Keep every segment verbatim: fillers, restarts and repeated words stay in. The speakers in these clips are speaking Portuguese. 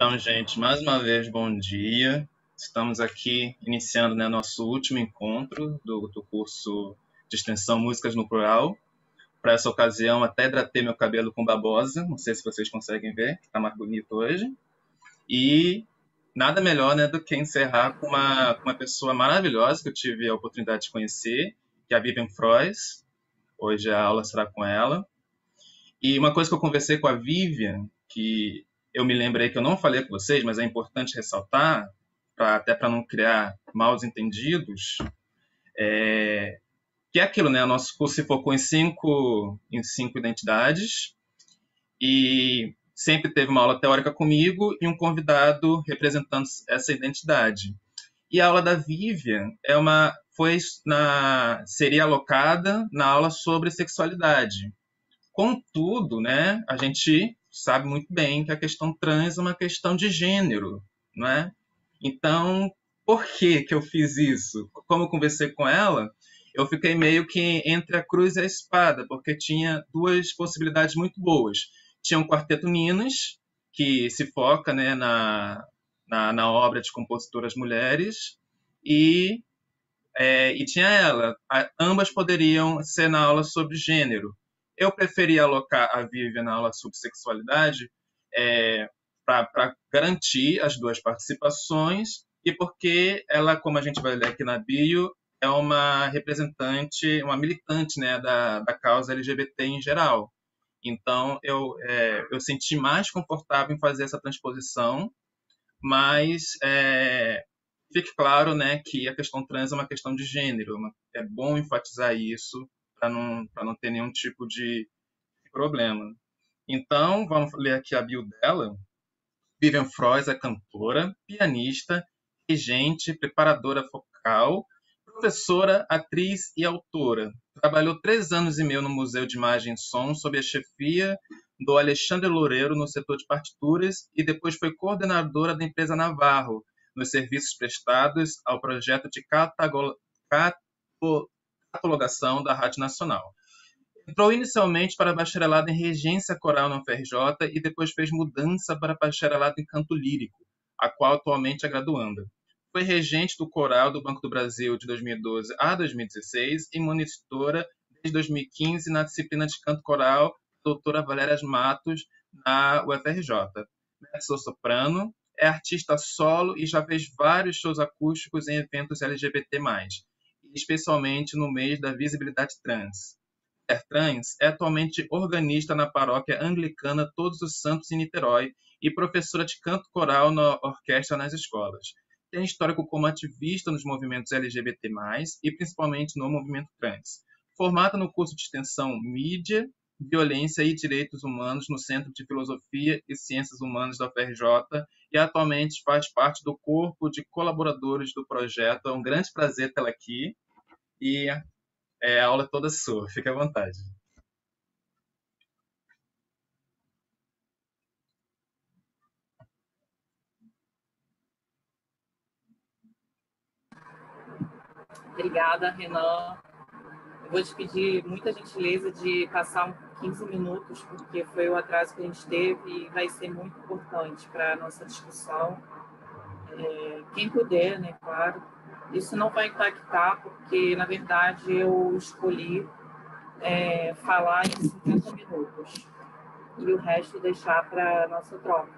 Então, gente, mais uma vez, bom dia. Estamos aqui iniciando, né, nosso último encontro do, do curso de extensão Músicas no Plural. Para essa ocasião, até hidratei meu cabelo com babosa, não sei se vocês conseguem ver, que está mais bonito hoje. E nada melhor, né, do que encerrar com uma, com uma pessoa maravilhosa que eu tive a oportunidade de conhecer, que é a Vivian Frois. Hoje a aula será com ela. E uma coisa que eu conversei com a Vivian, que eu me lembrei que eu não falei com vocês, mas é importante ressaltar, pra, até para não criar maus entendidos, é, que é aquilo, né? O nosso curso se focou em cinco, em cinco identidades e sempre teve uma aula teórica comigo e um convidado representando essa identidade. E a aula da Vivian é uma, foi na, seria alocada na aula sobre sexualidade. Contudo, né, a gente sabe muito bem que a questão trans é uma questão de gênero, não é? Então, por que que eu fiz isso? Como eu conversei com ela, eu fiquei meio que entre a cruz e a espada, porque tinha duas possibilidades muito boas. Tinha um quarteto Minas, que se foca, né, na, na, na obra de compositoras mulheres, e, é, e tinha ela. A, ambas poderiam ser na aula sobre gênero. Eu preferi alocar a Vivian na aula sobre sexualidade é, para garantir as duas participações e porque ela, como a gente vai ler aqui na bio, é uma representante, uma militante, né, da, da causa L G B T em geral. Então, eu, é, eu senti mais confortável em fazer essa transposição, mas é, fique claro, né, que a questão trans é uma questão de gênero. É bom enfatizar isso para não, para não ter nenhum tipo de problema. Então, vamos ler aqui a bio dela. Vivian Frois é cantora, pianista, regente, preparadora vocal, professora, atriz e autora. Trabalhou três anos e meio no Museu de Imagem e Som sob a chefia do Alexandre Loureiro no setor de partituras e depois foi coordenadora da empresa Navarro nos serviços prestados ao projeto de catalogação da Rádio Nacional. Entrou inicialmente para bacharelado em regência coral na U F R J e depois fez mudança para bacharelado em canto lírico, a qual atualmente é graduanda. Foi regente do coral do Banco do Brasil de dois mil e doze a dois mil e dezesseis e monitora desde dois mil e quinze na disciplina de canto coral doutora Valéria Matos na U F R J. Mezzo-soprano, é artista solo e já fez vários shows acústicos em eventos L G B T mais, especialmente no mês da visibilidade trans. Trans é atualmente organista na paróquia anglicana Todos os Santos em Niterói e professora de canto coral na orquestra nas escolas. Tem histórico como ativista nos movimentos L G B T mais, e principalmente no movimento trans. Formada no curso de extensão Mídia, Violência e Direitos Humanos no Centro de Filosofia e Ciências Humanas da U F R J e atualmente faz parte do corpo de colaboradores do projeto. É um grande prazer tê-la aqui e é, a aula é toda sua, fique à vontade. Obrigada, Renan. Eu vou te pedir muita gentileza de passar uns quinze minutos, porque foi o atraso que a gente teve e vai ser muito importante para a nossa discussão. É, quem puder, né, claro. Isso não vai impactar, porque, na verdade, eu escolhi é, falar em cinquenta minutos e o resto deixar para a nossa troca.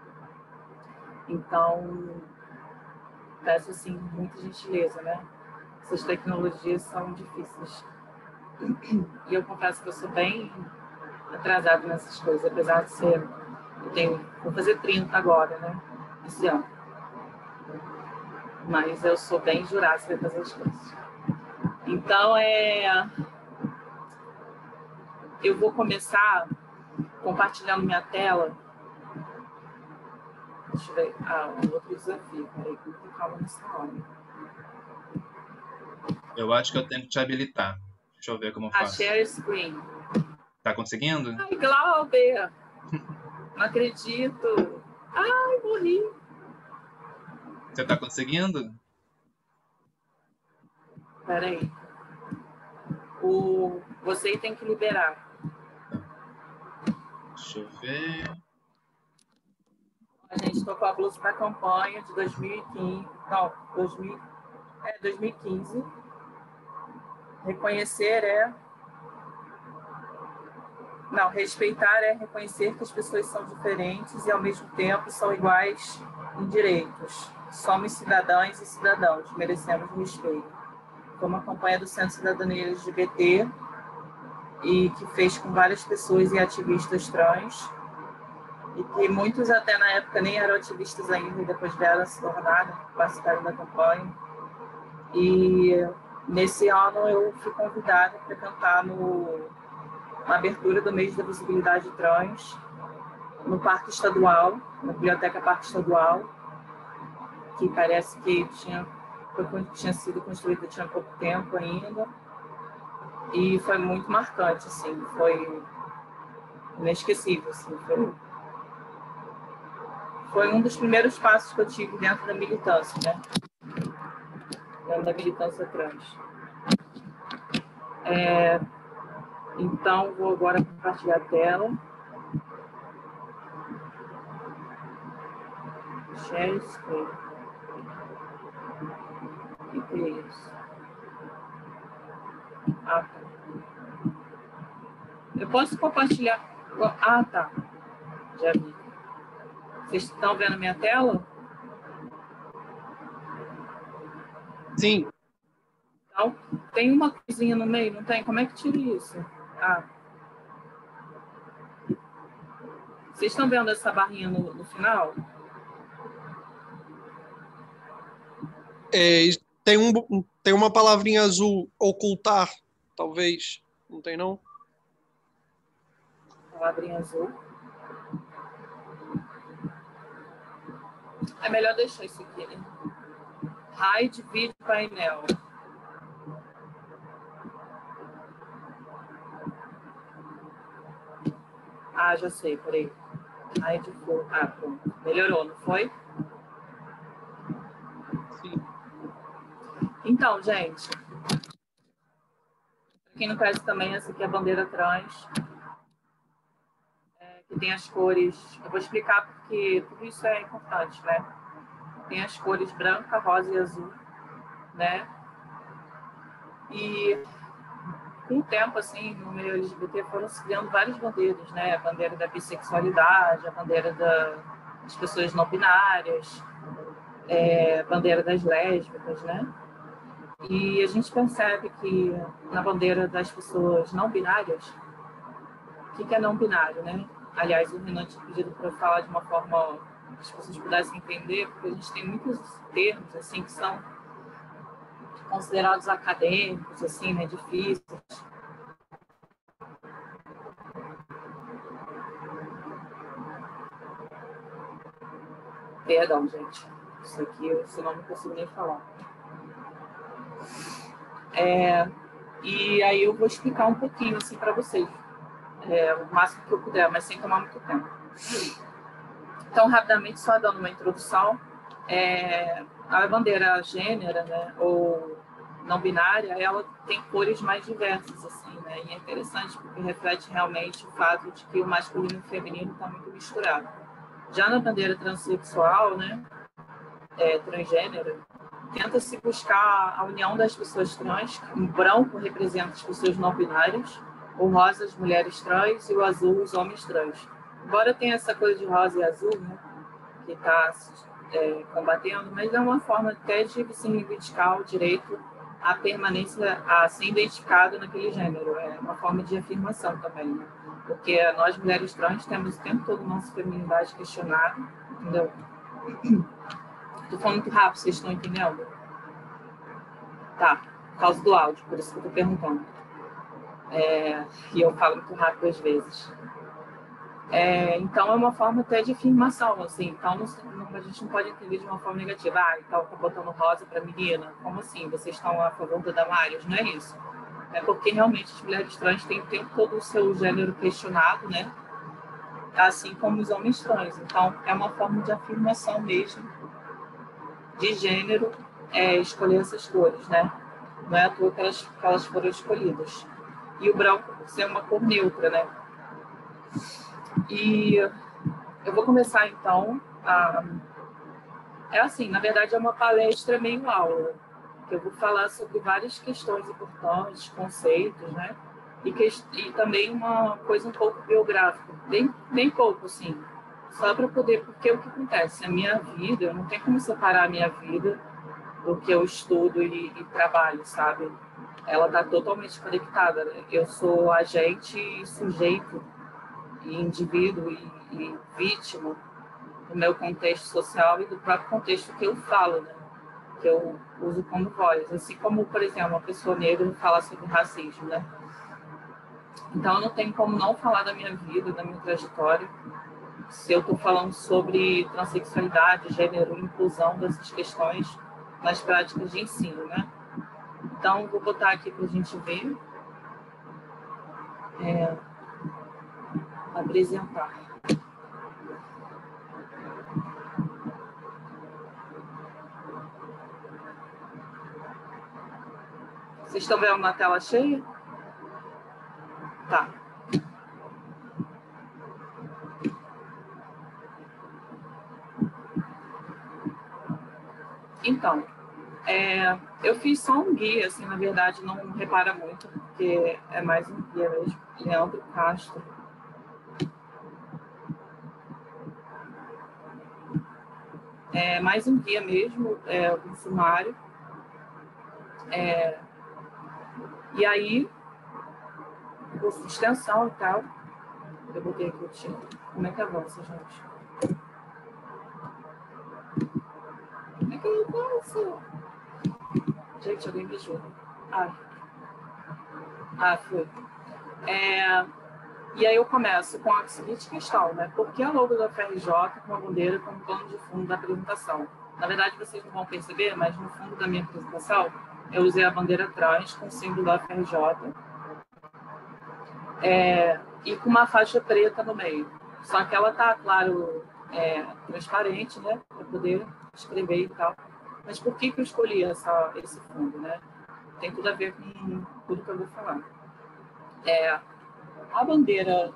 Então, peço, assim, muita gentileza, né? Essas tecnologias são difíceis. E eu confesso que eu sou bem atrasada nessas coisas, apesar de ser... Eu tenho, vou fazer trinta agora, né? Esse ano. Mas eu sou bem jurássica fazer as coisas. Então, é... eu vou começar compartilhando minha tela. Deixa eu ver. Ah, um outro desafio. Peraí, que eu tô calma nessa hora. Eu acho que eu tenho que te habilitar. Deixa eu ver como eu Ah, faço. share screen. Tá conseguindo? Ai, Glauber! Não acredito. Ai, morri. Você tá conseguindo? Peraí. O... Você tem que liberar. Deixa eu ver. A gente estou com a blusa da campanha de dois mil e quinze, não, dois mil, é, dois mil e quinze. Reconhecer é... Não, respeitar é reconhecer que as pessoas são diferentes e, ao mesmo tempo, são iguais em direitos. Somos cidadãs e cidadãos, merecemos respeito. Foi uma campanha do Centro Cidadania L G B T e que fez com várias pessoas e ativistas trans, e que muitos até na época nem eram ativistas ainda, e depois vieram se tornar, participaram da campanha. E nesse ano eu fui convidada para cantar no, na abertura do mês da visibilidade trans, no Parque Estadual, na Biblioteca Parque Estadual, que parece que tinha, tinha sido construída tinha pouco tempo ainda. E foi muito marcante, assim, foi inesquecível, assim, foi, foi um dos primeiros passos que eu tive dentro da militância, né? Dentro da militância trans. É, então, vou agora compartilhar a tela. Share screen. O que é isso? Ah, tá. Eu posso compartilhar... Ah, tá. Já vi. Vocês estão vendo a minha tela? Sim. Então, tem uma coisinha no meio, não tem? Como é que tira isso? Ah. Vocês estão vendo essa barrinha no, no final? É, tem, um, tem uma palavrinha azul, ocultar, talvez. Não tem, não? Palavrinha azul. É melhor deixar isso aqui, né? Hide vídeo painel. Ah, já sei, peraí. Hide full. Ah, pronto. Melhorou, não foi? Sim. Então, gente. Pra quem não conhece também, essa aqui é a bandeira trans. É, que tem as cores... Eu vou explicar porque tudo isso é importante, né? Tem as cores branca, rosa e azul, né? E com o tempo, assim, no meio L G B T foram se criando várias bandeiras, né? A bandeira da bissexualidade, a bandeira da, das pessoas não binárias, é, a bandeira das lésbicas, né? E a gente percebe que na bandeira das pessoas não binárias, o que, que é não binário, né? Aliás, o Renan tinha pedido para eu falar de uma forma que as pessoas pudessem entender, porque a gente tem muitos termos, assim, que são considerados acadêmicos, assim, né? Difíceis. Perdão, gente. Isso aqui, senão não consigo nem falar. É, e aí eu vou explicar um pouquinho, assim, para vocês. É, o máximo que eu puder, mas sem tomar muito tempo. Então, rapidamente, só dando uma introdução, é, a bandeira gênera, né, ou não binária, ela tem cores mais diversas, assim, né, e é interessante porque reflete realmente o fato de que o masculino e o feminino está muito misturado. Já na bandeira transexual, né, é, transgênero, tenta-se buscar a união das pessoas trans. O branco representa as pessoas não binárias, o rosa as mulheres trans e o azul os homens trans. Embora tenha essa coisa de rosa e azul, né, que está é, combatendo, mas é uma forma até de se reivindicar o direito à permanência, a ser identificado naquele gênero. É uma forma de afirmação também, né? Porque nós, mulheres trans, temos o tempo todo nossa feminilidade questionada, entendeu? Estou falando muito rápido, vocês estão entendendo? Tá, por causa do áudio, por isso que eu estou perguntando. É, e eu falo muito rápido às vezes. É, então, é uma forma até de afirmação, assim. Então, não, não, a gente não pode entender de uma forma negativa. Ah, então, tá botando rosa para menina. Como assim? Vocês estão a favor da Damares? Não é isso. É porque, realmente, as mulheres trans têm o tempo todo o seu gênero questionado, né? Assim como os homens trans. Então, é uma forma de afirmação mesmo de gênero, é, escolher essas cores, né? Não é à toa que elas, que elas foram escolhidas. E o branco, por ser uma cor neutra, né? E eu vou começar, então, Ah, é assim, na verdade é uma palestra meio aula, que eu vou falar sobre várias questões importantes, conceitos, né? E, que, e também uma coisa um pouco biográfica, bem, bem pouco, assim, só para poder, porque o que acontece? A minha vida, eu não tenho como separar a minha vida do que eu estudo e, e trabalho, sabe? Ela está totalmente conectada. Eu sou agente e sujeito, e indivíduo e, e vítima do meu contexto social e do próprio contexto que eu falo, né? Que eu uso como voz. Assim como, por exemplo, uma pessoa negra falar sobre racismo, né? Então, eu não tenho como não falar da minha vida, da minha trajetória, se eu estou falando sobre transexualidade, gênero, inclusão dessas questões nas práticas de ensino, né? Então, vou botar aqui para a gente ver. É, apresentar. Vocês estão vendo na tela cheia? Tá. Então, é, eu fiz só um guia, assim, na verdade, não repara muito, porque é mais um guia mesmo. Leandro Castro. É mais um guia mesmo, é, um sumário. É, e aí, curso de extensão e tal. Eu botei aqui o título. Como é que avança, gente? Como é que avança? Gente, alguém me ajuda. Ah, ah foi. É, e aí eu começo com a seguinte questão, né? Por que a logo da F R J com a bandeira como plano de fundo da apresentação? Na verdade, vocês não vão perceber, mas no fundo da minha apresentação, eu usei a bandeira trans com o símbolo da F R J é, e com uma faixa preta no meio. Só que ela tá, claro, é, transparente, né? Para poder escrever e tal. Mas por que, que eu escolhi essa, esse fundo, né? Tem tudo a ver com tudo que eu vou falar. É, a bandeira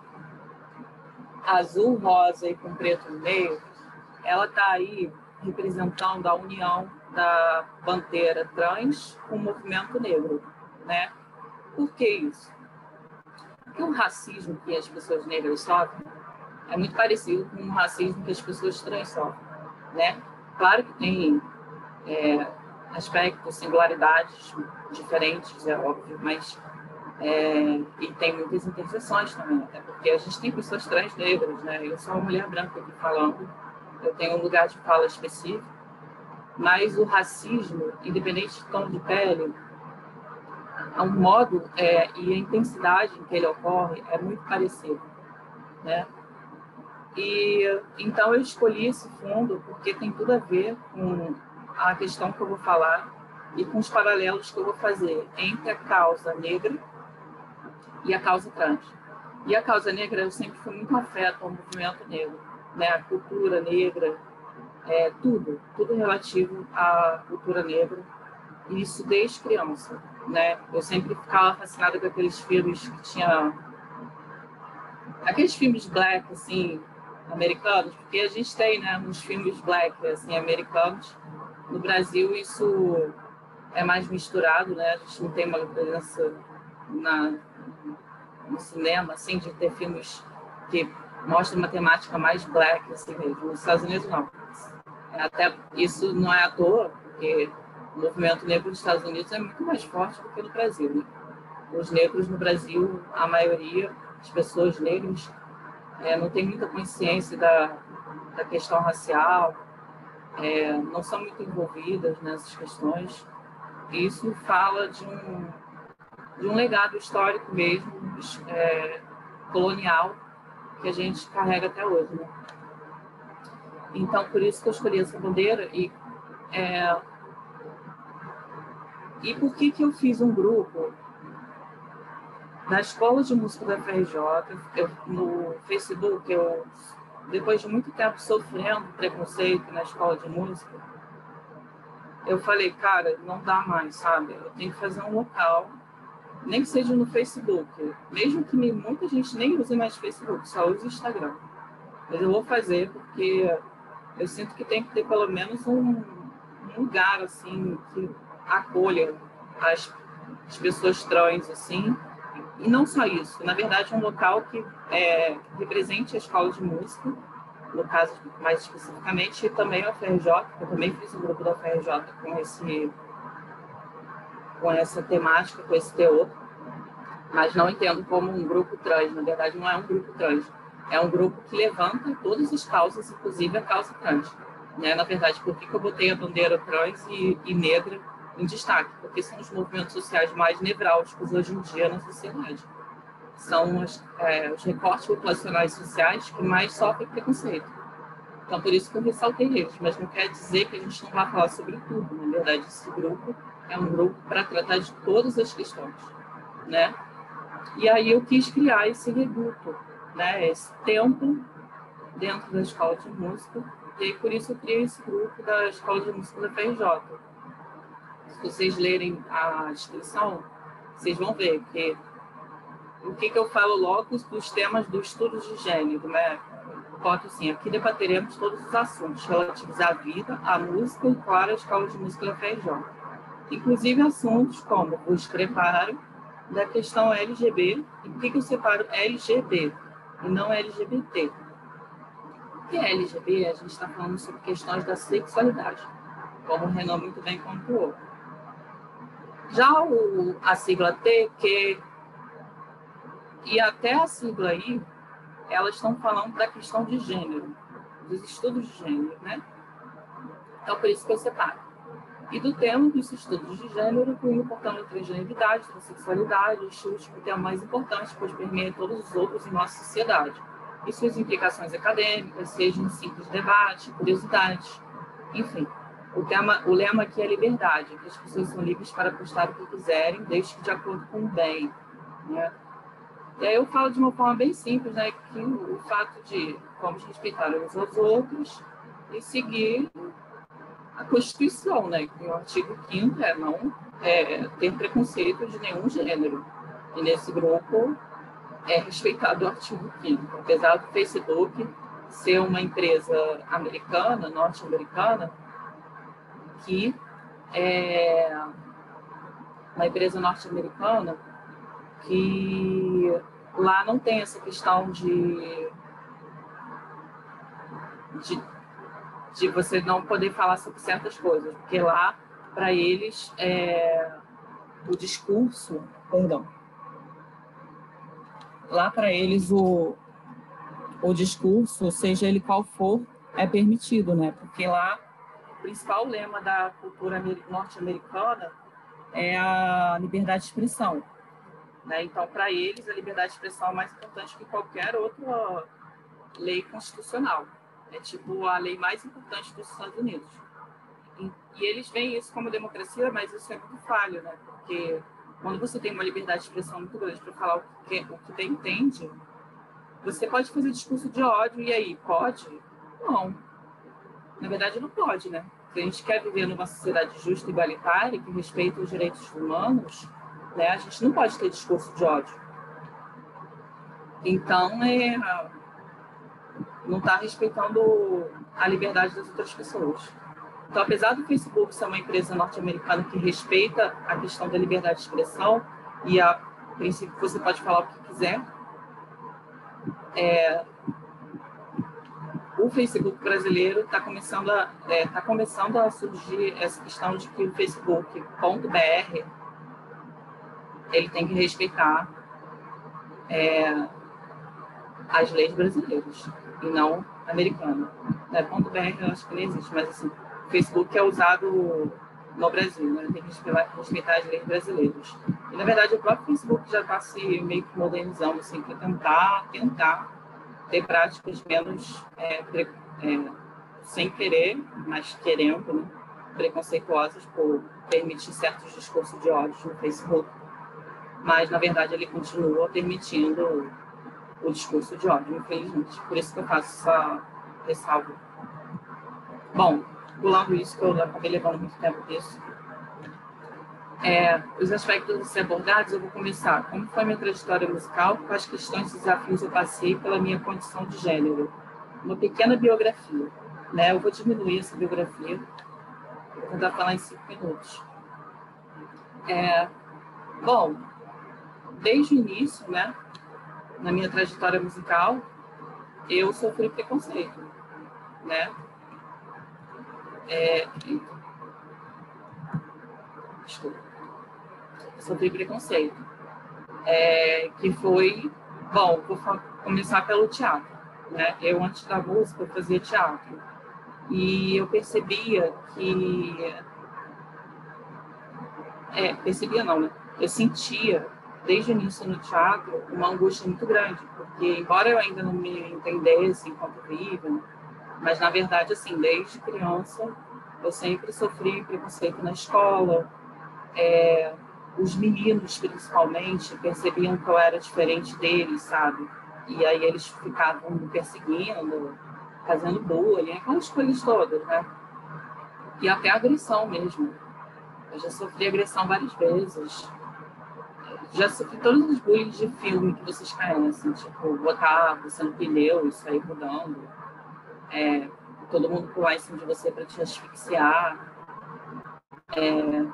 azul, rosa e com preto no meio, ela está aí representando a união da bandeira trans com o movimento negro, né? Por que isso? Porque o racismo que as pessoas negras sofrem é muito parecido com o racismo que as pessoas trans sofrem, né? Claro que tem é, aspectos, singularidades diferentes, é óbvio, mas é, e tem muitas interseções também, até porque a gente tem pessoas trans negras, né? Eu sou uma mulher branca aqui falando, eu tenho um lugar de fala específico, mas o racismo, independente de tom de pele, o modo é, e a intensidade em que ele ocorre é muito parecido, né? E então eu escolhi esse fundo porque tem tudo a ver com a questão que eu vou falar e com os paralelos que eu vou fazer entre a causa negra e a causa trans. E a causa negra, eu sempre fui muito afeta ao movimento negro, né? A cultura negra, é, tudo, tudo relativo à cultura negra, e isso desde criança, né? Eu sempre ficava fascinada com aqueles filmes que tinha... Aqueles filmes black, assim, americanos, porque a gente tem, né, uns filmes black, assim, americanos. No Brasil, isso é mais misturado, né? A gente não tem uma presença na... no cinema, assim, de ter filmes que mostram uma temática mais black, assim mesmo. Nos Estados Unidos, não. Até isso não é à toa, porque o movimento negro dos Estados Unidos é muito mais forte do que no Brasil, né? Os negros no Brasil, a maioria, as pessoas negras, é, não tem muita consciência da, da questão racial, é, não são muito envolvidas nessas questões. E isso fala de um de um legado histórico mesmo, é, colonial, que a gente carrega até hoje, né? Então, por isso que eu escolhi essa bandeira. E, é, e por que que eu fiz um grupo na Escola de Música da F R J, eu, no Facebook, eu, depois de muito tempo sofrendo preconceito na escola de música, eu falei, cara, não dá mais, sabe? Eu tenho que fazer um local, nem que seja no Facebook, mesmo que muita gente nem use mais Facebook, só use Instagram. Mas eu vou fazer porque eu sinto que tem que ter pelo menos um, um lugar assim que acolha as, as pessoas trans, assim, e não só isso, na verdade um local que é, represente a escola de música, no caso mais especificamente, e também a U F R J, que eu também fiz um grupo da U F R J com, esse, com essa temática, com esse teor, mas não entendo como um grupo trans, na verdade não é um grupo trans, é um grupo que levanta todas as causas, inclusive a causa trans. Né? Na verdade, por que eu botei a bandeira trans e, e negra em destaque? Porque são os movimentos sociais mais nevrálgicos hoje em dia na sociedade. São os, é, os recortes populacionais sociais que mais sofrem preconceito. Então, por isso que eu ressaltei eles, mas não quer dizer que a gente não vai falar sobre tudo. Na verdade, esse grupo é um grupo para tratar de todas as questões. Né? E aí eu quis criar esse reduto, né? Esse tempo dentro da escola de música, e aí por isso eu criei esse grupo da escola de música da U F R J. Se vocês lerem a descrição, vocês vão ver que o que, que eu falo logo dos temas do estudo de gênero, né? Boto assim, aqui debateremos todos os assuntos relativos à vida, à música e, claro, à escola de música da U F R J. Inclusive assuntos como os preparo da questão L G B, e por que, que eu separo L G B e não L G B T? Porque L G B, a gente está falando sobre questões da sexualidade, como o Renan muito bem pontuou. Já o, a sigla T, Q, e até a sigla I, elas estão falando da questão de gênero, dos estudos de gênero, né? Então, por isso que eu separo. E do tema dos estudos de gênero, que importando a transgeneridade, a sexualidade, estudos que é o tema mais importante, pois permeia todos os outros em nossa sociedade. E suas implicações acadêmicas, seja em simples debate, curiosidades, enfim. O, tema, o lema aqui é liberdade, que as pessoas são livres para postar o que quiserem, desde que de acordo com o bem. Né? E aí eu falo de uma forma bem simples, né, que o fato de vamos respeitar uns aos outros e seguir a Constituição, né, que o artigo quinto é não é, ter preconceito de nenhum gênero. E nesse grupo é respeitado o artigo quinto. Apesar do Facebook ser uma empresa americana, norte-americana, que é uma empresa norte-americana que lá não tem essa questão de, de, de você não poder falar sobre certas coisas, porque lá, para eles, é, o discurso, perdão, lá para eles o, o discurso, seja ele qual for, é permitido, né? Porque lá o principal lema da cultura norte-americana é a liberdade de expressão. Né? Então, para eles, a liberdade de expressão é mais importante que qualquer outra lei constitucional. É tipo a lei mais importante dos Estados Unidos. E, e eles veem isso como democracia, mas isso é muito falho, né? Porque quando você tem uma liberdade de expressão muito grande para falar o que, o que bem entende, você pode fazer discurso de ódio, e aí, pode? Não. Na verdade, não pode, né? Se a gente quer viver numa sociedade justa e igualitária, que respeita os direitos humanos, né, a gente não pode ter discurso de ódio. Então, é, não está respeitando a liberdade das outras pessoas. Então, apesar do Facebook ser uma empresa norte-americana que respeita a questão da liberdade de expressão, e a princípio você pode falar o que quiser, é, o Facebook brasileiro está começando, é, tá começando a surgir essa questão de que o Facebook.br ele tem que respeitar é, as leis brasileiras e não americanas. Né? Ponto .br eu acho que não existe, mas assim, o Facebook é usado no Brasil, né? Tem que respeitar, respeitar as leis brasileiras. E, na verdade, o próprio Facebook já está se meio que modernizando, assim, para tentar, tentar ter práticas menos, é, pre, é, sem querer, mas querendo, né? Preconceituosas por permitir certos discursos de ódio no Facebook. Mas, na verdade, ele continua permitindo o discurso de ódio, infelizmente. Por isso que eu faço essa ressalva. Bom, pulando isso, que eu acabei levando muito tempo disso. É, os aspectos a ser abordados, eu vou começar. Como foi a minha trajetória musical, quais questões e desafios eu passei pela minha condição de gênero. Uma pequena biografia. né? Eu vou diminuir essa biografia, vou tentar falar em cinco minutos. É, bom, desde o início, né, na minha trajetória musical, eu sofri preconceito, né? É, desculpa. Sofri preconceito. É, que foi, bom, vou começar pelo teatro, né? Eu, antes da música, eu fazia teatro. E eu percebia que... É, percebia não, né? Eu sentia, desde o início no teatro, uma angústia muito grande, porque, embora eu ainda não me entendesse enquanto viva, mas, na verdade, assim, desde criança, eu sempre sofri preconceito na escola. É, os meninos, principalmente, percebiam que eu era diferente deles, sabe? E aí eles ficavam me perseguindo, fazendo bullying, aquelas coisas todas, né? E até agressão mesmo. Eu já sofri agressão várias vezes. Já sofri todos os bullying de filme que vocês conhecem, tipo, botar você no pneu e sair rodando. É, todo mundo pular em cima de você para te asfixiar. É,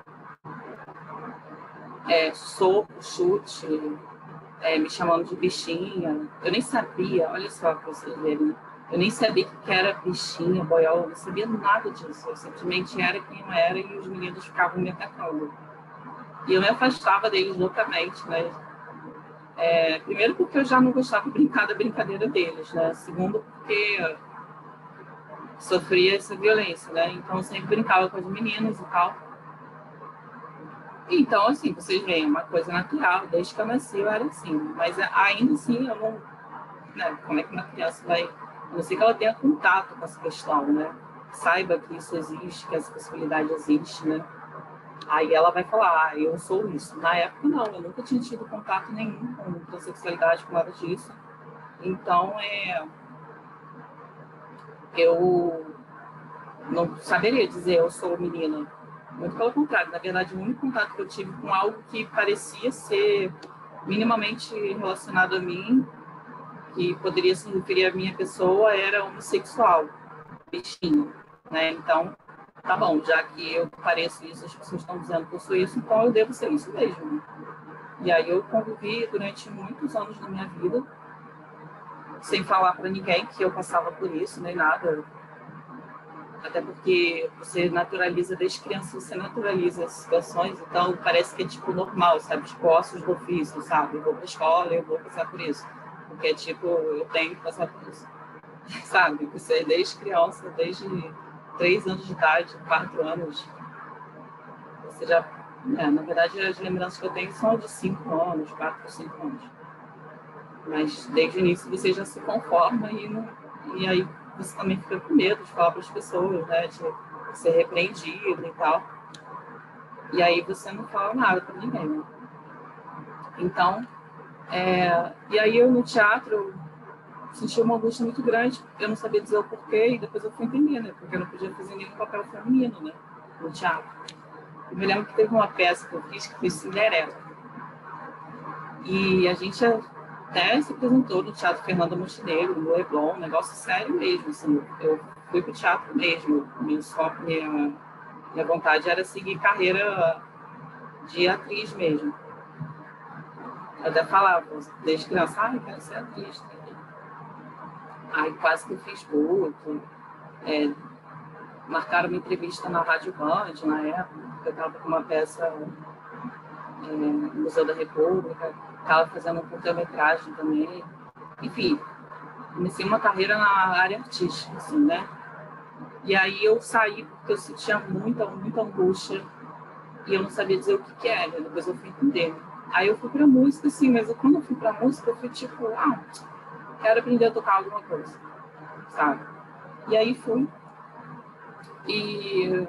é, soco, chute, é, me chamando de bichinha. Eu nem sabia, olha só para vocês verem, eu nem sabia o que era bichinha, boiola, eu não sabia nada disso. Eu simplesmente era quem eu era e os meninos ficavam me atacando. E eu me afastava deles loucamente, né? É, primeiro porque eu já não gostava de brincar da brincadeira deles, né? Segundo porque sofria essa violência, né? Então eu sempre brincava com as meninas e tal. Então, assim, vocês veem, uma coisa natural, desde que eu nasci eu era assim, mas ainda assim eu não, né, como é que uma criança vai, a não ser que ela tenha contato com essa questão, né, saiba que isso existe, que essa possibilidade existe, né, aí ela vai falar, ah, eu sou isso. Na época não, eu nunca tinha tido contato nenhum com transexualidade, com nada disso, então é, eu não saberia dizer eu sou menina. Muito pelo contrário, na verdade, o único contato que eu tive com algo que parecia ser minimamente relacionado a mim, que poderia se referir à minha pessoa, era homossexual, bichinho, né? Então, tá bom, já que eu pareço isso, as pessoas estão dizendo que eu sou isso, então eu devo ser isso mesmo. E aí eu convivi durante muitos anos da minha vida, sem falar para ninguém que eu passava por isso, nem nada. Até porque você naturaliza, desde criança você naturaliza as situações, então parece que é tipo normal, sabe? Tipo, ossos do ofício, sabe? Eu vou pra escola, eu vou passar por isso. Porque, tipo, eu tenho que passar por isso. Sabe? Você, desde criança, desde três anos de idade, quatro anos, você já... É, na verdade, as lembranças que eu tenho são de cinco anos, quatro, cinco anos. Mas desde o início você já se conforma e, não, e aí você também fica com medo de falar para as pessoas, né? De ser repreendido e tal. E aí você não fala nada para ninguém, né? Então, é, e aí eu no teatro senti uma angústia muito grande, eu não sabia dizer o porquê, e depois eu fui entender, né? Porque eu não podia fazer nenhum papel feminino, né? No teatro. Eu me lembro que teve uma peça que eu fiz que foi Cinderela. E a gente até se apresentou no Teatro Fernando Montenegro, no Leblon, um negócio sério mesmo, assim. Eu fui pro teatro mesmo, meu foco, minha, minha vontade era seguir carreira de atriz mesmo. Eu até falava, desde criança, ah, eu quero ser atriz. Aí quase que eu fiz luto. É, marcaram uma entrevista na Rádio Band, na época, eu estava com uma peça é, no Museu da República, estava fazendo uma curta-metragem também. Enfim, comecei uma carreira na área artística, assim, né? E aí eu saí porque eu sentia muita, muita angústia e eu não sabia dizer o que que era, depois eu fui entender. Aí eu fui pra música, assim, mas quando eu fui pra música, eu fui tipo, ah, quero aprender a tocar alguma coisa, sabe? E aí fui. E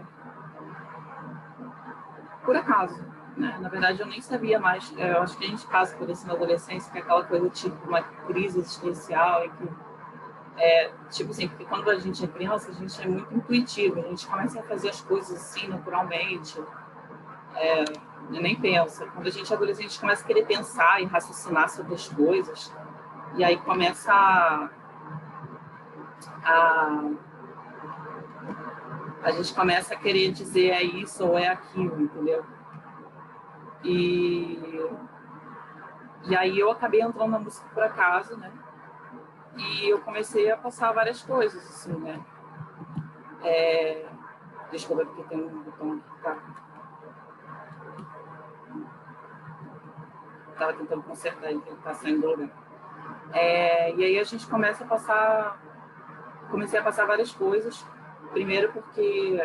por acaso, né? Na verdade, eu nem sabia mais. Eu acho que a gente passa por isso na adolescência, que é aquela coisa tipo uma crise existencial, e que é tipo assim, porque quando a gente é criança, a gente é muito intuitivo, a gente começa a fazer as coisas assim naturalmente, é, nem pensa. Quando a gente é adolescente, a gente começa a querer pensar e raciocinar sobre as coisas, e aí começa a, a a gente começa a querer dizer é isso ou é aquilo, entendeu? E, e aí eu acabei entrando na música por acaso, né? E eu comecei a passar várias coisas, assim, né? É... Desculpa, porque tem um botão aqui que tá... Tava tentando consertar ele, ele tá saindo do lugar. É... E aí a gente começa a passar... Comecei a passar várias coisas. Primeiro porque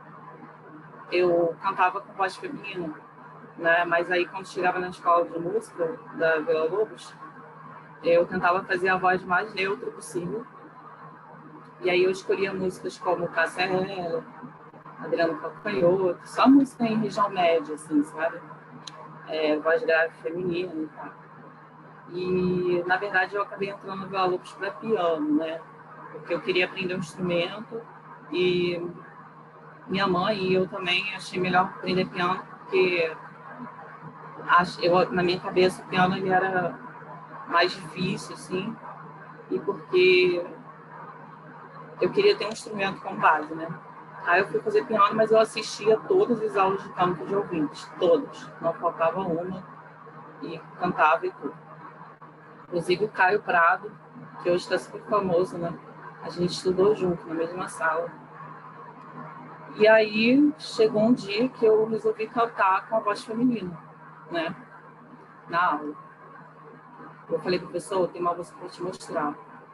eu cantava com voz feminina, né? Mas aí quando chegava na escola de música da Vila Lobos, eu tentava fazer a voz mais neutra possível. E aí eu escolhia músicas como Cássia Eller, Adriano Calcanhoto, só música em região média, assim, sabe? É, voz grave feminina e tal. E, na verdade, eu acabei entrando no Vila Lobos para piano, né? Porque eu queria aprender um instrumento e minha mãe e eu também achei melhor aprender piano porque eu, na minha cabeça o piano ele era mais difícil, assim, e porque eu queria ter um instrumento com base, né? Aí eu fui fazer piano, mas eu assistia todas as aulas de canto de ouvintes, todas, não faltava uma, e cantava e tudo. Inclusive o Caio Prado, que hoje está super famoso, né? A gente estudou junto, na mesma sala. E aí chegou um dia que eu resolvi cantar com a voz feminina, né? Na aula. Eu falei, professor, tem uma música para te mostrar.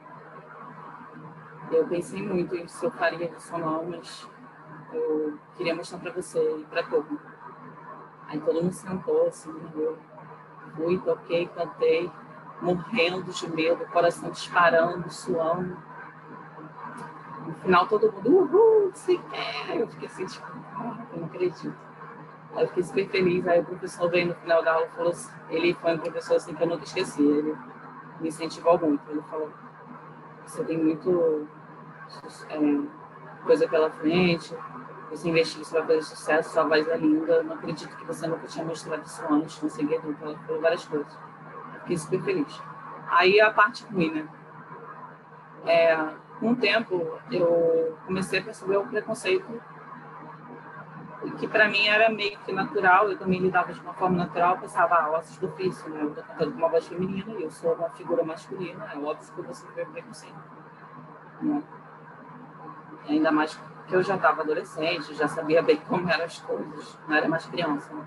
Eu pensei muito em se eu faria isso ou não, mas eu queria mostrar para você e para todo. Aí todo mundo sentou, assim, eu fui, toquei, cantei, morrendo de medo, coração disparando, suando. No final todo mundo, uhul, se quer. Eu fiquei assim, tipo, ah, eu não acredito. Aí eu fiquei super feliz, aí o professor veio no final da aula e falou assim, ele foi um professor assim que eu nunca esqueci, ele me incentivou muito, ele falou, você tem muito é, coisa pela frente, você investir, você vai fazer sucesso, sua voz é linda, não acredito que você nunca tinha mostrado isso antes, não sei o que, ela falou várias coisas. Eu fiquei super feliz. Aí a parte ruim, né? É, com o tempo, eu comecei a perceber o preconceito que para mim era meio que natural, eu também lidava de uma forma natural, eu pensava, ah, ossos do ofício, né? Eu estou cantando com uma voz feminina e eu sou uma figura masculina, é óbvio que você vê preconceito. Né? E ainda mais que eu já estava adolescente, já sabia bem como eram as coisas, não era mais criança. Né?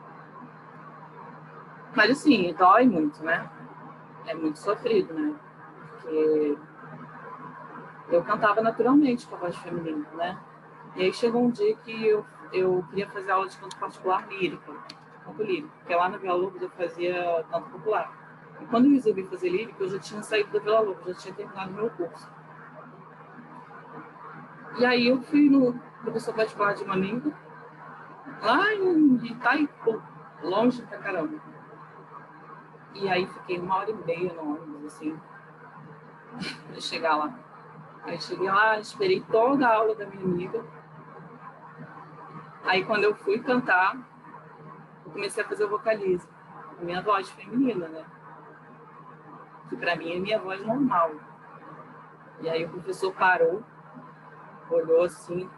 Mas assim, dói muito, né? É muito sofrido, né? Porque eu cantava naturalmente com a voz feminina, né? E aí chegou um dia que eu, eu queria fazer aula de canto particular lírico, canto lírico, porque lá na Vila Lobos eu fazia canto popular. E quando eu resolvi fazer lírico, eu já tinha saído da Vila Lobos, já tinha terminado meu curso. E aí eu fui no professor particular de uma amiga, lá em Itaipu, longe pra caramba. E aí fiquei uma hora e meia no ônibus, assim, pra chegar lá. Aí cheguei lá, esperei toda a aula da minha amiga. Aí quando eu fui cantar, eu comecei a fazer o vocalize. A minha voz feminina, né? Que pra mim é minha voz normal. E aí o professor parou, olhou assim.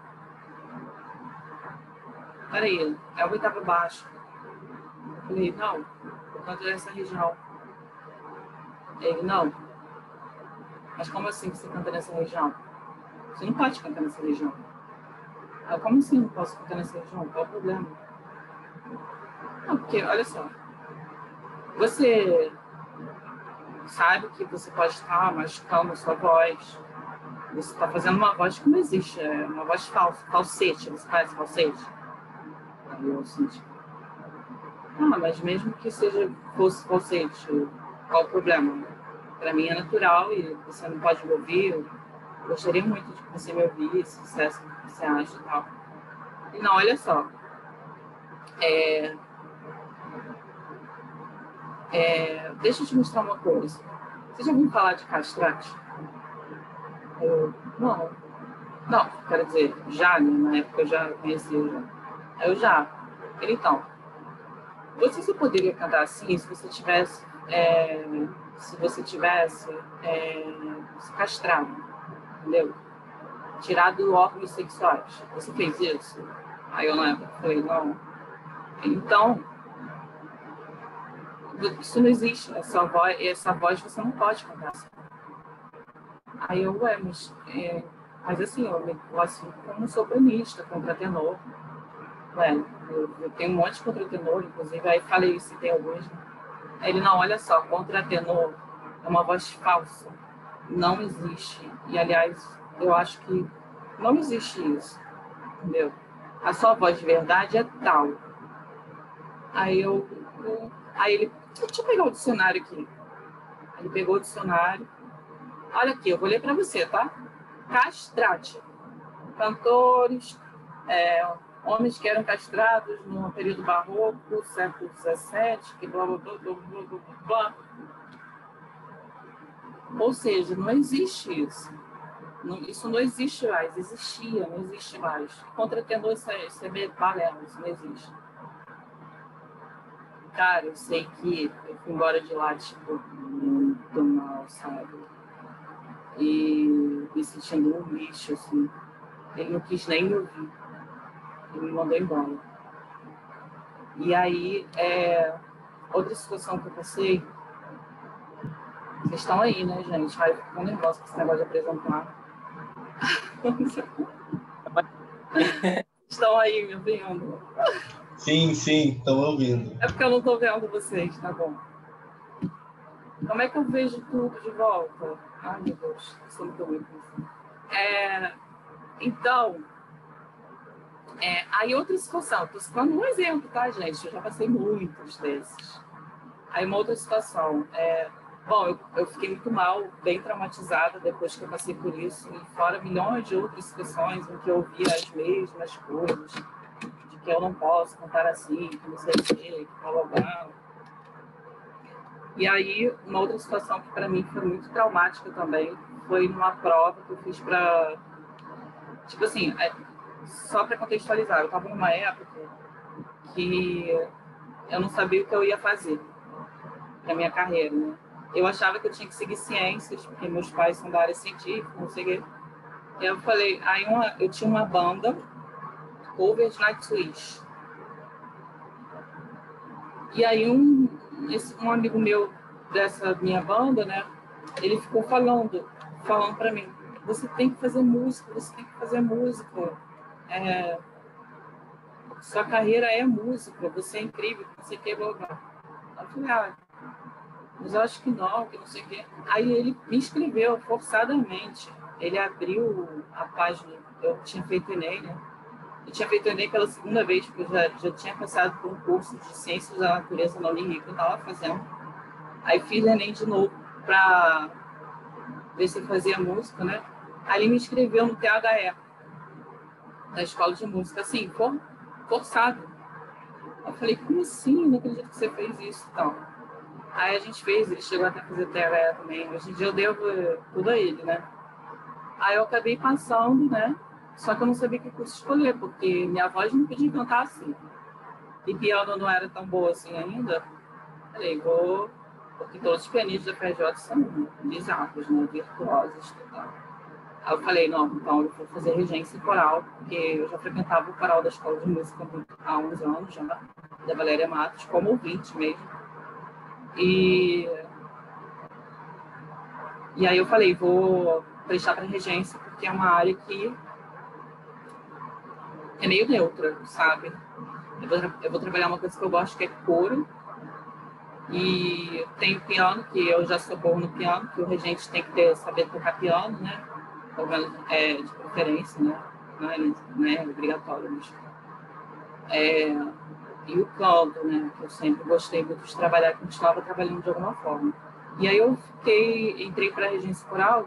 Peraí, é o oitavo baixo. Eu falei, não, eu canto nessa região. Ele, não. Mas como assim você canta nessa região? Você não pode cantar nessa região. Eu, como assim não posso cantar nessa região? Qual o problema? Não, porque, olha só. Você sabe que você pode estar machucando a sua voz. Você está fazendo uma voz que não existe. É uma voz falsa, falsete. Você faz falsete. Aí eu assim, tipo, ah, mas mesmo que seja fosse falsete, qual o problema? Para mim é natural e você não pode me ouvir. Eu gostaria muito de que você me ouvisse, dissesse o que você acha e tal. E não, olha só. É, é, deixa eu te mostrar uma coisa. Você já ouviu falar de castrate? Eu, não. Não, quero dizer, já, né? Na época eu já conhecia. Já. Eu já. Ele, então, você só poderia cantar assim se você tivesse, é, se você tivesse é, se castrado, entendeu? tirado órgãos sexuais. Você fez isso? Aí eu na época falei, não. Então, isso não existe. Essa voz, essa voz você não pode cantar assim. Aí eu, ué, mas, é, mas assim, eu me classifico como sopranista, contratenor. Ué, eu, eu tenho um monte de contratenor, inclusive, aí falei isso, tem alguns. Né? Aí ele, não, olha só, contratenor é uma voz falsa. Não existe. E, aliás, eu acho que não existe isso. Entendeu? A sua voz de verdade é tal. Aí eu, eu aí ele, deixa eu pegar o dicionário aqui. Ele pegou o dicionário. Olha aqui, eu vou ler para você, tá? Castrate. Cantores, é, homens que eram castrados no período barroco, século dezessete, que blá, blá, blá, blá, blá, blá. Ou seja, não existe isso. Não, isso não existe mais. Existia, não existe mais. Contratenor, isso é, isso é balela, isso não existe. Cara, eu sei que eu fui embora de lá, tipo, muito mal, sabe? E me sentindo um lixo, assim. Ele não quis nem me ouvir. Ele me mandou embora. E aí, é... outra situação que eu passei, vocês estão aí, né, gente? Ai, eu fico com nervosa com esse negócio de apresentar. Estão aí me ouvindo? Sim, sim, estão ouvindo. É porque eu não estou vendo vocês, tá bom? Como é que eu vejo tudo de volta? Ai, meu Deus, eu sou muito ruim com isso. É... Então, é... aí outra situação, estou citando um exemplo, tá, gente? Eu já passei muitos desses. Aí uma outra situação, é... bom, eu, eu fiquei muito mal, bem traumatizada depois que eu passei por isso, e fora milhões de outras situações em que eu ouvia as mesmas coisas, de que eu não posso cantar assim, que não sei o quê, que blá, blá, blá. E aí, uma outra situação que para mim foi muito traumática também, foi numa prova que eu fiz para... Tipo assim, é... só para contextualizar, eu estava numa época que eu não sabia o que eu ia fazer na minha carreira, né? Eu achava que eu tinha que seguir ciências, porque meus pais são da área científica, não sei o quê. E eu falei, aí uma, eu tinha uma banda, cover de Nightwish. E aí um, esse, um amigo meu dessa minha banda, né, ele ficou falando, falando para mim, você tem que fazer música, você tem que fazer música. É, sua carreira é música, você é incrível, não sei o que, blá, blá. Eu falei, ah, mas eu acho que não, que não sei o quê. Aí ele me inscreveu forçadamente. Ele abriu a página, eu tinha feito Enem, né? Eu tinha feito Enem pela segunda vez, porque eu já, já tinha passado por um curso de Ciências da Natureza na Unirio, que eu estava fazendo. Aí fiz Enem de novo para ver se eu fazia música, né? Aí ele me inscreveu no T H E, na escola de música, assim, for, forçado. Eu falei, como assim? Não acredito que você fez isso e tal. Aí a gente fez, ele chegou até a fazer T H E também. Hoje em dia eu devo tudo a ele, né? Aí eu acabei passando, né? Só que eu não sabia que curso escolher, porque minha voz não podia cantar assim. E piano não era tão boa assim ainda. Falei, vou... Porque todos os pianistas da P J são bizarros, né? Virtuosos e tal. Aí eu falei, não, então eu vou fazer regência coral, porque eu já frequentava o coral da Escola de Música há uns anos já, da Valéria Matos, como ouvinte mesmo. E, e aí eu falei, vou prestar para regência, porque é uma área que é meio neutra, sabe? Eu vou, eu vou trabalhar uma coisa que eu gosto, que é coro. E tem piano, que eu já sou boa no piano, que o regente tem que ter, saber tocar piano, né? Pelo menos é, de preferência, né? Não é, não é obrigatório, mas... É, e o canto, né? Que eu sempre gostei muito de trabalhar, que continuava trabalhando de alguma forma. E aí eu fiquei, entrei para a regência coral.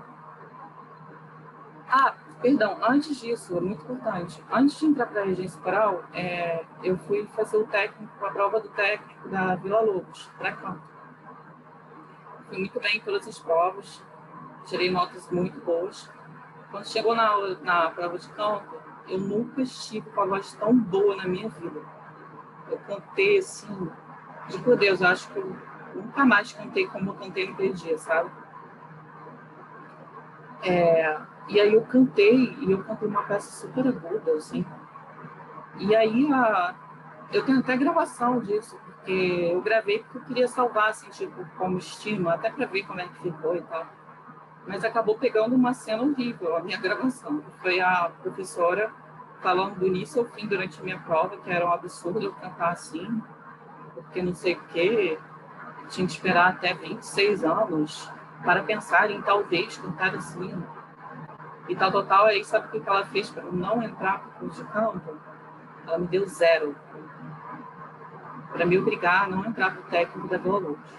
Ah, perdão, antes disso, é muito importante. Antes de entrar para a regência coral, é, eu fui fazer o técnico, a prova do técnico da Vila Lobos, para canto. Fui muito bem em todas as provas, tirei notas muito boas. Quando chegou na, na prova de canto, eu nunca estive com a voz tão boa na minha vida. Eu cantei assim, de por Deus, eu acho que eu nunca mais cantei como eu cantei naquele dia, sabe? É, E aí eu cantei, e eu cantei uma peça super aguda, assim. E aí a... eu tenho até gravação disso, porque eu gravei porque eu queria salvar, assim, tipo, como estima, até para ver como é que ficou e tal. Mas acabou pegando uma cena horrível, a minha gravação. Foi a professora falando do início ao fim durante a minha prova, que era um absurdo eu cantar assim, porque não sei o quê, tinha que esperar até vinte e seis anos para pensar em talvez cantar assim. E tal, total, aí sabe o que ela fez para não entrar para o curso de canto? Ela me deu zero. Para me obrigar a não entrar para o técnico da Vila Lobos.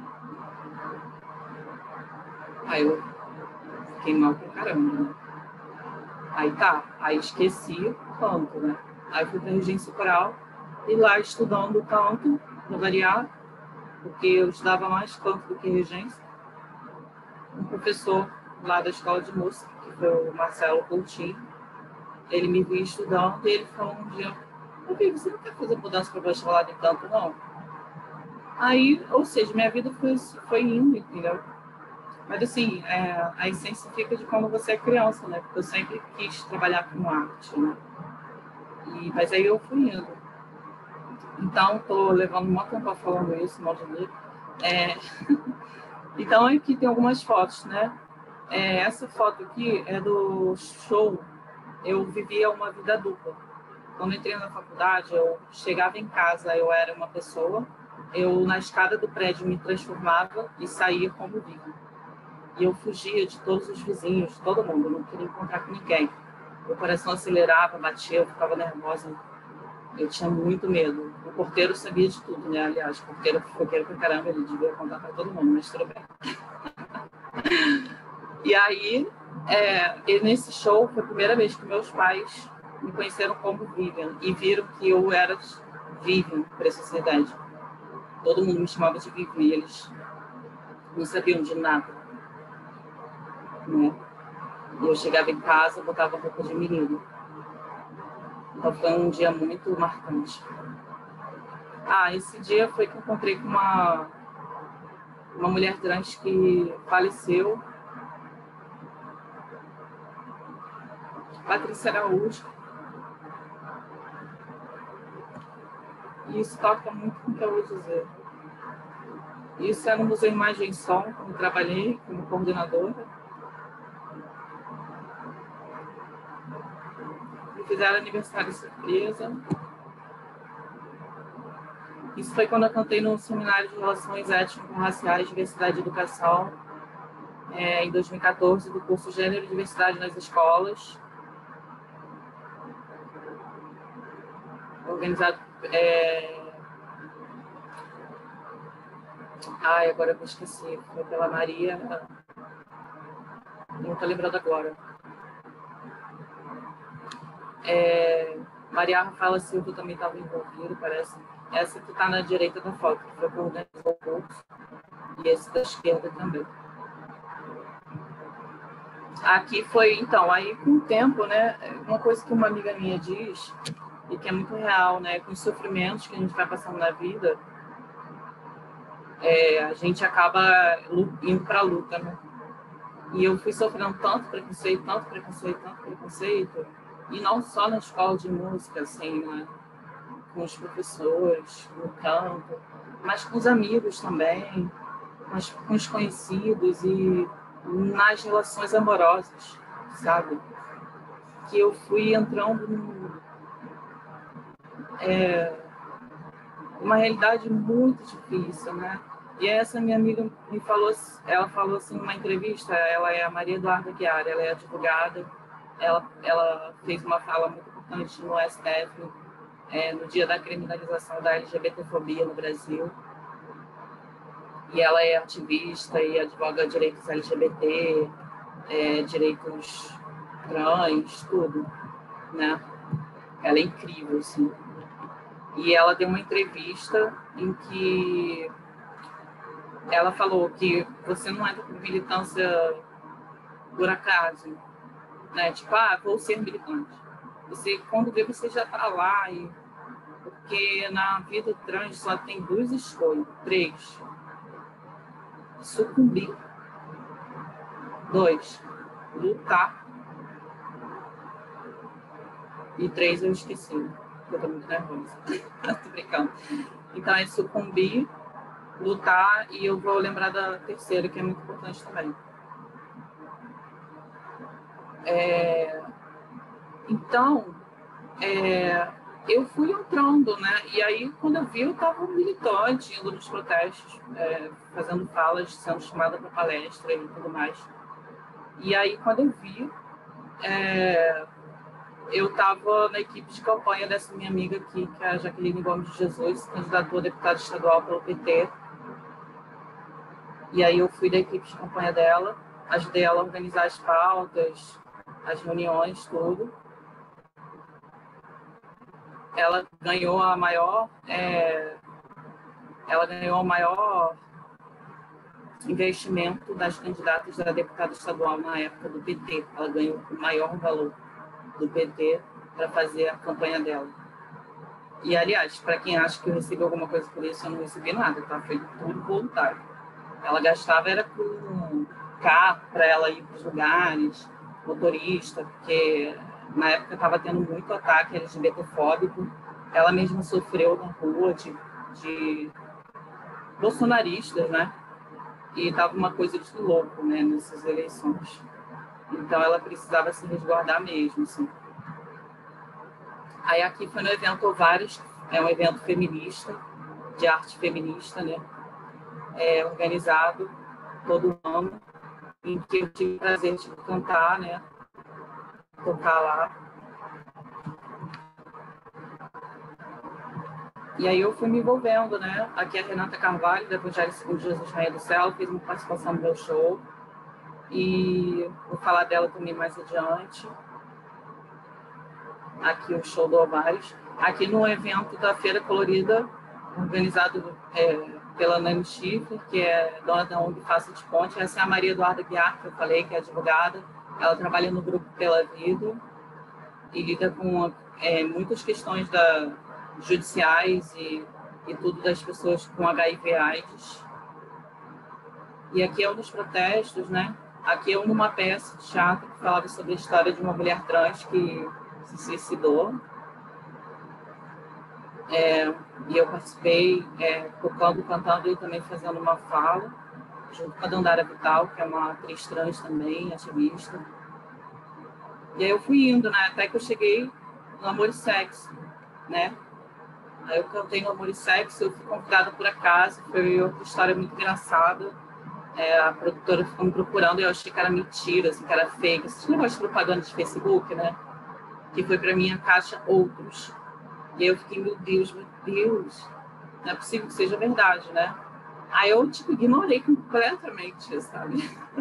Aí eu fiquei mal pra caramba, né? Aí tá, aí esqueci o canto, né? Aí fui para a regência coral e lá estudando canto, para variar, porque eu estudava mais canto do que regência. Um professor lá da escola de música, que foi o Marcelo Coutinho, ele me viu estudando e ele falou um dia: "Ô, você não quer fazer mudança para vestibular de canto, não?" Aí, ou seja, minha vida foi, foi indo, entendeu? Mas, assim, é, a essência fica de quando você é criança, né? Porque eu sempre quis trabalhar com arte, né? E, mas aí eu fui indo. Então, estou levando um tempo falando isso, mal de mim. É... Então, aqui tem algumas fotos, né? É, essa foto aqui é do show. Eu vivia uma vida dupla. Quando entrei na faculdade, eu chegava em casa, eu era uma pessoa. Eu, na escada do prédio, me transformava e saía como vivo. E eu fugia de todos os vizinhos, de todo mundo. Eu não queria encontrar com ninguém. Meu coração acelerava, batia, eu ficava nervosa. Eu tinha muito medo. O porteiro sabia de tudo, né? Aliás, o porteiro fofoqueiro pra caramba, ele devia contar pra todo mundo, mas tudo bem. E aí, é, e nesse show, foi a primeira vez que meus pais me conheceram como Vivian e viram que eu era Vivian para a sociedade. Todo mundo me chamava de Vivian e eles não sabiam de nada, né? E eu chegava em casa, botava roupa de menino. Então foi um dia muito marcante. Ah, esse dia foi que eu encontrei com uma, uma mulher trans que faleceu, Patrícia Araújo. E isso toca muito com o que eu vou dizer. Isso era no Museu Imagem e Som, quando eu trabalhei como coordenadora. Me fizeram aniversário surpresa. Isso foi quando eu cantei no Seminário de Relações Étnico-Raciais, Diversidade e Educação, é, em dois mil e quatorze, do curso Gênero e Diversidade nas Escolas. Organizado... É... Ai, agora eu esqueci. Foi pela Maria... Não estou lembrando agora. É... Maria Rafaela Silva também estava envolvida, parece. Essa que está na direita da foto, que foi que organizou o curso. E esse da esquerda também. Aqui foi, então, aí com o tempo, né, uma coisa que uma amiga minha diz, e que é muito real, né, com os sofrimentos que a gente vai passando na vida, é, a gente acaba indo para a luta, né? E eu fui sofrendo tanto preconceito, tanto preconceito, tanto preconceito, e não só na escola de música, assim, né, com os professores, no canto, mas com os amigos também, mas com os conhecidos e nas relações amorosas, sabe? Que eu fui entrando num, é, uma realidade muito difícil, né? E essa minha amiga me falou, ela falou assim numa entrevista, ela é a Maria Eduarda Guiar, ela é advogada, ela, ela fez uma fala muito importante no S T F, é, no dia da criminalização da LGBTfobia no Brasil. E ela é ativista e advoga direitos L G B T, é, direitos trans, tudo, né? Ela é incrível, assim. E ela deu uma entrevista em que ela falou que você não entra por militância por acaso, né? Tipo, ah, vou ser militante. Você, quando vê, você já tá lá. E... Porque na vida trans só tem duas escolhas, três. Sucumbir. Dois, lutar. E três eu esqueci, porque eu tô muito nervosa. Tô brincando. Então é sucumbir, lutar, e eu vou lembrar da terceira, que é muito importante também. É... Então, é... eu fui entrando, né? E aí, quando eu vi, eu estava militante, indo nos protestos, é... fazendo falas, sendo chamada para palestra e tudo mais. E aí, quando eu vi, é... eu estava na equipe de campanha dessa minha amiga aqui, que é a Jaqueline Gomes de Jesus, candidatou a deputada estadual pelo P T. E aí eu fui da equipe de campanha dela, ajudei ela a organizar as pautas, as reuniões, tudo. Ela ganhou a maior, é, ela ganhou o maior investimento das candidatas da deputada estadual na época do P T. Ela ganhou o maior valor do P T para fazer a campanha dela. E, aliás, para quem acha que eu recebi alguma coisa por isso, eu não recebi nada, tá? Foi tudo voluntário. Ela gastava era com carro para ela ir para os lugares, motorista, porque na época estava tendo muito ataque LGBTfóbico. Ela mesma sofreu na rua de, de bolsonaristas, né? E estava uma coisa de louco, né, nessas eleições. Então ela precisava se resguardar mesmo, assim. Aí aqui foi no evento Ovários, é um evento feminista, de arte feminista, né? É, organizado todo ano, em que eu tive o prazer de cantar, né? Tocar lá. E aí eu fui me envolvendo, né? Aqui a Renata Carvalho, da Evangelho Segundo Jesus Rainha do Céu, fez uma participação no meu show. E vou falar dela também mais adiante. Aqui o show do Ovários. Aqui no evento da Feira Colorida, organizado é, pela Nani Schiffer, que é dona da O N G Faça de Ponte. Essa é a Maria Eduarda Guiar, que eu falei, que é advogada. Ela trabalha no grupo Pela Vida e lida com é, muitas questões da, judiciais e, e tudo das pessoas com H I V AIDS. E aqui é um dos protestos, né? Aqui é uma peça de teatro que falava sobre a história de uma mulher trans que se suicidou. É, e eu participei é, tocando, cantando e também fazendo uma fala, junto com a Dandara Vital, que é uma atriz trans também, ativista. E aí eu fui indo, né? Até que eu cheguei no Amor e Sexo, né? Aí eu cantei no Amor e Sexo, eu fui convidada por acaso, foi outra história muito engraçada. É, a produtora ficou me procurando e eu achei que era mentira, assim, que era fake. Esses negócios de propaganda de Facebook, né? Que foi para minha caixa Outros. E aí eu fiquei, meu Deus, meu Deus, não é possível que seja verdade, né? Aí eu, tipo, ignorei completamente, sabe?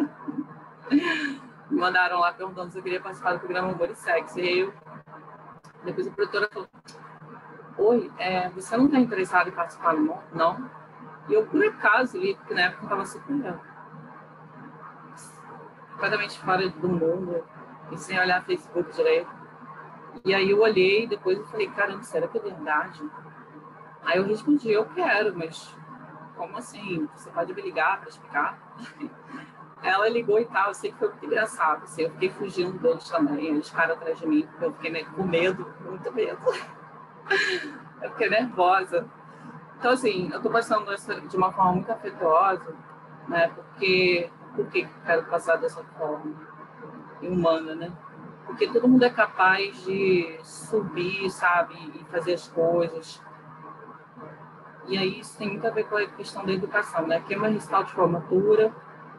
Me mandaram lá perguntando se eu queria participar do programa Amor e Sexo. E aí eu, depois a produtora falou, oi, é, você não está interessado em participar? Não? Não? E eu, por acaso, li, porque na época eu estava super completamente fora do mundo e sem olhar Facebook direito. E aí eu olhei e depois eu falei, caramba, será que é verdade? Aí eu respondi, eu quero, mas como assim? Você pode me ligar para explicar? Ela ligou e tal, eu sei que foi muito engraçado, assim, eu fiquei fugindo deles também, eles ficaram atrás de mim, porque eu fiquei com medo, muito medo. Eu fiquei nervosa. Então, assim, eu tô passando isso de uma forma muito afetuosa, né, porque, porque eu quero passar dessa forma humana, né? Porque todo mundo é capaz de subir, sabe, e fazer as coisas. E aí isso tem muito a ver com a questão da educação, né? Aqui é uma recital de formatura.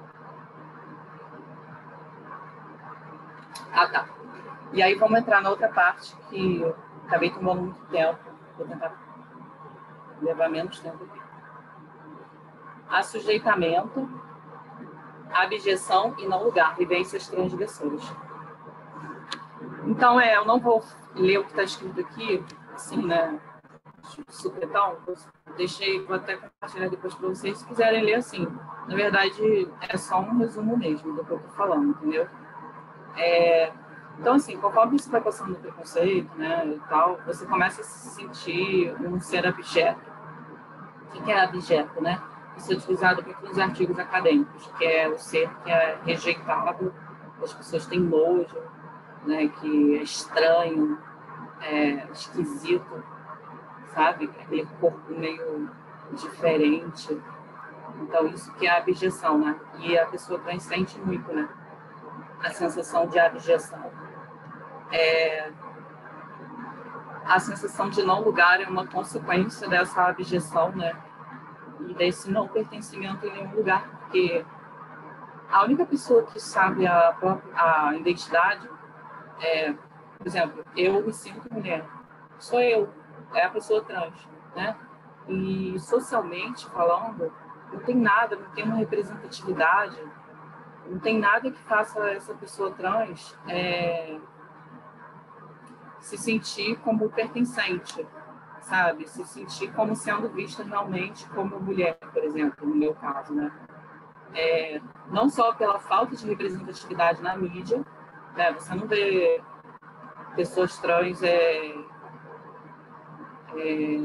Ah, tá. E aí vamos entrar na outra parte que eu acabei tomando muito tempo. Vou tentar levar menos tempo aqui. Assujeitamento, abjeção e não lugar, vivências transgressoras. Então, é, eu não vou ler o que está escrito aqui, assim, né, supetão, deixei, vou até compartilhar depois para vocês, se quiserem ler assim. Na verdade, é só um resumo mesmo do que eu estou falando, entendeu? É, então, assim, conforme você vai passando no preconceito, né, e tal, você começa a se sentir um ser abjeto. O que é abjeto, né? Isso é utilizado muito nos artigos acadêmicos, que é o ser que é rejeitado, as pessoas têm nojo, né, que é estranho, é, esquisito, sabe? Aquele corpo meio diferente. Então, isso que é a abjeção, né? E a pessoa trans sente muito, né? A sensação de abjeção. É... A sensação de não lugar é uma consequência dessa abjeção, né? E desse não pertencimento em nenhum lugar, porque a única pessoa que sabe a, própria, a identidade é, por exemplo, eu me sinto mulher, sou eu, é a pessoa trans, né? E socialmente falando, não tem nada, não tem uma representatividade, não tem nada que faça essa pessoa trans é, se sentir como pertencente, sabe? Se sentir como sendo vista realmente como mulher, por exemplo, no meu caso, né? É, não só pela falta de representatividade na mídia, né? Você não vê pessoas trans é, é,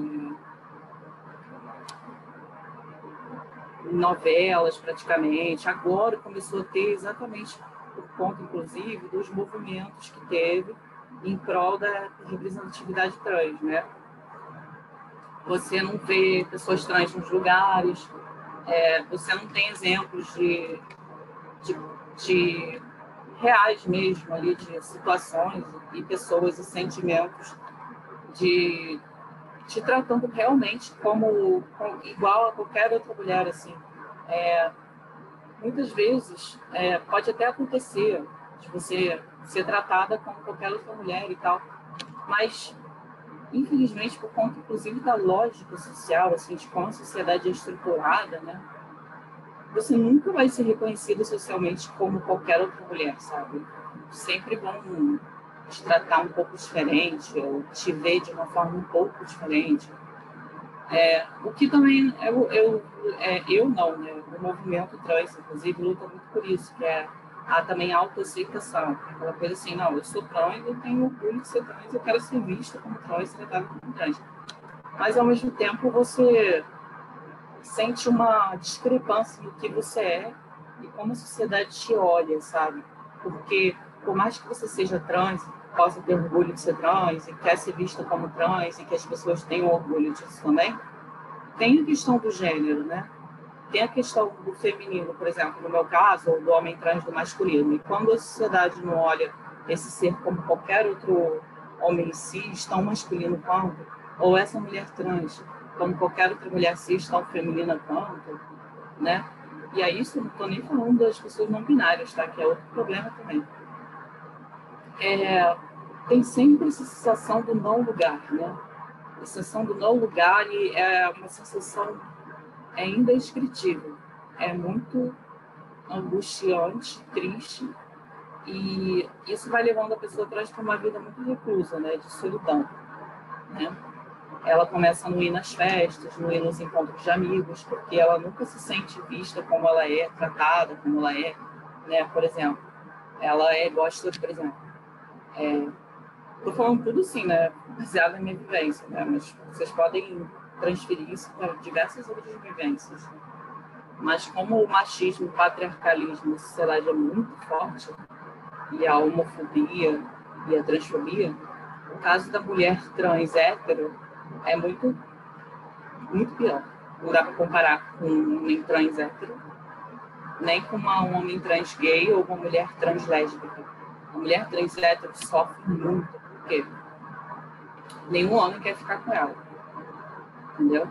novelas praticamente. Agora começou a ter exatamente por conta, inclusive, dos movimentos que teve em prol da representatividade trans, né? Você não vê pessoas trans nos lugares, é, você não tem exemplos de, de, de reais mesmo ali, de situações e pessoas e sentimentos de te tratando realmente como, como igual a qualquer outra mulher, assim. É, muitas vezes é, pode até acontecer de você ser tratada como qualquer outra mulher e tal, mas infelizmente por conta inclusive da lógica social, assim, de como a sociedade é estruturada, né, você nunca vai ser reconhecida socialmente como qualquer outra mulher, sabe? Sempre vão te tratar um pouco diferente ou te ver de uma forma um pouco diferente. É, o que também eu, eu, é, eu não, né? O movimento trans, inclusive, luta muito por isso, que é a também a autoaceitação. Aquela coisa assim, não, eu sou trans, eu tenho orgulho de ser trans, eu quero ser vista como trans, tratada como trans. Mas, ao mesmo tempo, você sente uma discrepância no que você é e como a sociedade te olha, sabe? Porque, por mais que você seja trans, possa ter orgulho de ser trans e quer ser vista como trans e que as pessoas tenham orgulho disso também, tem a questão do gênero, né? Tem a questão do feminino, por exemplo, no meu caso, ou do homem trans do masculino. E quando a sociedade não olha esse ser como qualquer outro homem cis, tão masculino quanto, ou essa mulher trans como qualquer outra mulher cis, tão feminina quanto, né? E aí isso não estou nem falando das pessoas não binárias, tá? Que é outro problema também. É, tem sempre essa sensação do não lugar, né? A sensação do não lugar e é uma sensação é indescritível. É muito angustiante, triste, e isso vai levando a pessoa atrás para uma vida muito reclusa, né? De solidão, né? Ela começa a não ir nas festas, não ir nos encontros de amigos, porque ela nunca se sente vista como ela é, tratada como ela é, né? Por exemplo, ela é, gosta, por exemplo, é, tô falando tudo assim, né? Baseado na minha vivência, né? Mas vocês podem transferir isso para diversas outras vivências. Mas como o machismo, o patriarcalismo na sociedade é muito forte, e a homofobia e a transfobia, o caso da mulher trans hétero é muito, muito pior. Não dá para comparar com um homem trans hétero, nem com uma, um homem trans gay ou uma mulher trans lésbica. A mulher trans hétero sofre muito, porque nenhum homem quer ficar com ela. Entendeu?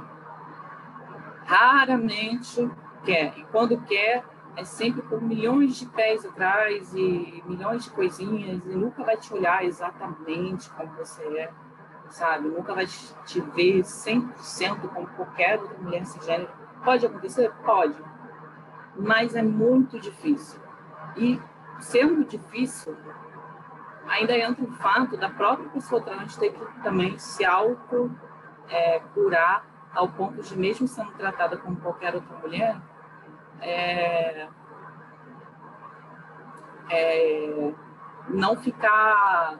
Raramente quer. E quando quer, é sempre com milhões de pés atrás e milhões de coisinhas, e nunca vai te olhar exatamente como você é, sabe? Nunca vai te ver cem por cento como qualquer outra mulher cisgênero. Pode acontecer? Pode. Mas é muito difícil. E, sendo difícil, ainda entra o fato da própria pessoa trans ter que também se auto é, curar ao ponto de, mesmo sendo tratada como qualquer outra mulher, é, é, não ficar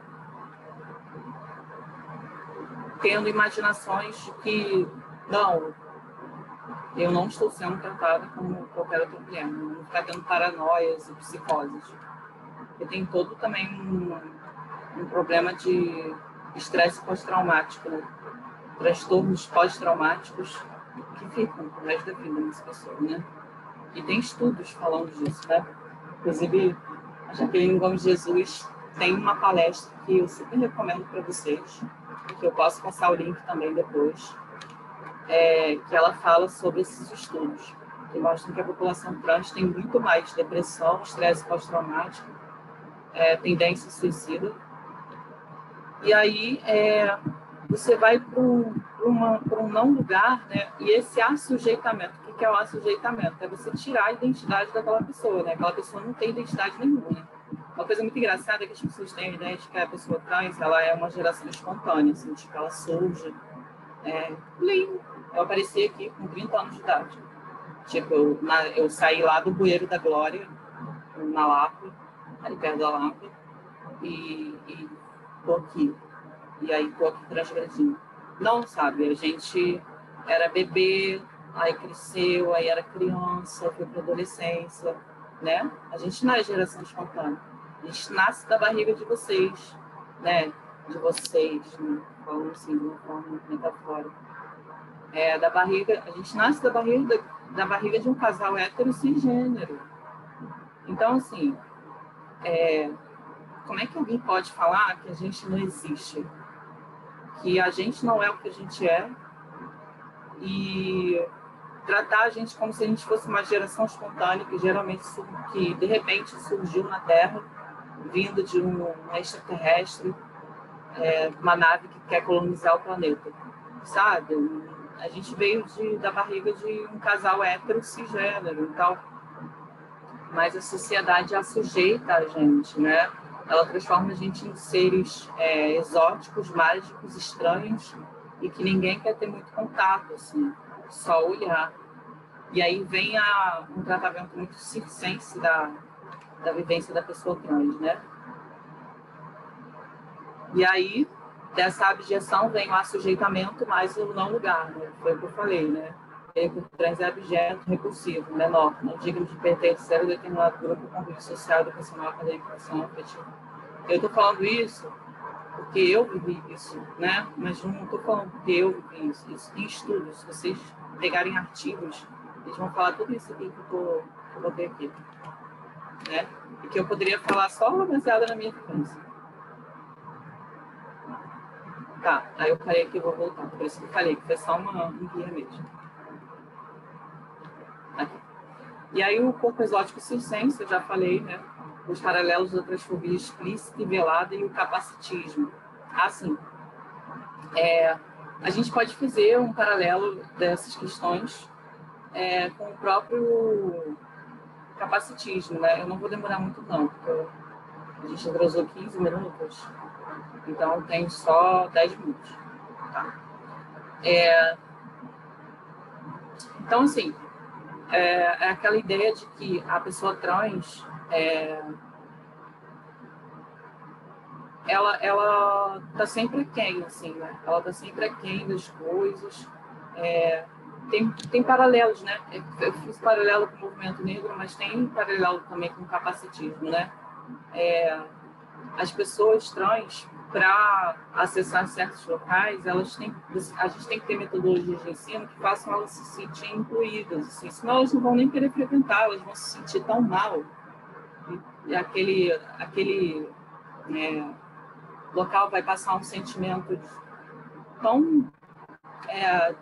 tendo imaginações de que, não, eu não estou sendo tratada como qualquer outra mulher, não ficar tendo paranoias e psicoses. Porque tem todo também um, um problema de estresse pós-traumático, né? Transtornos pós-traumáticos que ficam pro resto da vida nessa pessoa, né? E tem estudos falando disso, né? Inclusive, a Jaqueline Gomes Jesus tem uma palestra que eu super recomendo para vocês, que eu posso passar o link também depois, é, que ela fala sobre esses estudos, que mostram que a população trans tem muito mais depressão, estresse pós-traumático, é, tendência suicida. E aí é, você vai para um, um não lugar, né? E esse assujeitamento, o que é o assujeitamento? É você tirar a identidade daquela pessoa, né? Aquela pessoa não tem identidade nenhuma, né? Uma coisa muito engraçada é que as pessoas têm a ideia de que a pessoa trans, ela é uma geração espontânea, assim, tipo, ela surge. É, eu apareci aqui com trinta anos de idade. Tipo, eu, na, eu saí lá do Bueiro da Glória, na Lapa, ali perto da Lapa, e, e tô aqui. E aí tô aqui transgredindo. Não, sabe, a gente era bebê, aí cresceu, aí era criança, foi pra adolescência, né? A gente não é geração espontânea. A gente nasce da barriga de vocês, né? De vocês, né? Falando assim, de uma forma metafórica. É, da barriga, a gente nasce da barriga, da barriga de um casal hétero cisgênero. Então, assim, é, como é que alguém pode falar que a gente não existe? Que a gente não é o que a gente é e tratar a gente como se a gente fosse uma geração espontânea que geralmente, que de repente surgiu na Terra, vindo de um extraterrestre, é, uma nave que quer colonizar o planeta, sabe? A gente veio de, da barriga de um casal hétero cisgênero e tal, mas a sociedade assujeita a gente, né? Ela transforma a gente em seres é, exóticos, mágicos, estranhos e que ninguém quer ter muito contato, assim, só olhar. E aí vem a, um tratamento muito circense da, da vivência da pessoa trans, né? E aí, dessa abjeção vem o assujeitamento mais o não lugar, né? Foi o que eu falei, né? O trans é abjeto, repulsivo, menor, não digno de pertencer a determinado grupo, convívio social, educacional, acadêmico, afetivo. Eu estou falando isso porque eu vivi isso, né? Mas não estou falando porque eu vivi isso. Isso tem estudos. Se vocês pegarem artigos, eles vão falar tudo isso aqui que eu, tô, que eu botei aqui, né? E que eu poderia falar só baseada na minha vivência. Tá, aí eu parei aqui e vou voltar. Por isso que eu falei que foi só uma, um guia mesmo. Aqui. E aí o corpo exótico circense, eu já falei, né? Os paralelos da transfobia explícita e velada e o capacitismo. Assim, é, a gente pode fazer um paralelo dessas questões é, com o próprio capacitismo, né? Eu não vou demorar muito não, porque a gente atrasou quinze minutos, então tem só dez minutos. Tá? É, então, assim, é, é aquela ideia de que a pessoa trans... É, ela ela tá sempre aquém, assim, né? Ela tá sempre aquém das coisas. É, tem, tem paralelos, né? Eu fiz paralelo com o movimento negro, mas tem paralelo também com o capacitismo, né? É, as pessoas trans, para acessar certos locais, elas têm, a gente tem que ter metodologias de ensino que façam elas se sentirem incluídas, assim, senão elas não vão nem querer frequentar, elas vão se sentir tão mal. E, e aquele... aquele é, local vai passar um sentimento tão é,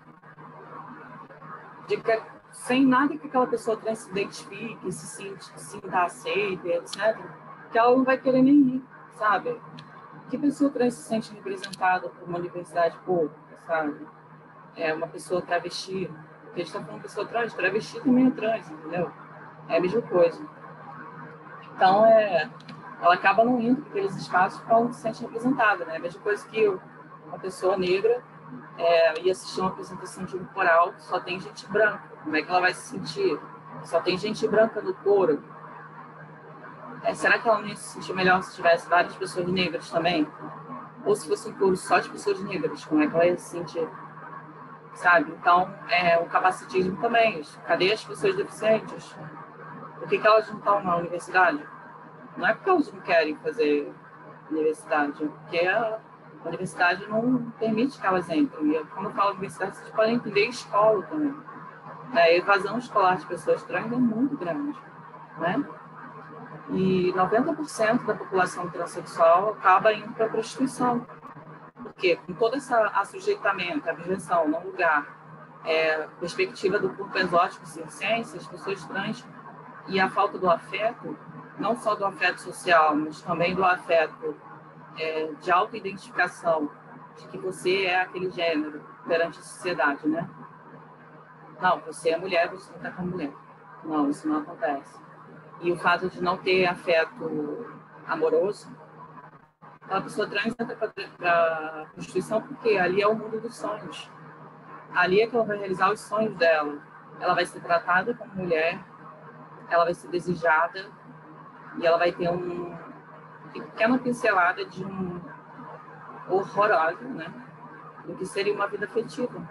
de que, sem nada que aquela pessoa trans se identifique, se sinta, se sinta aceita, etcétera, que ela não vai querer nem ir, sabe? Que pessoa trans se sente representada por uma universidade pública, sabe? É uma pessoa travesti, porque a gente está falando de pessoa trans, travesti também é trans, entendeu? É a mesma coisa. Então, é... ela acaba não indo para aqueles espaços porque ela não se sente representada, né? A mesma coisa que eu, uma pessoa negra é, ia assistir uma apresentação de um coral que só tem gente branca. Como é que ela vai se sentir? Só tem gente branca no coro. É, será que ela não ia se sentir melhor se tivesse várias pessoas negras também? Ou se fosse um coro só de pessoas negras, como é que ela ia se sentir? Sabe? Então, é, o capacitismo também. Cadê as pessoas deficientes? Por que, que elas não estão na universidade? Não é porque elas não querem fazer universidade, é porque A universidade não permite que elas entrem. E quando eu falo universidade, vocês podem entender escola também. A evasão escolar de pessoas trans é muito grande, né? E noventa por cento da população transexual acaba indo para a prostituição. Porque com todo esse assujeitamento, a vivência no lugar, é, perspectiva do corpo exótico circense, as pessoas trans e a falta do afeto, não só do afeto social, mas também do afeto é, de autoidentificação, de que você é aquele gênero perante a sociedade, né? Não, você é mulher, você não está com mulher. Não, isso não acontece. E o fato de não ter afeto amoroso, a pessoa trans entra para a prostituição porque ali é o mundo dos sonhos. Ali é que ela vai realizar os sonhos dela. Ela vai ser tratada como mulher, ela vai ser desejada e ela vai ter um pequena pincelada de um horrorosa, né, do que seria uma vida afetiva.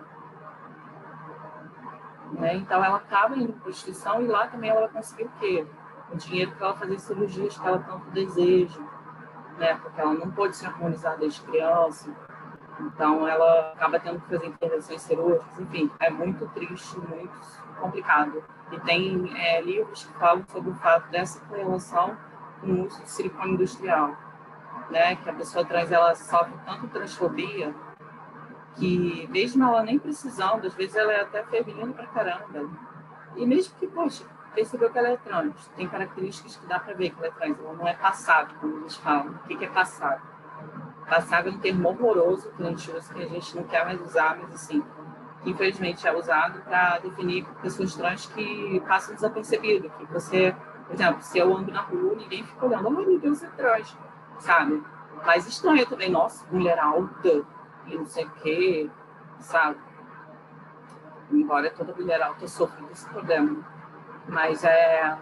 Né? Então ela acaba indo para prostituição e lá também ela vai conseguir o quê? O dinheiro para ela fazer cirurgias que ela tanto deseja, né? Porque ela não pôde se harmonizar desde criança, então ela acaba tendo que fazer intervenções cirúrgicas, enfim, é muito triste, muito complicado. E tem é, livros que falam sobre o fato dessa correlação com o uso de silicone industrial, né? Que a pessoa trans, ela sofre tanto transfobia que mesmo ela nem precisando, às vezes ela é até feminina pra caramba. E mesmo que, poxa, percebeu que ela é trans, tem características que dá pra ver que ela é trans, ela não é passado, como eles falam. O que é passado? Passado é um termo horroroso que a gente usa, que a gente não quer mais usar, mas assim, que infelizmente é usado para definir pessoas trans que passam desapercebido, que você, por exemplo, se eu ando na rua, ninguém fica olhando, oh meu Deus, é trans, sabe? Mas estranho também, nossa, mulher alta, e não sei o quê, sabe? Embora toda mulher alta sofra desse problema. Mas é...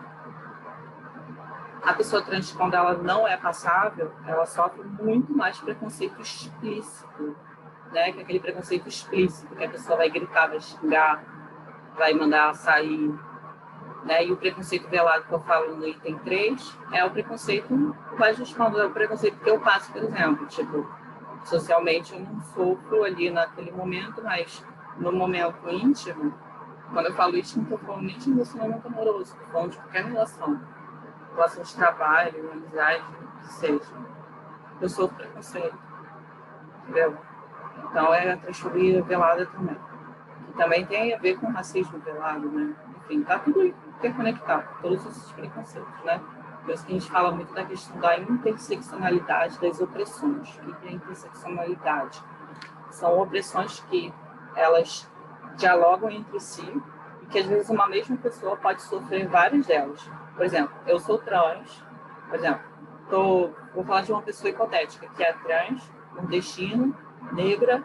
a pessoa trans, quando ela não é passável, ela sofre muito mais preconceito explícito, né? Que é aquele preconceito explícito, que a pessoa vai gritar, vai xingar, vai mandar sair, né? E o preconceito velado que eu falo no item três é o preconceito, vai justificando, é o preconceito que eu passo, por exemplo, tipo, socialmente eu não sofro ali naquele momento, mas no momento íntimo, quando eu falo isso, não estou falando nem de relacionamento amoroso, estou falando de qualquer relação, relação de trabalho, amizade, o que seja. Eu sofro preconceito, entendeu? Então é a transfobia velada também. Que também tem a ver com racismo velado, né? Enfim, tá tudo interconectado, todos esses preconceitos, né? Por isso que a gente fala muito da questão da interseccionalidade das opressões. O que é interseccionalidade? São opressões que elas dialogam entre si e que às vezes uma mesma pessoa pode sofrer várias delas. Por exemplo, eu sou trans, por exemplo, tô, vou falar de uma pessoa hipotética que é trans, nordestina, negra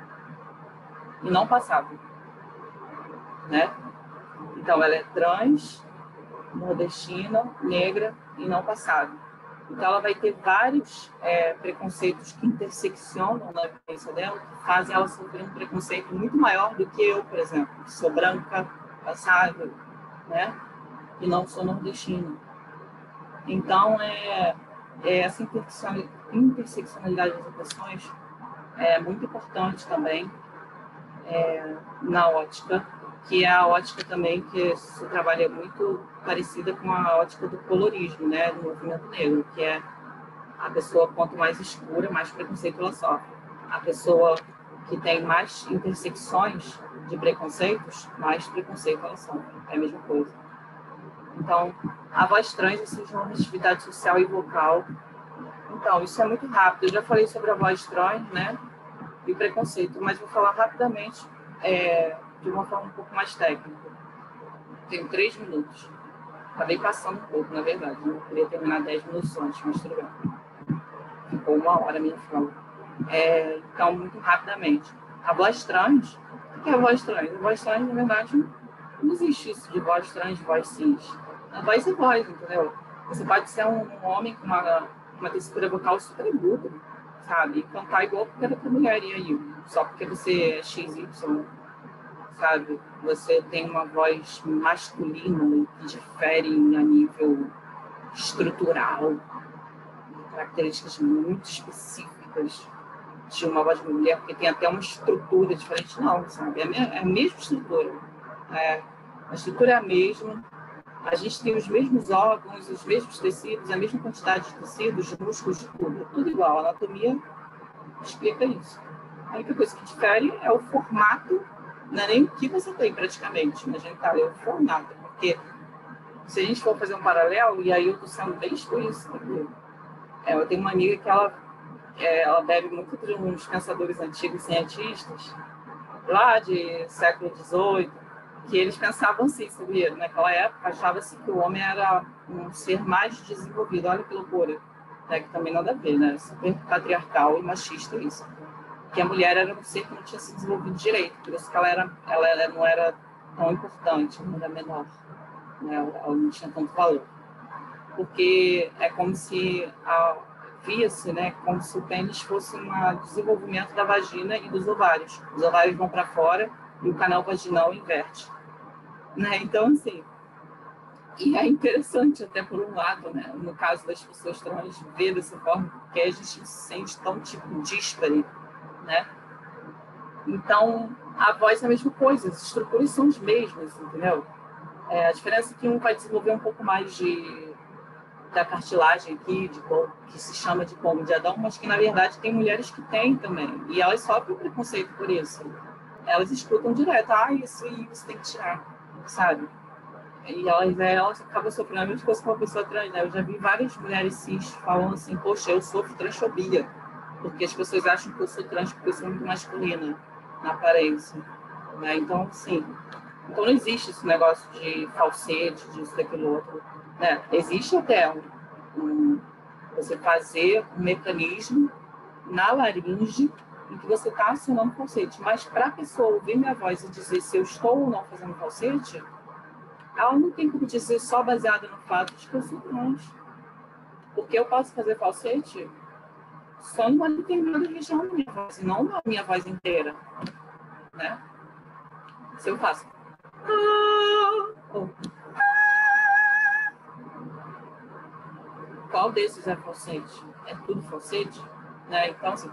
e não passável, né? Então ela é trans, nordestina, negra e não passável. Então ela vai ter vários é, preconceitos que interseccionam na vivência dela, que fazem ela sofrer um preconceito muito maior do que eu, por exemplo, que sou branca, passável, né? E não sou nordestina. Então é, é essa interseccionalidade das opressões é muito importante também é, na ótica, que é a ótica também que se trabalha muito parecida com a ótica do colorismo, né, do movimento negro, que é a pessoa, quanto mais escura, mais preconceito ela sofre. A pessoa que tem mais intersecções de preconceitos, mais preconceito ela sofre. É a mesma coisa. Então, a voz trans exige uma atividade social e vocal. Então, isso é muito rápido. Eu já falei sobre a voz trans, né, e preconceito, mas vou falar rapidamente é, de uma forma um pouco mais técnica. Tenho três minutos. Acabei passando um pouco, na verdade. Eu queria terminar dez minutos antes, mas tudo bem. Ficou uma hora a minha fala. É, então, muito rapidamente. A voz trans, o que é a voz trans? A voz trans, na verdade, não existe isso de voz trans, voz cis. A voz é voz, entendeu? Você pode ser um, um homem com uma, uma textura vocal super aguda, sabe? E cantar igual qualquer outra mulher, e aí? Só porque você é X Y, sabe? Você tem uma voz masculina que difere a nível estrutural, características muito específicas, de uma voz de mulher, porque tem até uma estrutura diferente, não, sabe? É a mesma estrutura. É, a estrutura é a mesma, a gente tem os mesmos órgãos, os mesmos tecidos, a mesma quantidade de tecidos, de músculos, de tudo, é tudo igual. A anatomia explica isso. A única coisa que difere é o formato, não é nem o que você tem praticamente na genitália, é o formato, porque se a gente for fazer um paralelo, e aí eu estou sendo bem explícita, é, eu tenho uma amiga que ela, é, ela bebe muito de uns pensadores antigos cientistas, lá de século dezoito, que eles pensavam assim, sabia? Naquela época achava-se que o homem era um ser mais desenvolvido. Olha que loucura, né? Que também nada a ver, né? Super patriarcal e machista isso. Que a mulher era um ser que não tinha se desenvolvido direito, por isso que ela, era, ela não era tão importante, não era menor, né? Ela não tinha tanto valor. Porque é como se via-se, né, como se o pênis fosse um desenvolvimento da vagina e dos ovários. Os ovários vão para fora e o canal vaginal inverte. Né? Então, assim, e é interessante até por um lado, né, no caso das pessoas trans, ver dessa forma, porque a gente se sente tão, tipo, díspare, né? Então, a voz é a mesma coisa, as estruturas são as mesmas, entendeu? É, a diferença é que um vai desenvolver um pouco mais de, da cartilagem aqui, de, que se chama de pomo de Adão, mas que, na verdade, tem mulheres que têm também, e elas sofrem preconceito por isso. Elas escutam direto, ah, isso aí você tem que tirar, sabe? E elas, elas acabam sofrendo a mesma coisa com uma pessoa trans, né? Eu já vi várias mulheres cis falando assim, poxa, eu sofro transfobia, porque as pessoas acham que eu sou trans porque eu sou muito masculina na aparência, né? Então, sim. Então não existe esse negócio de falsete, disso, daquilo outro, né? Existe até um, um, você fazer um mecanismo na laringe em que você está acionando falsete, mas para a pessoa ouvir minha voz e dizer se eu estou ou não fazendo falsete, ela não tem como dizer só baseada no fato de que eu sou trans. Porque eu posso fazer falsete só numa determinada região da minha voz, e não na minha voz inteira, né? Se eu faço... Qual desses é falsete? É tudo falsete? Né? Então, assim...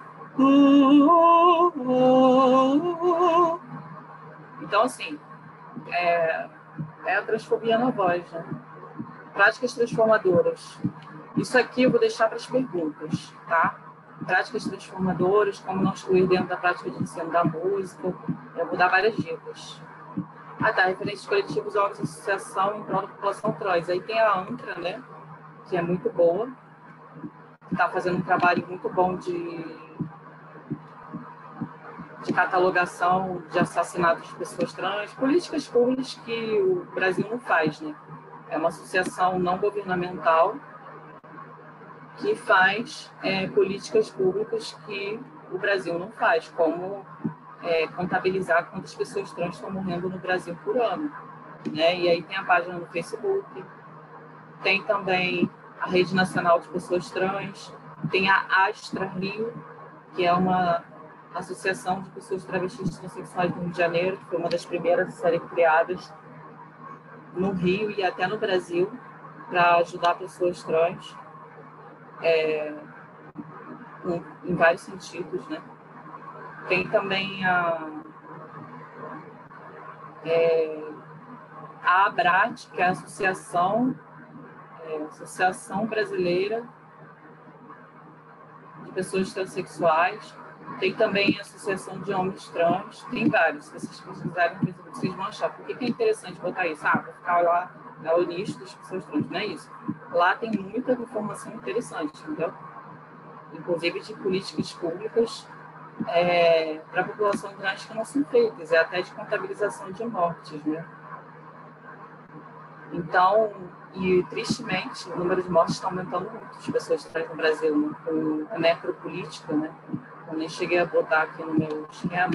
Então, assim, é, é a transfobia na voz, né? Práticas transformadoras. Isso aqui eu vou deixar para as perguntas, tá? Práticas transformadoras, como não excluir dentro da prática de ensino da música. Eu vou dar várias dicas. Ah, tá. Referentes coletivos, órgãos de associação em prol da população trans. Aí tem a ANCRA, né? Que é muito boa. Está fazendo um trabalho muito bom de, de catalogação de assassinatos de pessoas trans. Políticas públicas que o Brasil não faz, né? É uma associação não governamental que faz é, políticas públicas que o Brasil não faz, como é, contabilizar quantas pessoas trans estão morrendo no Brasil por ano. Né? E aí tem a página no Facebook, tem também a Rede Nacional de Pessoas Trans, tem a Astra Rio, que é uma associação de pessoas travestis e transexuais do Rio de Janeiro, que foi uma das primeiras a serem criadas no Rio e até no Brasil, para ajudar pessoas trans. É, em, em vários sentidos, né? Tem também a, é, a ABRAT, que é a Associação, é, Associação Brasileira de Pessoas Transsexuais. Tem também a Associação de Homens Trans. Tem vários, se vocês precisarem, vocês vão achar. Por que é interessante botar isso? Ah, vou ficar lá no nicho das pessoas trans, não é isso. Lá tem muita informação interessante, entendeu? Inclusive de políticas públicas é, para a população trans que não são feitas, é até de contabilização de mortes, né? Então, e tristemente, o número de mortes está aumentando muito de pessoas trans no Brasil, né? Com a necropolítica, né? Eu nem cheguei a botar aqui no meu esquema.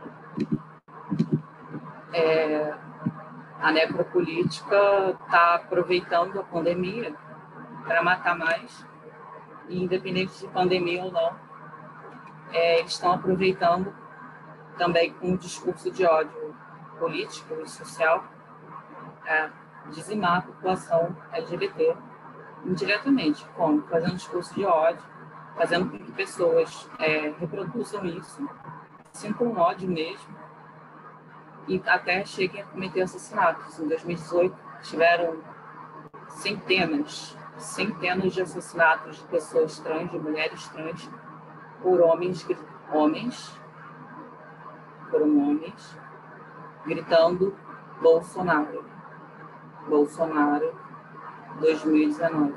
É, a necropolítica está aproveitando a pandemia para matar mais, e independente de pandemia ou não, é, eles estão aproveitando também com um discurso de ódio político e social, é, dizimar a população L G B T indiretamente, como fazendo discurso de ódio, fazendo com que pessoas é, reproduzam isso, sintam ódio mesmo, e até cheguem a cometer assassinatos. Em dois mil e dezoito, tiveram centenas, centenas de assassinatos de pessoas trans, de mulheres trans, por homens, homens, foram homens, gritando Bolsonaro, Bolsonaro, dois mil e dezenove.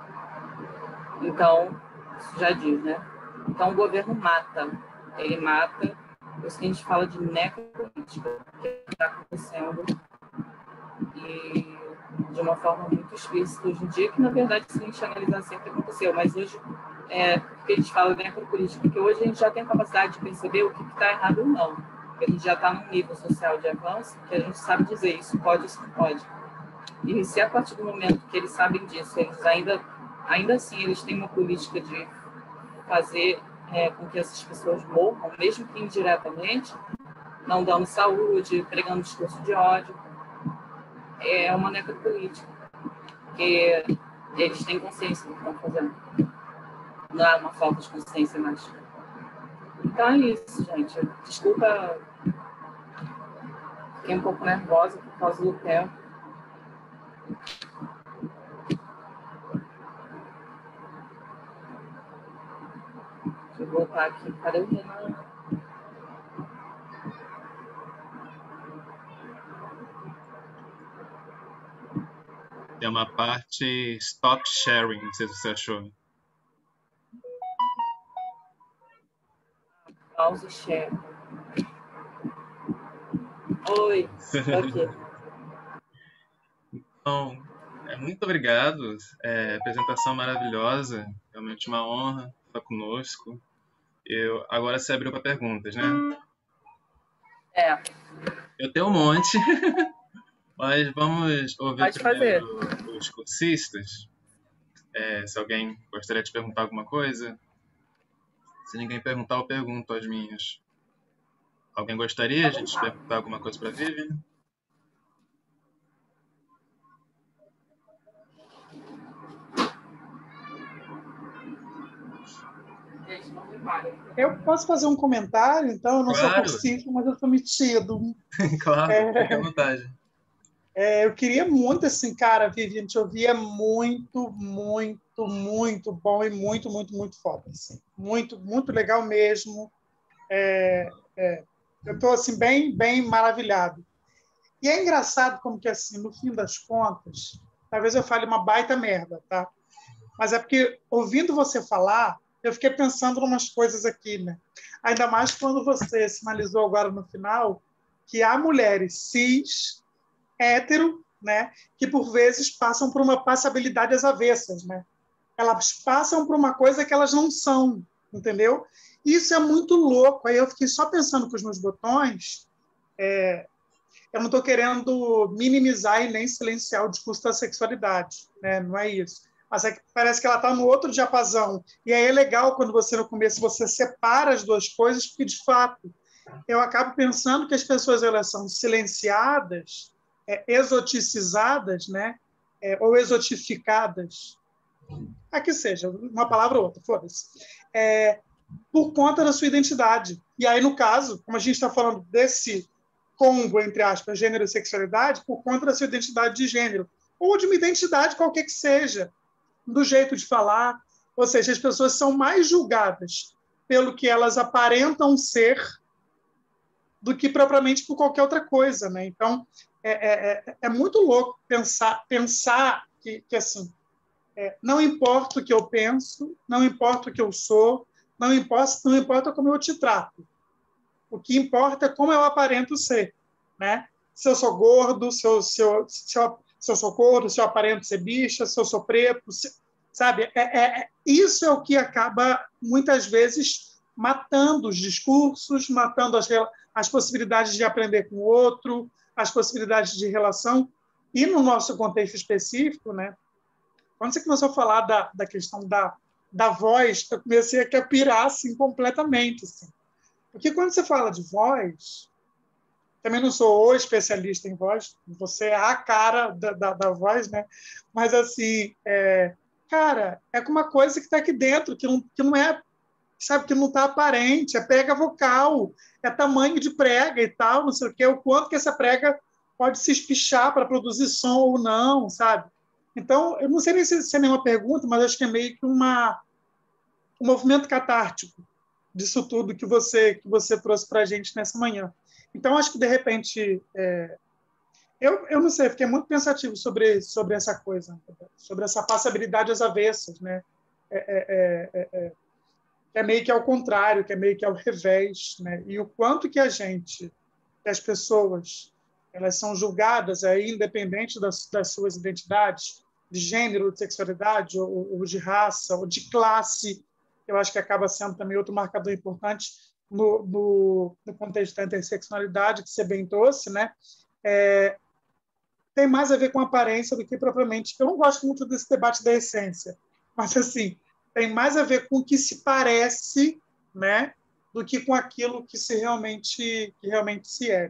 Então, isso já diz, né? Então, o governo mata, ele mata, por isso que a gente fala de necropolítica, que está acontecendo, e de uma forma muito explícita hoje em dia, que na verdade, se a gente analisar sempre, aconteceu, mas hoje, é, porque a gente fala de necropolítica, porque hoje a gente já tem capacidade de perceber o que está errado ou não, porque a gente já está num nível social de avanço que a gente sabe dizer isso pode, isso não pode. E se a partir do momento que eles sabem disso, eles ainda, ainda assim, eles têm uma política de fazer é, com que essas pessoas morram, mesmo que indiretamente, não dando saúde, pregando discurso de ódio, é uma necropolítica, porque eles têm consciência do que estão fazendo. Não é uma falta de consciência mais. Então é isso, gente. Desculpa, fiquei um pouco nervosa por causa do tempo. Deixa eu voltar aqui. Cadê o Renan? Tem uma parte stop sharing, não sei se você achou. Pause share. Oi, ok. Então, é, muito obrigado. É, apresentação maravilhosa. Realmente uma honra estar conosco. Eu, agora você abriu para perguntas, né? É, Eu tenho um monte, mas vamos ouvir pode fazer. primeiro os cursistas. É, se alguém gostaria de perguntar alguma coisa. Se ninguém perguntar, eu pergunto as minhas. Alguém gostaria de te perguntar alguma coisa para a Vivian? Eu posso fazer um comentário, então? Eu não sou Claro. cursista, mas eu sou metido. Claro, É, fique à vontade. é, eu queria muito, assim, cara, Vivian, te ouvir é muito, muito, muito bom e muito, muito, muito foda. Assim. Muito, muito legal mesmo. É, é, eu estou, assim, bem, bem maravilhado. E é engraçado como que, assim, no fim das contas, talvez eu fale uma baita merda, tá? Mas é porque, ouvindo você falar, eu fiquei pensando em umas coisas aqui, né? Ainda mais quando você sinalizou agora no final que há mulheres cis, hétero, né? Que por vezes passam por uma passabilidade às avessas, né? Elas passam por uma coisa que elas não são, entendeu? Isso é muito louco. Aí eu fiquei só pensando com os meus botões. É... Eu não estou querendo minimizar e nem silenciar o discurso da sexualidade, né? Não é isso. Mas é que parece que ela está no outro diapasão. E aí é legal quando você, no começo, você separa as duas coisas, porque, de fato, eu acabo pensando que as pessoas elas são silenciadas, é, exoticizadas, né? É, ou exotificadas, a que seja, uma palavra ou outra, foda-se, é, por conta da sua identidade. E aí, no caso, como a gente está falando desse combo, entre aspas, gênero e sexualidade, por conta da sua identidade de gênero, ou de uma identidade qualquer que seja, do jeito de falar, ou seja, as pessoas são mais julgadas pelo que elas aparentam ser do que propriamente por qualquer outra coisa, né? Então, é, é, é muito louco pensar, pensar que, que assim, é, não importa o que eu penso, não importa o que eu sou, não importa, não importa como eu te trato. O que importa é como eu aparento ser, né? Se eu sou gordo, se eu, se eu, se eu, se eu sou gordo, se eu aparento ser bicha, se eu sou preto, se, sabe? É, é, isso é o que acaba, muitas vezes, matando os discursos, matando as, as possibilidades de aprender com o outro, as possibilidades de relação. E no nosso contexto específico, né? Quando você começou a falar da, da questão da, da voz, eu comecei a pirar assim, completamente. Assim. Porque quando você fala de voz, também não sou o especialista em voz, você é a cara da, da, da voz, né? Mas, assim, é, cara, é uma coisa que está aqui dentro, que não, que não é sabe, que não está aparente, é prega vocal, é tamanho de prega e tal, não sei o quê, o quanto que essa prega pode se espichar para produzir som ou não, sabe? Então, eu não sei nem se, se é nenhuma pergunta, mas acho que é meio que uma, um movimento catártico disso tudo que você, que você trouxe para a gente nessa manhã. Então, acho que, de repente, é, eu, eu não sei, fiquei muito pensativo sobre, sobre essa coisa, sobre essa passabilidade às avessas, né? É, é, é, é, que é meio que ao contrário, que é meio que ao revés, né? E o quanto que a gente, que as pessoas, elas são julgadas aí, independente das, das suas identidades, de gênero, de sexualidade, ou, ou de raça, ou de classe, eu acho que acaba sendo também outro marcador importante no, no, no contexto da interseccionalidade, que você bem trouxe, né? É, tem mais a ver com aparência do que propriamente... Eu não gosto muito desse debate da essência, mas, assim, tem mais a ver com o que se parece, né, do que com aquilo que, se realmente, que realmente se é.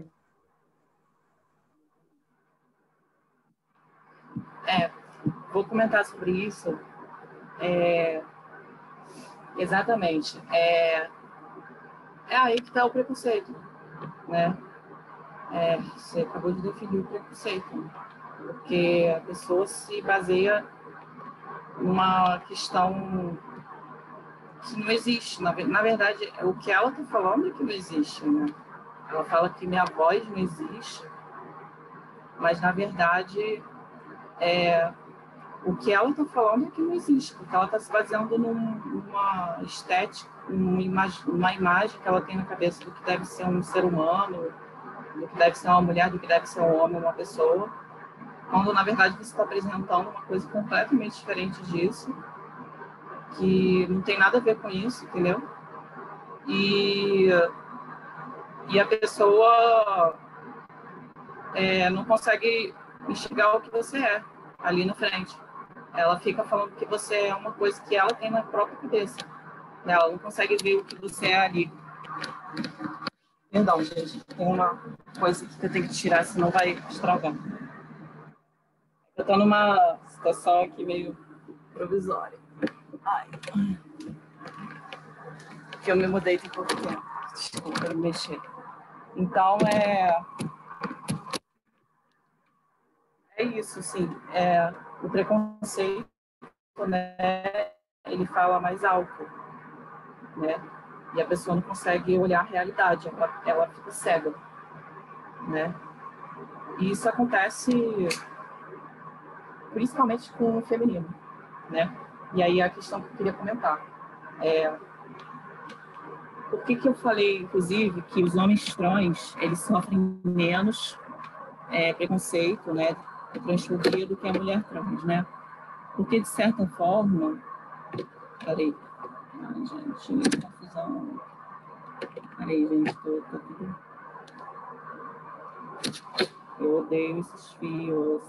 É, vou comentar sobre isso. É, exatamente. É, é aí que está o preconceito, né? É, você acabou de definir o preconceito, porque a pessoa se baseia numa questão que não existe. Na, na verdade, o que ela está falando é que não existe, né? Ela fala que minha voz não existe, mas, na verdade, é, o que ela está falando é que não existe, porque ela está se baseando num, numa estética, numa imagem, uma imagem que ela tem na cabeça do que deve ser um ser humano, do que deve ser uma mulher, do que deve ser um homem, uma pessoa, quando, na verdade, você está apresentando uma coisa completamente diferente disso, que não tem nada a ver com isso, entendeu? E, e a pessoa é, não consegue enxergar o que você é ali na frente. Ela fica falando que você é uma coisa que ela tem na própria cabeça. Ela não consegue ver o que você é ali. Perdão, gente. Tem uma coisa que eu tenho que tirar, senão vai estragar. Eu estou numa situação aqui meio provisória. Ai. Que eu me mudei tem pouco tempo. Desculpa, eu me mexer. Então, é... É isso, sim. É... O preconceito, né? Ele fala mais alto, né? E a pessoa não consegue olhar a realidade, ela, ela fica cega, né? E isso acontece principalmente com o feminino, né? E aí a questão que eu queria comentar é por que que eu falei, inclusive, que os homens trans, eles sofrem menos é, preconceito, né, de transfobia do que a mulher trans, né? Porque, de certa forma... Peraí. Ai, gente, confusão. Peraí, gente, tô, tô tudo... Eu odeio esses fios.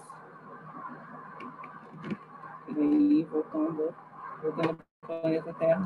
E aí, voltando, voltando para o planeta Terra.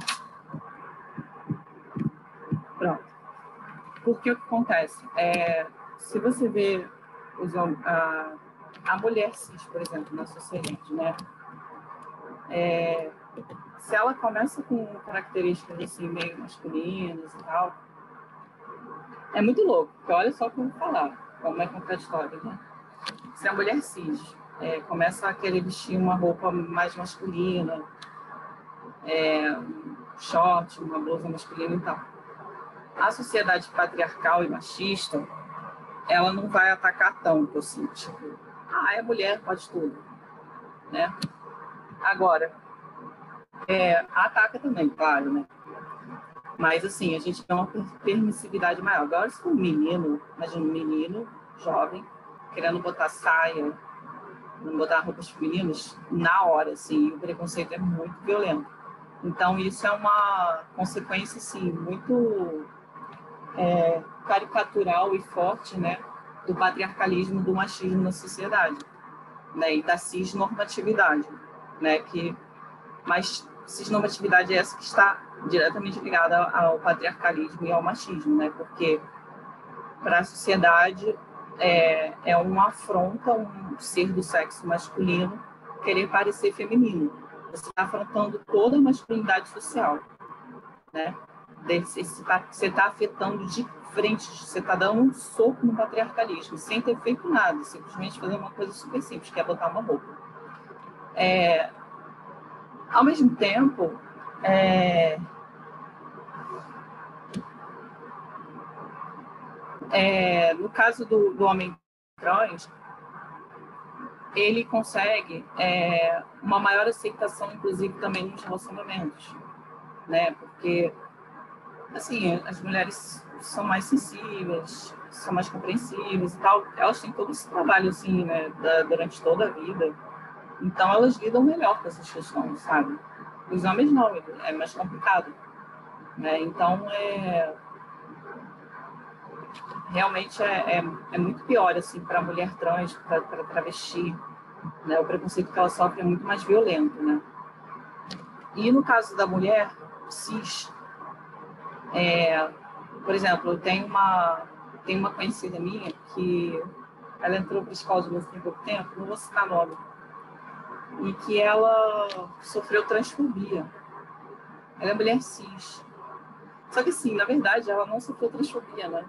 Pronto. Porque o que acontece? É, se você vê os, a, a mulher cis, por exemplo, na sociedade, né? É, se ela começa com características assim, meio masculinas e tal, é muito louco, porque olha só como falar, como é contraditório, né? Se a mulher cis é, começa a querer vestir uma roupa mais masculina, é, um short, uma blusa masculina e tal, a sociedade patriarcal e machista, ela não vai atacar tanto, assim, tipo, ah, é mulher, pode tudo, né? Agora, é, ataca também, claro, né? Mas, assim, a gente tem uma permissividade maior. Agora, se um menino, imagina um menino jovem, querendo botar saia, não botar roupas femininas, na hora, assim, o preconceito é muito violento. Então, isso é uma consequência, assim, muito é, caricatural e forte, né, do patriarcalismo, do machismo na sociedade, né, e da cisnormatividade, né, que... Mas cisnormatividade é essa que está diretamente ligada ao patriarcalismo e ao machismo, né? Porque para a sociedade é, é uma afronta um ser do sexo masculino querer parecer feminino. Você está afrontando toda a masculinidade social, né? Você está afetando de frente, você está dando um soco no patriarcalismo, sem ter feito nada, simplesmente fazendo uma coisa super simples, que é botar uma roupa. É, ao mesmo tempo, é, é, no caso do, do homem trans, ele consegue é, uma maior aceitação, inclusive, também nos relacionamentos, né? Porque, assim, as mulheres são mais sensíveis, são mais compreensíveis e tal. Elas têm todo esse trabalho, assim, né, da, durante toda a vida. Então, elas lidam melhor com essas questões, sabe? Os homens não, é mais complicado, né? Então, é... realmente é, é, é muito pior, assim, para a mulher trans, para travesti, né? O preconceito que ela sofre é muito mais violento, né? E no caso da mulher cis, é, por exemplo, eu tenho uma, tenho uma conhecida minha que ela entrou para a escola de música em pouco tempo, não vou citar nome, e que ela sofreu transfobia. Ela é mulher cis. Só que, assim, na verdade, ela não sofreu transfobia, né?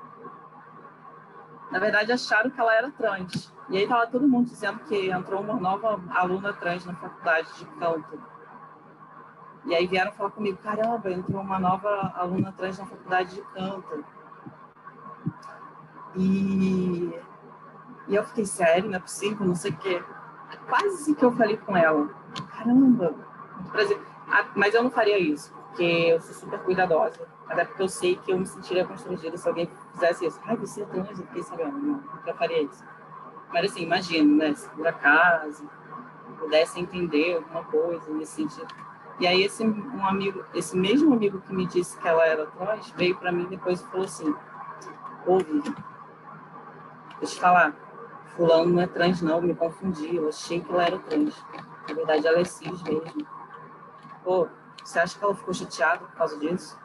Na verdade, acharam que ela era trans. E aí tava todo mundo dizendo que entrou uma nova aluna trans na faculdade de canto. E aí vieram falar comigo, caramba, entrou uma nova aluna trans na faculdade de canto. E, e eu fiquei, sério, não é possível, não sei o quê. Quase que eu falei com ela, caramba, muito prazer. Ah, mas eu não faria isso, porque eu sou super cuidadosa. Até porque eu sei que eu me sentiria constrangida se alguém fizesse isso. Ai, você é trans, eu fiquei sabendo. Não, nunca faria isso. Mas assim, imagino, né? Se por acaso pudesse entender alguma coisa nesse sentido. E aí esse, um amigo, esse mesmo amigo que me disse que ela era trans, veio para mim depois e falou assim, ouve, deixa eu te falar, fulano não é trans não, me confundi, eu achei que ela era trans. Na verdade ela é cis mesmo. Pô, você acha que ela ficou chateada por causa disso?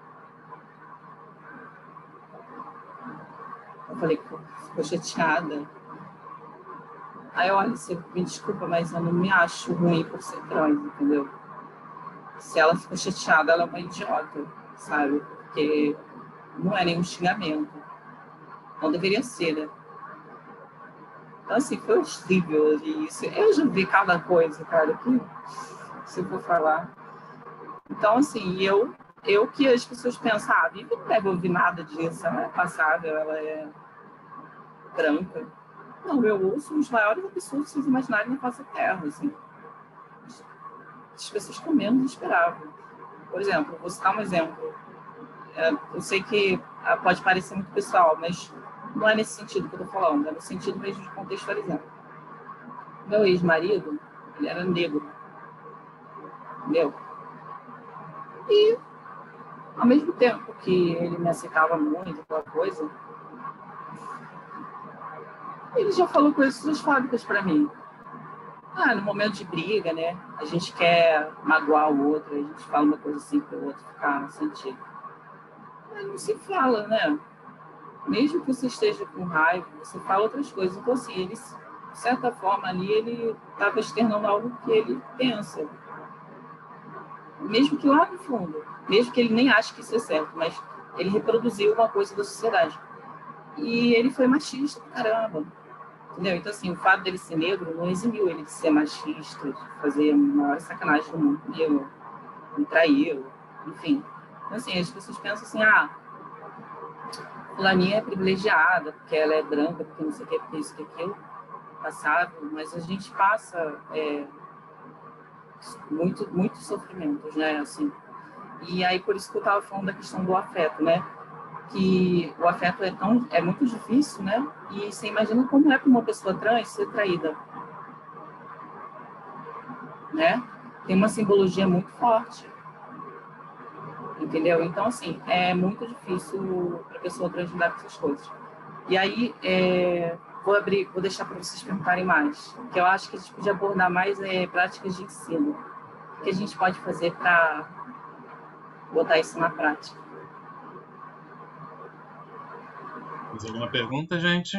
Eu falei, pô, ficou chateada. Aí, olha, você me desculpa, mas eu não me acho ruim por ser trans, entendeu? Se ela ficou chateada, ela é uma idiota, sabe? Porque não é nenhum xingamento. Não deveria ser, né? Então, assim, foi horrível isso. Eu já vi cada coisa, cara, que se eu for falar. Então, assim, eu, eu que as pessoas pensam, ah, a Vivi não deve ouvir nada disso, ela é passável, ela é branca. Não, eu ouço os maiores absurdos que vocês imaginarem na face da terra, assim. As pessoas que eu menos esperavam. Por exemplo, vou citar um exemplo. É, eu sei que pode parecer muito pessoal, mas não é nesse sentido que eu tô falando, é no sentido mesmo de contextualizar. Meu ex-marido, ele era negro. Entendeu? E, ao mesmo tempo que ele me aceitava muito, aquela coisa, ele já falou coisas transfóbicas para mim. Ah, no momento de briga, né? A gente quer magoar o outro, a gente fala uma coisa assim para o outro ficar sentido. Mas não se fala, né? Mesmo que você esteja com raiva, você fala outras coisas. Então, assim, ele, de certa forma, ali, ele estava externando algo que ele pensa. Mesmo que lá no fundo, mesmo que ele nem ache que isso é certo, mas ele reproduziu uma coisa da sociedade. E ele foi machista, caramba. Entendeu? Então, assim, o fato dele ser negro não eximiu ele de ser machista, de fazer a maior sacanagem do mundo comigo, me traiu, enfim. Então, assim, as pessoas pensam assim, ah, fulaninha é privilegiada, porque ela é branca, porque não sei o que, porque isso, que aquilo, passável, mas a gente passa é, muito, muitos sofrimentos, né, assim. E aí, por isso que eu estava falando da questão do afeto, né, que o afeto é, tão, é muito difícil, né, e você imagina como é para uma pessoa trans ser traída, né, tem uma simbologia muito forte, entendeu? Então, assim, é muito difícil para a pessoa trans lidar com essas coisas. E aí, é, vou abrir, vou deixar para vocês perguntarem mais, que eu acho que a gente podia abordar mais é, práticas de ensino. O que a gente pode fazer para botar isso na prática? Mais alguma pergunta, gente?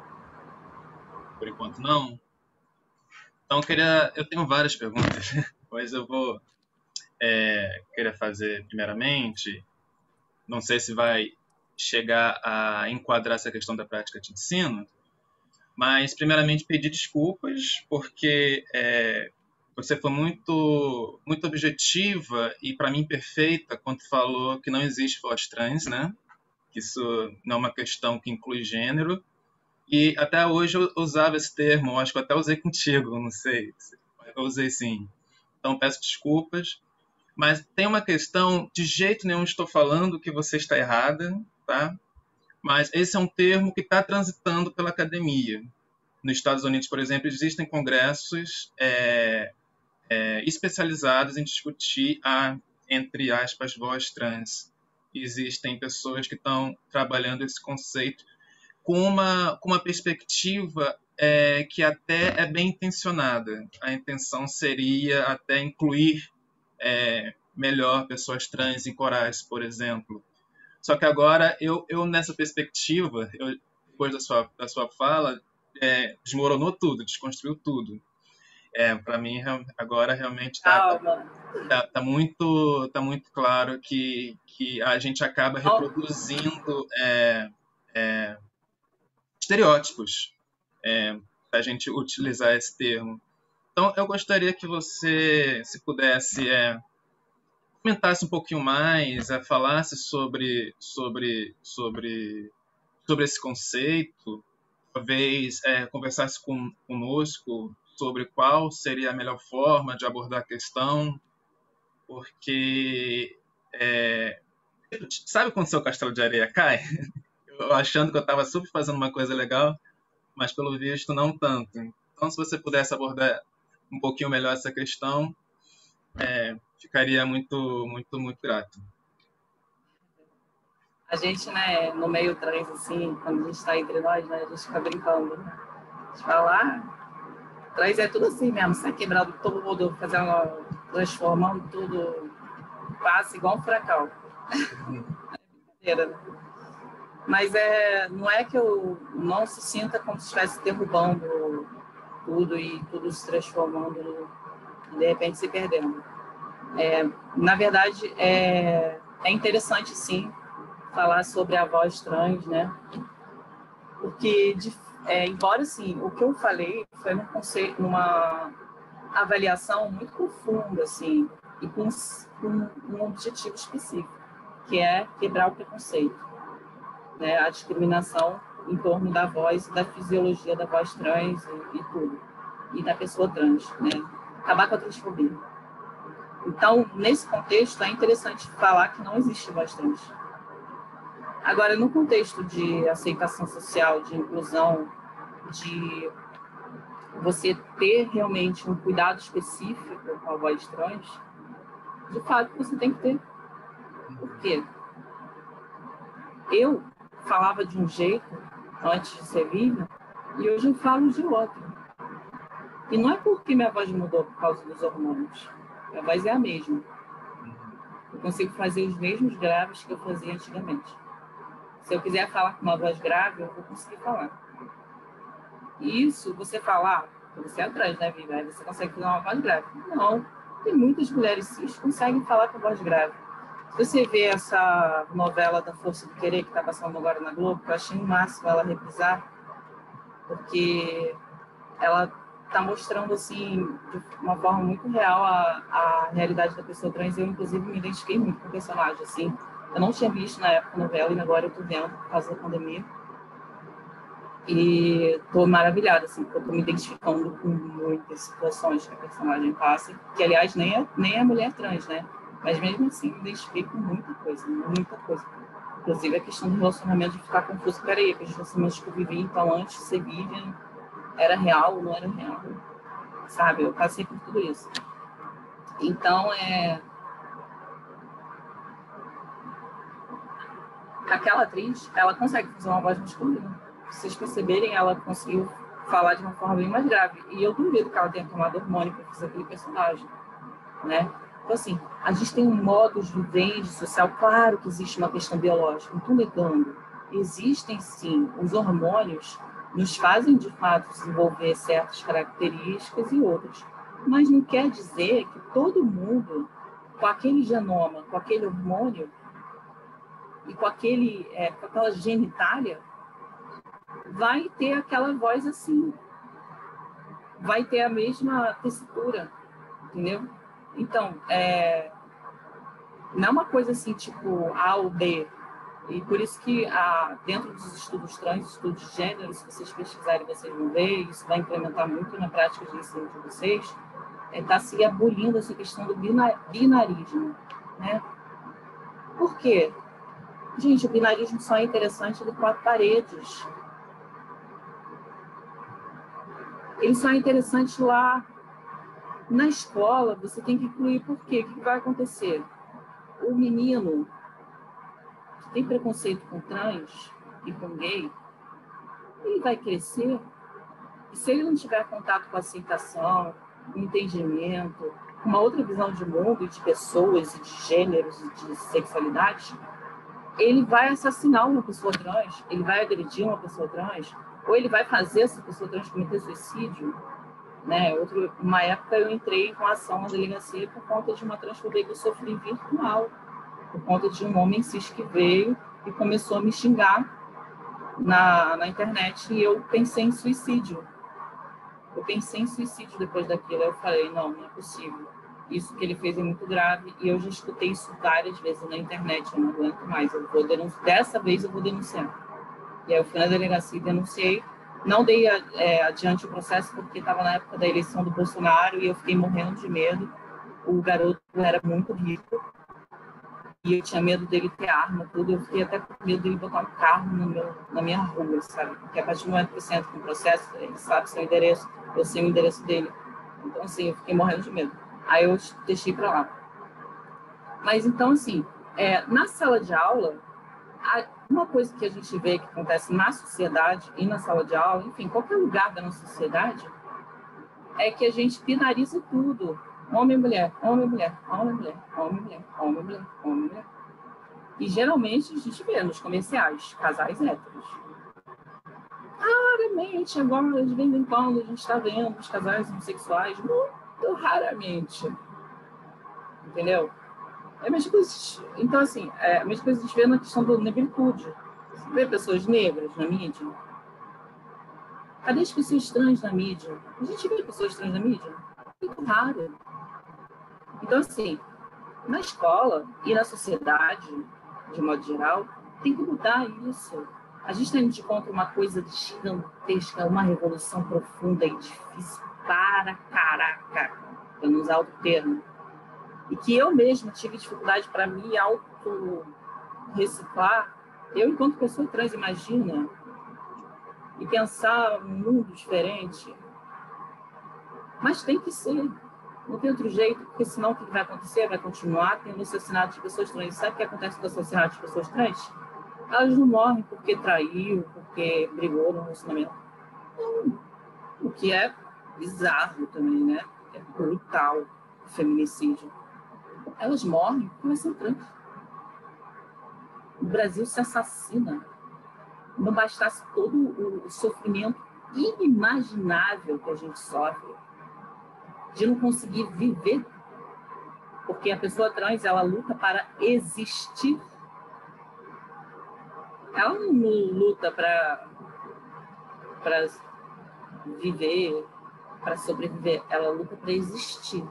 Por enquanto, não. Então, eu queria... Eu tenho várias perguntas. Pois eu vou é, querer fazer primeiramente, não sei se vai chegar a enquadrar essa questão da prática de ensino, mas primeiramente pedir desculpas, porque é, você foi muito, muito objetiva e, para mim, perfeita quando falou que não existe voz trans, né? Que isso não é uma questão que inclui gênero. E até hoje eu usava esse termo, acho que eu até usei contigo, não sei. Eu usei sim. Então, peço desculpas. Mas tem uma questão, de jeito nenhum estou falando que você está errada, tá? Mas esse é um termo que está transitando pela academia. Nos Estados Unidos, por exemplo, existem congressos é, é, especializados em discutir a, entre aspas, voz trans. Existem pessoas que estão trabalhando esse conceito com uma, com uma perspectiva é, que até é bem intencionada. A intenção seria até incluir é, melhor pessoas trans em corais, por exemplo. Só que agora, eu, eu nessa perspectiva, eu, depois da sua, da sua fala, é, desmoronou tudo, desconstruiu tudo. É, para mim, agora realmente está tá, tá muito, tá muito claro que, que a gente acaba reproduzindo é, é, estereótipos, é, para a gente utilizar esse termo. Então, eu gostaria que você, se pudesse, é, comentasse um pouquinho mais, é, falasse sobre, sobre, sobre, sobre esse conceito, talvez é, conversasse com, conosco sobre qual seria a melhor forma de abordar a questão, porque é, sabe quando seu castelo de areia cai? Eu achando que eu estava super fazendo uma coisa legal, mas pelo visto não tanto. Então, se você pudesse abordar um pouquinho melhor essa questão, é, ficaria muito, muito, muito grato. A gente, né, no meio trans, assim, quando a gente está entre nós, né, a gente fica brincando, né? A gente fala, ah, trans é tudo assim mesmo, sai quebrando tudo, fazendo, transformando tudo, passa igual um furacão. É brincadeira, né? Mas é, não é que eu não se sinta como se estivesse derrubando tudo e tudo se transformando e de repente se perdendo. É, na verdade, é, é interessante, sim, falar sobre a voz trans, né? Porque, de, é, embora, assim, o que eu falei foi num conceito, numa avaliação muito profunda, assim, e com, com um objetivo específico, que é quebrar o preconceito. Né, a discriminação em torno da voz, da fisiologia da voz trans e, e tudo, e da pessoa trans, né? Acabar com a transfobia. Então, nesse contexto, é interessante falar que não existe voz trans. Agora, no contexto de aceitação social, de inclusão, de você ter realmente um cuidado específico com a voz trans, de fato, você tem que ter. Por quê? Eu falava de um jeito antes de ser Vivian e hoje eu falo de outro. E não é porque minha voz mudou por causa dos hormônios. Minha voz é a mesma. Eu consigo fazer os mesmos graves que eu fazia antigamente. Se eu quiser falar com uma voz grave, eu vou conseguir falar. E isso, você falar, você é trans, né, Vivian? Aí você consegue fazer uma voz grave. Não. Tem muitas mulheres cis que conseguem falar com voz grave. Se você vê essa novela da Força do Querer, que está passando agora na Globo, eu achei o máximo ela reprisar, porque ela está mostrando, assim, de uma forma muito real a, a realidade da pessoa trans. Eu, inclusive, me identifiquei muito com o personagem, assim. Eu não tinha visto na época a novela e agora eu estou vendo por causa da pandemia. E estou maravilhada, assim, porque eu estou me identificando com muitas situações que a personagem passa, que, aliás, nem é, nem é mulher trans, né? Mas mesmo assim, me identifiquei com muita coisa, muita coisa. Inclusive a questão do relacionamento de ficar confuso. Peraí, que os relacionamentos que eu vivi, então, antes de ser Vivian, era real ou não era real? Sabe? Eu passei por tudo isso. Então, é... aquela atriz, ela consegue fazer uma voz masculina. Se vocês perceberem, ela conseguiu falar de uma forma bem mais grave. E eu duvido que ela tenha tomado hormônio para fazer aquele personagem, né? Então, assim, a gente tem um modo de vivência social. Claro que existe uma questão biológica, não estou negando. Existem, sim, os hormônios nos fazem, de fato, desenvolver certas características e outras. Mas não quer dizer que todo mundo, com aquele genoma, com aquele hormônio e com, aquele, é, com aquela genitália, vai ter aquela voz assim, vai ter a mesma textura, entendeu? Então, é, não é uma coisa assim, tipo A ou B. E por isso que a, dentro dos estudos trans, estudos de gênero, se vocês pesquisarem, vocês vão ver, isso vai implementar muito na prática de ensino de vocês, está é, se abolindo essa questão do binarismo, né? Por quê? Gente, o binarismo só é interessante de quatro paredes. Ele só é interessante lá na escola. Você tem que incluir por quê? O que vai acontecer? O menino que tem preconceito com trans e com gay, ele vai crescer e se ele não tiver contato com a aceitação, com entendimento, com uma outra visão de mundo e de pessoas e de gêneros e de sexualidade, ele vai assassinar uma pessoa trans, ele vai agredir uma pessoa trans, ou ele vai fazer essa pessoa trans cometer suicídio, né? Outro, uma época eu entrei com ação na delegacia por conta de uma transfobia que eu sofri virtual, por conta de um homem cis que veio e começou a me xingar na, na internet e eu pensei em suicídio. Eu pensei em suicídio depois daquilo. Eu falei, não, não é possível. Isso que ele fez é muito grave e eu já escutei isso várias vezes na internet. Eu não aguento mais. Eu vou denunciar. Dessa vez eu vou denunciar. E aí eu fui na delegacia e denunciei. Não dei é, adiante o processo porque estava na época da eleição do Bolsonaro e eu fiquei morrendo de medo. O garoto era muito rico e eu tinha medo dele ter arma, tudo. Eu fiquei até com medo dele botar um carro no meu, na minha rua, sabe? Porque a partir do momento que você entra com o processo, ele sabe seu endereço, eu sei o endereço dele. Então, assim, eu fiquei morrendo de medo. Aí eu deixei para lá. Mas, então, assim, é, na sala de aula, uma coisa que a gente vê que acontece na sociedade e na sala de aula, enfim, qualquer lugar da nossa sociedade, é que a gente binariza tudo. Homem e mulher, homem e mulher, homem e mulher, homem e mulher, homem e mulher, homem e mulher. E geralmente a gente vê nos comerciais casais héteros. Raramente, agora, de vez em quando, a gente está vendo os casais homossexuais, muito raramente. Entendeu? É a mesma coisa. Então, assim, é a mesma coisa que a gente vê na questão da negritude. Você vê pessoas negras na mídia? Cadê as pessoas trans na mídia? A gente vê pessoas trans na mídia? Muito raro. Então, assim, na escola e na sociedade, de modo geral, tem que mudar isso. A gente está indo de contra uma coisa gigantesca, uma revolução profunda e difícil para caraca, para não usar outro termo. E que eu mesma tive dificuldade para me auto-reciclar. Eu, enquanto pessoa trans, imagina, e pensar um mundo diferente. Mas tem que ser. Não tem outro jeito, porque senão o que vai acontecer? Vai continuar tendo assassinato de pessoas trans. Sabe o que acontece com o assassinato de pessoas trans? Elas não morrem porque traiu, porque brigou no relacionamento. Não. O que é bizarro também, né? É brutal o feminicídio. Elas morrem porque elas são trans. No Brasil se assassina. Não bastasse todo o sofrimento inimaginável que a gente sofre de não conseguir viver, porque a pessoa trans, ela luta para existir. Ela não luta para para viver, para sobreviver, ela luta para existir.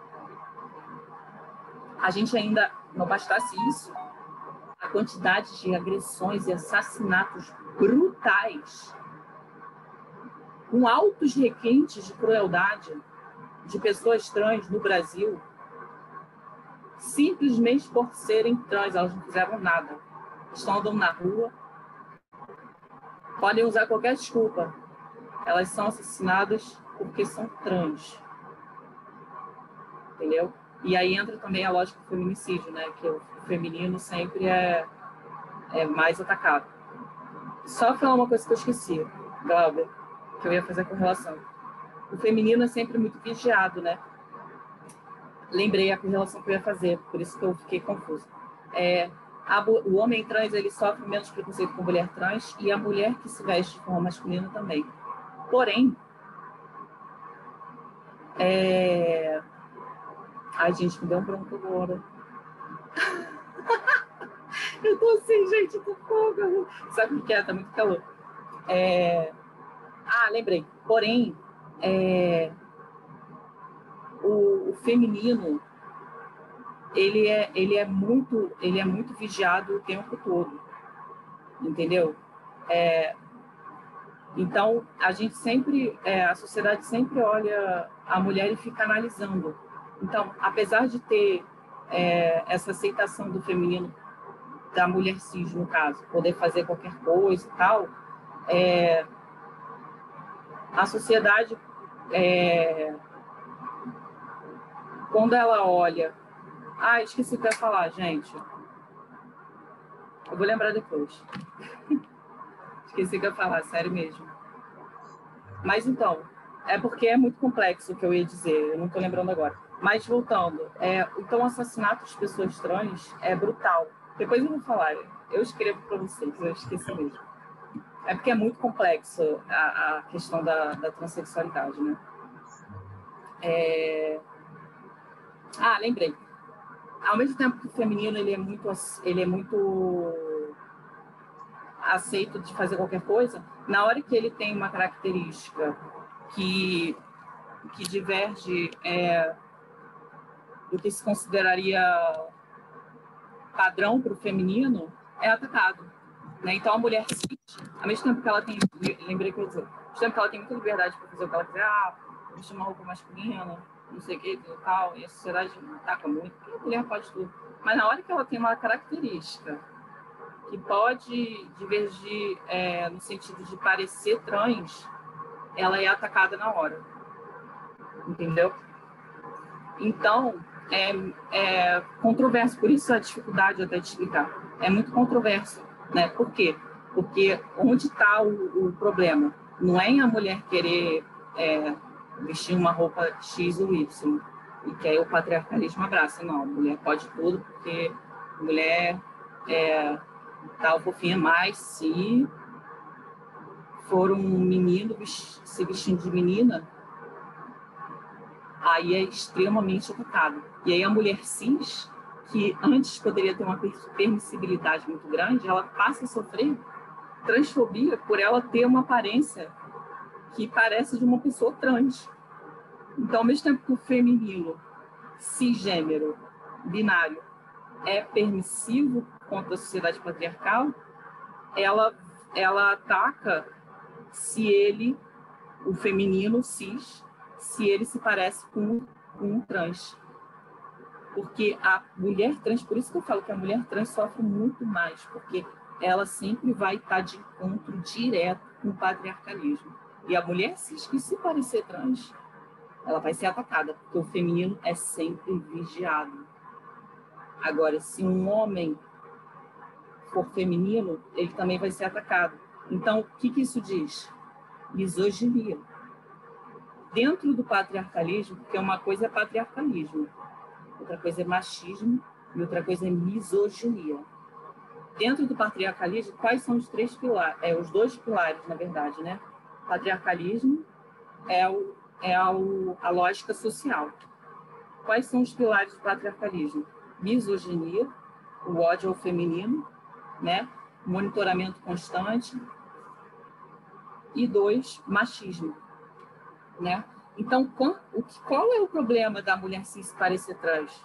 A gente ainda, não bastasse isso, a quantidade de agressões e assassinatos brutais, com altos requintes de crueldade de pessoas trans no Brasil, simplesmente por serem trans, elas não fizeram nada. Estão andando na rua, podem usar qualquer desculpa. Elas são assassinadas porque são trans. Entendeu? E aí entra também a lógica do feminicídio, né? Que o feminino sempre é, é mais atacado. Só falar uma coisa que eu esqueci, Glauber, que eu ia fazer com relação. O feminino é sempre muito vigiado, né? Lembrei a correlação que eu ia fazer, por isso que eu fiquei confusa. É, a, o homem trans, ele sofre menos preconceito com a mulher trans e a mulher que se veste de forma masculina também. Porém, É... Ai, gente, me deu um branco agora. Eu tô assim, gente, eu tô fogo. Sabe o que é? Tá muito calor. É... Ah, lembrei. Porém, é... o, o feminino, ele é, ele, é muito, ele é muito vigiado o tempo todo. Entendeu? É... Então, a gente sempre, é, a sociedade sempre olha a mulher e fica analisando. Então, apesar de ter é, essa aceitação do feminino, da mulher cis, no caso, poder fazer qualquer coisa e tal, é, a sociedade, é, quando ela olha... Ah, esqueci o que eu ia falar, gente. Eu vou lembrar depois. Esqueci o que eu ia falar, sério mesmo. Mas então, é porque é muito complexo o que eu ia dizer, eu não estou lembrando agora. Mas voltando, é, então o assassinato de pessoas trans é brutal. Depois eu vou falar, eu escrevo para vocês, eu esqueci mesmo. É porque é muito complexo a, a questão da, da transexualidade, né? É... Ah, lembrei. Ao mesmo tempo que o feminino ele é muito, ele é muito aceito de fazer qualquer coisa, na hora que ele tem uma característica que, que diverge é, do que se consideraria padrão para o feminino, é atacado. Né? Então, a mulher cis, ao mesmo tempo que ela tem... Lembrei que eu ia dizer. Ao mesmo tempo que ela tem muita liberdade para fazer o que ela quiser, ah, vou chamar roupa masculina, não sei o que, tal, e a sociedade ataca muito, porque a mulher pode tudo. Mas na hora que ela tem uma característica que pode divergir é, no sentido de parecer trans, ela é atacada na hora. Entendeu? Então, é, é controverso. Por isso a dificuldade até de explicar. É muito controverso. Né? Por quê? Porque onde está o, o problema? Não é em a mulher querer é, vestir uma roupa X ou Y, e que aí o patriarcalismo abraça. Não, a mulher pode tudo, porque a mulher é tal fofinha, mas se for um menino se vestindo de menina, aí é extremamente atacado. E aí a mulher cis, que antes poderia ter uma permissibilidade muito grande, ela passa a sofrer transfobia por ela ter uma aparência que parece de uma pessoa trans. Então, ao mesmo tempo que o feminino, cisgênero, binário, é permissivo contra a sociedade patriarcal, ela, ela ataca se ele, o feminino cis, se ele se parece com, com um trans. Porque a mulher trans, por isso que eu falo que a mulher trans sofre muito mais, porque ela sempre vai estar de encontro direto com o patriarcalismo. E a mulher cis, que se parecer trans, ela vai ser atacada, porque o feminino é sempre vigiado. Agora, se um homem for feminino, ele também vai ser atacado. Então, o que, que isso diz? Misoginia. Dentro do patriarcalismo, porque uma coisa é patriarcalismo, outra coisa é machismo e outra coisa é misoginia. Dentro do patriarcalismo, quais são os três pilares? É, os dois pilares, na verdade, né? Patriarcalismo é, o, é o, a lógica social. Quais são os pilares do patriarcalismo? Misoginia, o ódio ao feminino, né? Monitoramento constante. E dois, machismo, né? Então, qual é o problema da mulher cis parecer trans?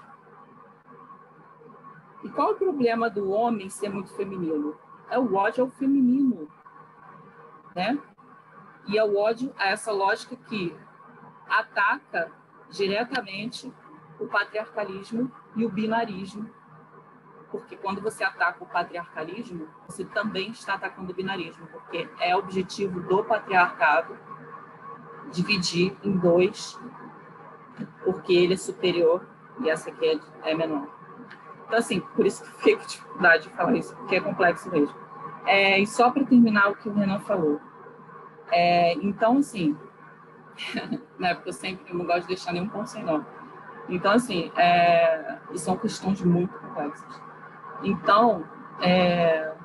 E qual é o problema do homem ser muito feminino? É o ódio ao feminino, né? E é o ódio a essa lógica que ataca diretamente o patriarcalismo e o binarismo. Porque quando você ataca o patriarcalismo, você também está atacando o binarismo, porque é objetivo do patriarcado dividir em dois, porque ele é superior e essa aqui é, é menor. Então, assim, por isso que fica dificuldade de falar isso, porque é complexo mesmo. É, e só para terminar o que o Renan falou. É, então, assim, né, porque eu sempre eu não gosto de deixar nenhum ponto sem nó. Então, assim, é, e são questões muito complexas. Então, é,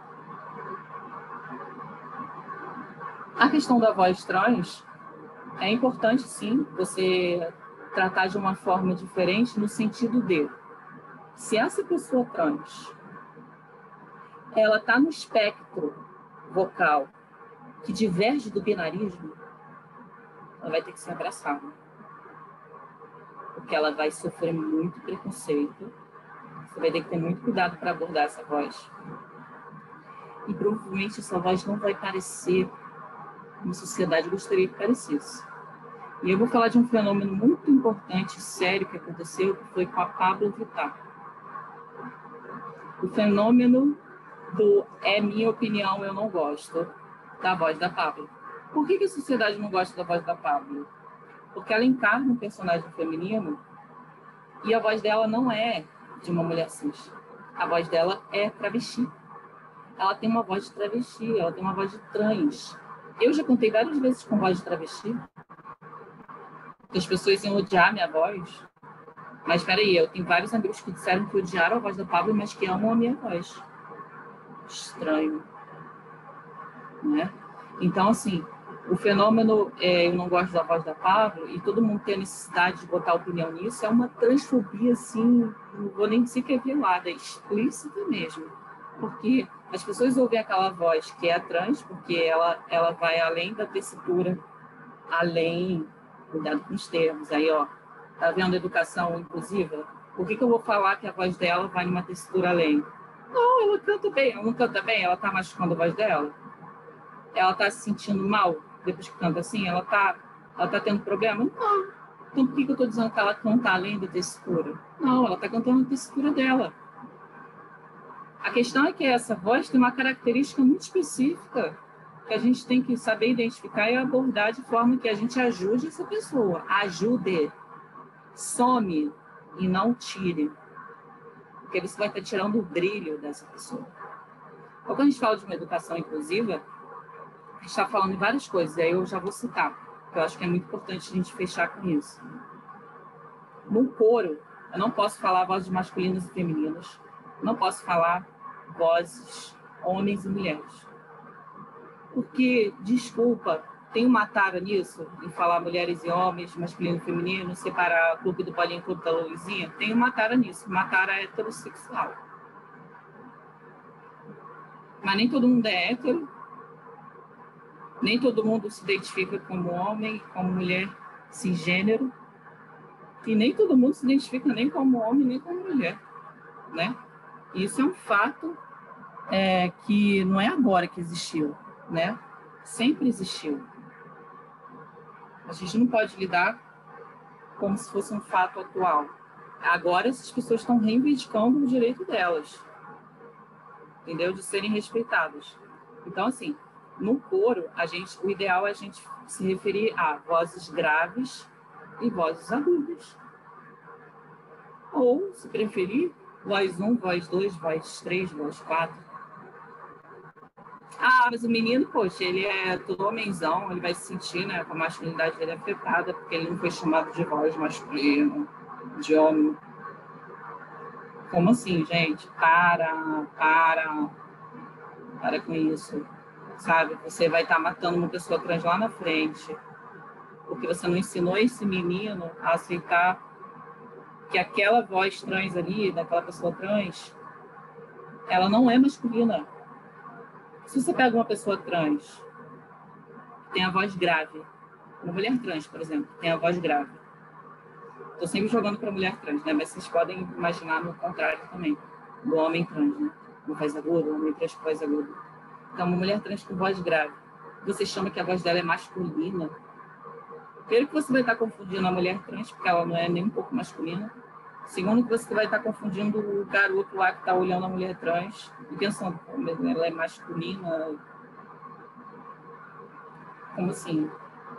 a questão da voz trans é importante, sim, você tratar de uma forma diferente no sentido de, se essa pessoa trans, ela está no espectro vocal que diverge do binarismo, ela vai ter que ser abraçada. Porque ela vai sofrer muito preconceito. Você vai ter que ter muito cuidado para abordar essa voz. E provavelmente essa voz não vai parecer como a sociedade gostaria que parecesse. E eu vou falar de um fenômeno muito importante, sério, que aconteceu, que foi com a Pabllo Vittar. O fenômeno do é minha opinião, eu não gosto da voz da Pabllo. Por que que a sociedade não gosta da voz da Pabllo? Porque ela encarna um personagem feminino e a voz dela não é de uma mulher cis. A voz dela é travesti. Ela tem uma voz de travesti, ela tem uma voz de trans. Eu já contei várias vezes com voz de travesti. As pessoas iam odiar minha voz. Mas espera aí, eu tenho vários amigos que disseram que odiaram a voz da Pabllo, mas que amam a minha voz. Estranho. Né? Então, assim, o fenômeno, é, eu não gosto da voz da Pabllo, e todo mundo tem a necessidade de botar opinião nisso, é uma transfobia, assim, não vou nem dizer que é velada, é explícita mesmo. Porque as pessoas ouvem aquela voz que é trans, porque ela, ela vai além da tessitura, além, cuidado com os termos, aí, ó, tá vendo educação inclusiva? Por que que eu vou falar que a voz dela vai numa tessitura além? Não, ela canta bem, ela não canta bem, ela tá machucando a voz dela? Ela tá se sentindo mal depois que canta assim? Ela tá, ela tá tendo problema? Não. Então por que que eu tô dizendo que ela canta além da tessitura? Não, ela tá cantando a tessitura dela. A questão é que essa voz tem uma característica muito específica que a gente tem que saber identificar e abordar de forma que a gente ajude essa pessoa. Ajude. Some e não tire. Porque você vai estar tirando o brilho dessa pessoa. Então, quando a gente fala de uma educação inclusiva, a gente está falando de várias coisas, aí eu já vou citar, porque eu acho que é muito importante a gente fechar com isso. No coro, eu não posso falar vozes masculinas e femininas, não posso falar vozes homens e mulheres. Porque, desculpa, tem uma tara nisso, em falar mulheres e homens, masculino e feminino, separar o clube do Paulinho e o clube da Luizinha? Tem uma tara nisso, uma tara heterossexual. Mas nem todo mundo é hétero, nem todo mundo se identifica como homem, como mulher cisgênero, e nem todo mundo se identifica nem como homem, nem como mulher, né? Isso é um fato é, que não é agora que existiu, né? Sempre existiu. A gente não pode lidar como se fosse um fato atual. Agora essas pessoas estão reivindicando o direito delas, entendeu? De serem respeitadas. Então, assim, no coro, a gente, o ideal é a gente se referir a vozes graves e vozes agudas. Ou, se preferir, voz um, voz dois, voz três, voz quatro. Ah, mas o menino, poxa, ele é todo homenzão, ele vai se sentir, né, com a masculinidade dele afetada, porque ele não foi chamado de voz masculina, de homem. Como assim, gente? Para, para, para com isso. Sabe, você vai estar matando uma pessoa trans lá na frente, porque você não ensinou esse menino a aceitar que aquela voz trans ali, daquela pessoa trans, ela não é masculina. Se você pega uma pessoa trans, que tem a voz grave, uma mulher trans, por exemplo, que tem a voz grave, estou sempre jogando para mulher trans, né? Mas vocês podem imaginar no contrário também, do homem trans, né? Com voz aguda, o homem trans com voz aguda. Então, uma mulher trans com voz grave, você chama que a voz dela é masculina. Primeiro que você vai estar confundindo a mulher trans, porque ela não é nem um pouco masculina. Segundo que você vai estar confundindo o garoto lá que está olhando a mulher trans e pensando, ela é masculina. Como assim?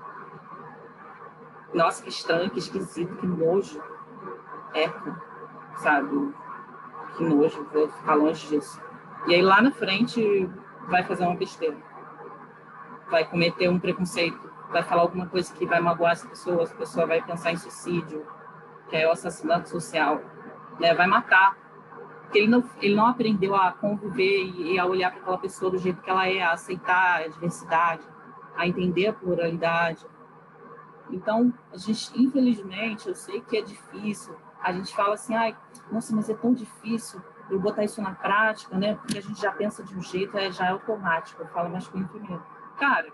Nossa, que estranho, que esquisito, que nojo. Eco, sabe? Que nojo, vou ficar longe disso. E aí lá na frente vai fazer uma besteira. Vai cometer um preconceito, vai falar alguma coisa que vai magoar as pessoas, a pessoa vai pensar em suicídio, que é o assassinato social, né? Vai matar. Porque ele não, ele não aprendeu a conviver e, e a olhar para aquela pessoa do jeito que ela é, a aceitar a diversidade, a entender a pluralidade. Então, a gente, infelizmente, eu sei que é difícil. A gente fala assim, ai, nossa, mas é tão difícil eu botar isso na prática, né? Porque a gente já pensa de um jeito, é, já é automático. Eu falo masculino e feminino. Cara,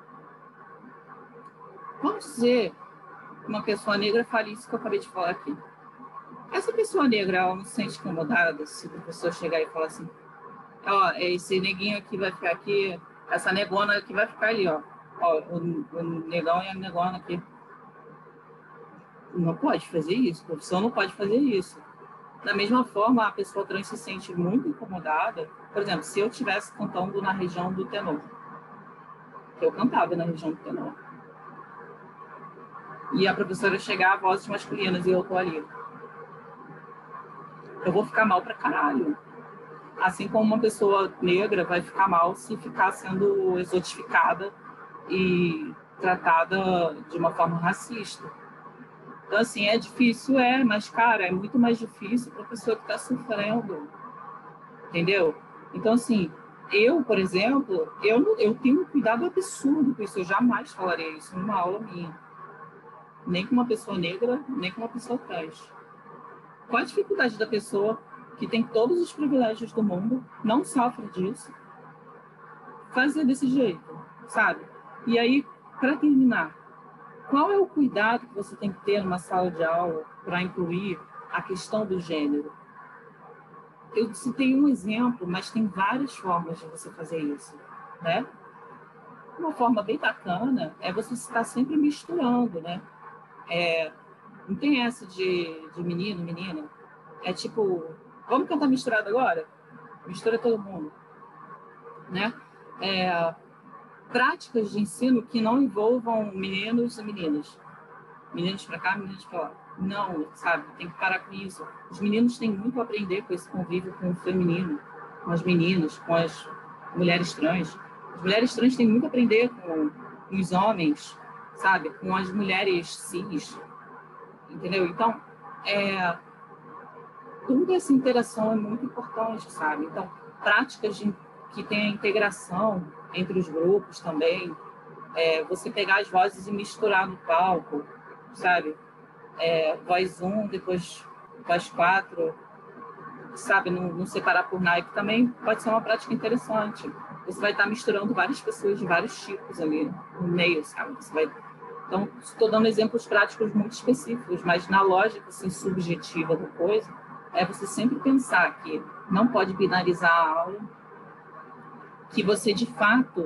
vamos dizer que uma pessoa negra fale isso que eu acabei de falar aqui. Essa pessoa negra, ela não se sente incomodada se o professor chegar e falar assim, ó, esse neguinho aqui vai ficar aqui, essa negona aqui vai ficar ali, ó. Ó, o, o negão e a negona aqui. Não pode fazer isso, o professor não pode fazer isso. Da mesma forma, a pessoa trans se sente muito incomodada. Por exemplo, se eu estivesse cantando na região do tenor, que eu cantava na região do tenor, e a professora chegar a vozes masculinas e eu tô ali, eu vou ficar mal pra caralho. Assim como uma pessoa negra vai ficar mal se ficar sendo exotificada e tratada de uma forma racista. Então, assim, é difícil, é, mas, cara, é muito mais difícil para a pessoa que está sofrendo, entendeu? Então, assim, eu, por exemplo, eu, eu tenho um cuidado absurdo com isso, eu jamais falaria isso numa aula minha. Nem com uma pessoa negra, nem com uma pessoa trans. Qual a dificuldade da pessoa que tem todos os privilégios do mundo, não sofre disso, fazer desse jeito, sabe? E aí, para terminar, qual é o cuidado que você tem que ter numa sala de aula para incluir a questão do gênero? Eu citei um exemplo, mas tem várias formas de você fazer isso, né? Uma forma bem bacana é você estar sempre misturando, né? É, não tem essa de, de menino, menina. É tipo, vamos cantar misturado agora? Mistura todo mundo, né? É, práticas de ensino que não envolvam meninos e meninas. Meninos para cá, meninos para lá. Não, sabe? Tem que parar com isso. Os meninos têm muito a aprender com esse convívio com o feminino, com as meninas, com as mulheres trans. As mulheres trans têm muito a aprender com, com os homens, sabe? Com as mulheres cis, entendeu? Então, é, toda essa interação é muito importante, sabe? Então, práticas de, que tem a integração entre os grupos também, é, você pegar as vozes e misturar no palco, sabe? É, voz um, depois voz quatro, sabe? Não, não separar por naipe também pode ser uma prática interessante. Você vai estar misturando várias pessoas de vários tipos ali no meio, sabe? Você vai... Então, estou dando exemplos práticos muito específicos, mas na lógica assim, subjetiva da coisa, é você sempre pensar que não pode binarizar a aula, que você, de fato,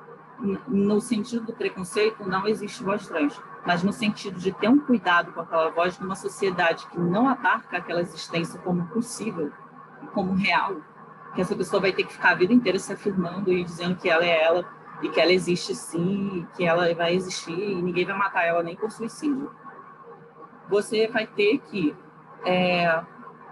no sentido do preconceito, não existe voz trans, mas no sentido de ter um cuidado com aquela voz numa sociedade que não abarca aquela existência como possível, como real, que essa pessoa vai ter que ficar a vida inteira se afirmando e dizendo que ela é ela, e que ela existe sim, que ela vai existir, e ninguém vai matar ela nem por suicídio. Você vai ter que é,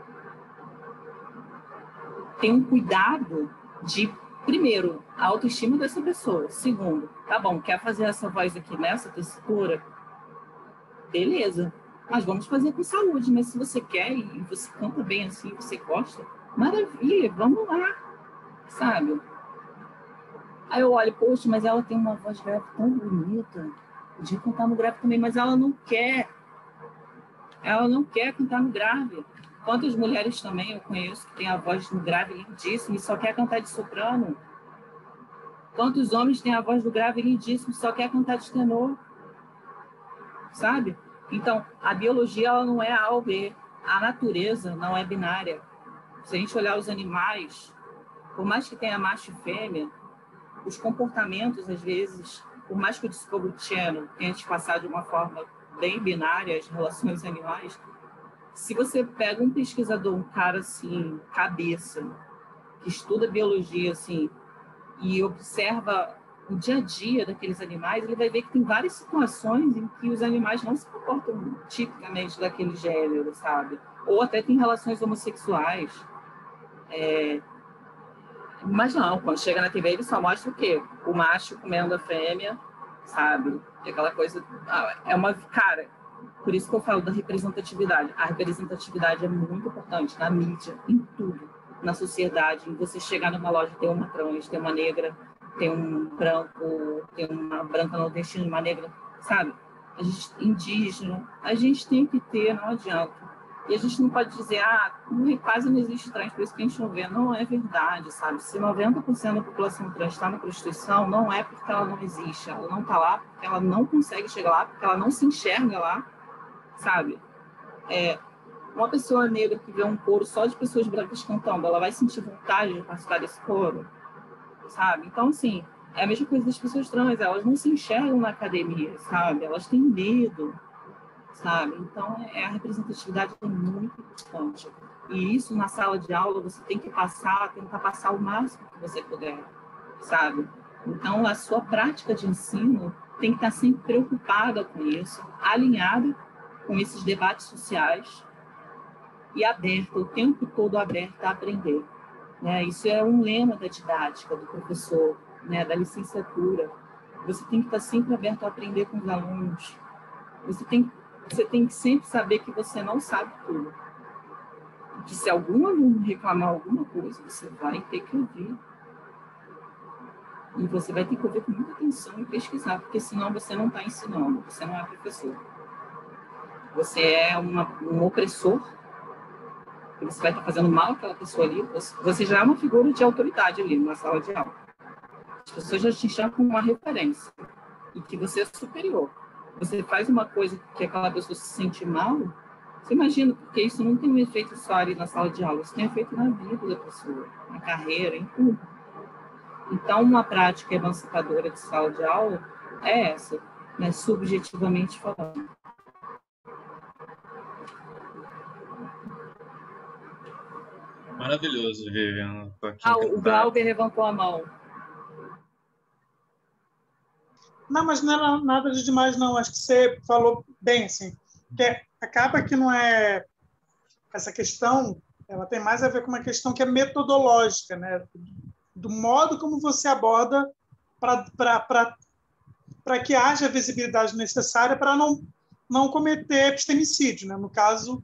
ter um cuidado de, primeiro, a autoestima dessa pessoa. Segundo, tá bom, quer fazer essa voz aqui nessa tessitura? Beleza, mas vamos fazer com saúde. Mas se você quer e você canta bem assim, você gosta, maravilha, vamos lá, sabe? Aí eu olho, poxa, mas ela tem uma voz grave tão bonita, podia cantar no grave também, mas ela não quer. Ela não quer cantar no grave. Quantas mulheres também eu conheço que têm a voz no grave lindíssima e só quer cantar de soprano? Quantos homens têm a voz do grave lindíssima e só quer cantar de tenor? Sabe? Então, a biologia ela não é A ou B. A natureza não é binária. Se a gente olhar os animais, por mais que tenha macho e fêmea, os comportamentos, às vezes, por mais que o Discovery Channel tente passar de uma forma bem binária as relações animais, se você pega um pesquisador, um cara assim, cabeça, que estuda biologia assim, e observa o dia a dia daqueles animais, ele vai ver que tem várias situações em que os animais não se comportam tipicamente daquele gênero, sabe? Ou até tem relações homossexuais. É... Mas não, quando chega na T V ele só mostra o quê? O macho comendo a fêmea, sabe? E aquela coisa... É uma... Cara, por isso que eu falo da representatividade. A representatividade é muito importante na mídia, em tudo. Na sociedade, em você chegar numa loja e ter uma trans, ter uma negra, ter um branco, ter uma branca nordestina, uma negra, sabe? a gente, indígena, a gente tem que ter, não adianta. E a gente não pode dizer, ah, quase não existe trans, por isso que a gente não vê. Não é verdade, sabe? Se noventa por cento da população trans está na prostituição, não é porque ela não existe. Ela não está lá porque ela não consegue chegar lá, porque ela não se enxerga lá, sabe? É, uma pessoa negra que vê um coro só de pessoas brancas cantando, ela vai sentir vontade de participar desse coro, sabe? Então, assim, é a mesma coisa das pessoas trans. Elas não se enxergam na academia, sabe? Elas têm medo, sabe? Então, é, a representatividade é muito importante. E isso, na sala de aula, você tem que passar, tentar passar o máximo que você puder, sabe? Então, a sua prática de ensino tem que estar sempre preocupada com isso, alinhada com esses debates sociais e aberta, o tempo todo aberta a aprender. Né? Isso é um lema da didática, do professor, né? Da licenciatura. Você tem que estar sempre aberto a aprender com os alunos. Você tem Você tem que sempre saber que você não sabe tudo. Que se algum aluno reclamar alguma coisa, você vai ter que ouvir. E você vai ter que ouvir com muita atenção e pesquisar, porque senão você não está ensinando, você não é professor. Você é uma, um opressor, e você vai estar fazendo mal àquela pessoa ali, você já é uma figura de autoridade ali na sala de aula. As pessoas já te enxergam como uma referência, e que você é superior. Você faz uma coisa que aquela pessoa se sente mal, você imagina, porque isso não tem um efeito só ali na sala de aula, isso tem efeito na vida da pessoa, na carreira, em tudo. Então, uma prática emancipadora de sala de aula é essa, né, subjetivamente falando. Maravilhoso, Vivian. Ah, o Glauber levantou a mão. Não, mas não era nada de demais, não. Acho que você falou bem, assim. Que acaba que não é... Essa questão, ela tem mais a ver com uma questão que é metodológica, né? Do modo como você aborda para que haja a visibilidade necessária para não, não cometer epistemicídio, né? No caso,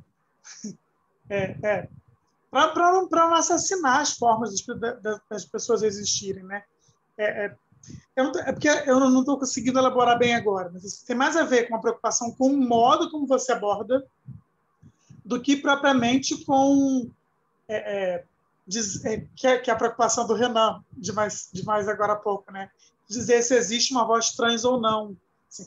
é, é, para não, não assassinar as formas das, das pessoas existirem, né? É, é, Eu não, é porque eu não estou conseguindo elaborar bem agora, mas isso tem mais a ver com a preocupação com o modo como você aborda do que propriamente com é, é, diz, é, que, é, que é a preocupação do Renan, de mais, de mais agora há pouco, né? Dizer se existe uma voz trans ou não. Assim,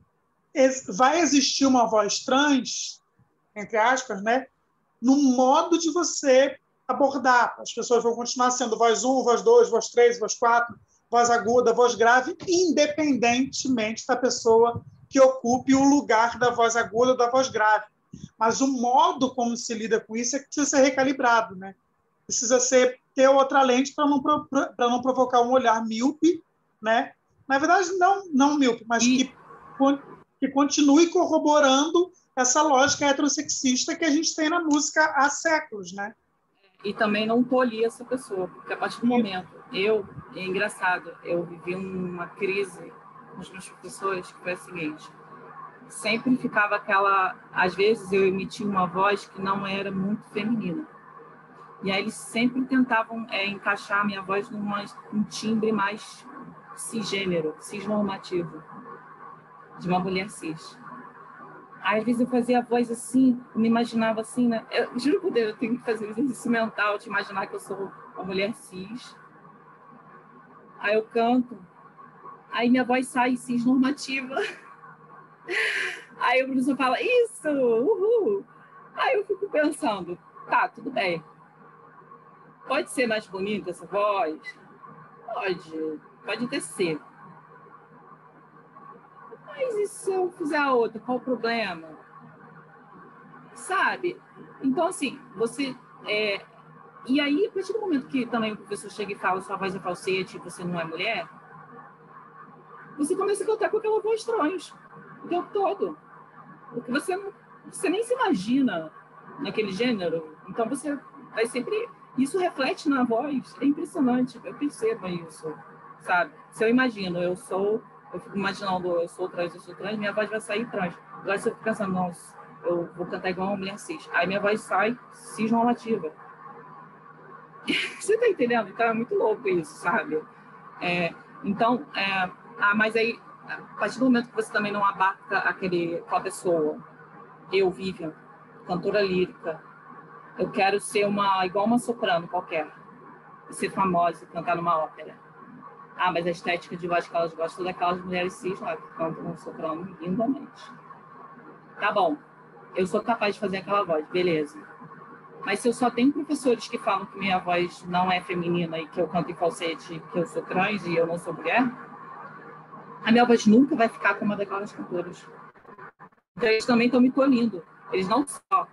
vai existir uma voz trans, entre aspas, né? No modo de você abordar. As pessoas vão continuar sendo voz um, voz dois, voz três, voz quatro, voz aguda, voz grave, independentemente da pessoa que ocupe o lugar da voz aguda ou da voz grave. Mas o modo como se lida com isso é que precisa ser recalibrado, né? Precisa ser, ter outra lente para não, para não provocar um olhar míope, né? Na verdade, não, não míope, mas e... que, que continue corroborando essa lógica heterossexista que a gente tem na música há séculos, né? E também não tolir essa pessoa, porque a partir do momento, eu, é engraçado, eu vivi uma crise com os meus professores, que foi a seguinte, sempre ficava aquela, às vezes eu emitia uma voz que não era muito feminina, e aí eles sempre tentavam é, encaixar a minha voz num um timbre mais cisgênero, cisnormativo, de uma mulher cis. Aí, às vezes eu fazia a voz assim, eu me imaginava assim, né? Eu juro por Deus, eu tenho que fazer um exercício mental de imaginar que eu sou uma mulher cis. Aí eu canto, aí minha voz sai cis normativa. Aí o professor fala, isso, uhul. Aí eu fico pensando, tá, tudo bem. Pode ser mais bonita essa voz? Pode, pode até ser. Mas e se eu fizer a outra, qual o problema? Sabe? Então, assim, você... É... E aí, a partir do momento que também o professor chega e fala sua voz é falsete e você não é mulher, você começa a cantar com aquela voz trans o tempo todo. Porque você, não, você nem se imagina naquele gênero. Então, você vai sempre... Isso reflete na voz. É impressionante. Eu percebo isso, sabe? Se eu imagino, eu sou... Eu fico imaginando, eu sou trans, eu sou trans, minha voz vai sair trans. Agora, se eu fico pensando, nossa, eu vou cantar igual uma mulher cis. Aí minha voz sai cisnormativa. Você tá entendendo? Então é muito louco isso, sabe? É, então, é, ah, mas aí a partir do momento que você também não abarca aquele, aquela pessoa, eu, Vivian, cantora lírica, eu quero ser uma, igual uma soprano qualquer, ser famosa, cantar numa ópera. Ah, mas a estética de voz que elas gostam é daquelas mulheres cis lá que cantam um soprano lindamente. Tá bom, eu sou capaz de fazer aquela voz, beleza. Mas se eu só tenho professores que falam que minha voz não é feminina e que eu canto em falsete, que eu sou trans e eu não sou mulher, a minha voz nunca vai ficar como uma daquelas cantoras. Então eles também estão me tolhindo. Eles não só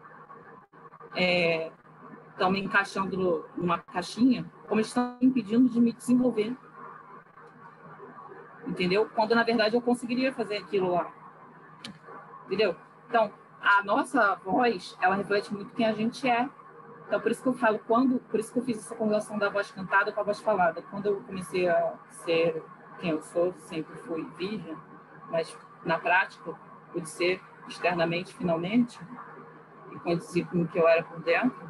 é, estão me encaixando numa caixinha, como eles estão me impedindo de me desenvolver. Entendeu? Quando, na verdade, eu conseguiria fazer aquilo lá. Entendeu? Então, a nossa voz, ela reflete muito quem a gente é. Então, por isso que eu falo, quando, por isso que eu fiz essa conjugação da voz cantada com a voz falada. Quando eu comecei a ser quem eu sou, sempre fui Vivian, mas na prática, pude ser externamente, finalmente, e conheci com o que eu era por dentro.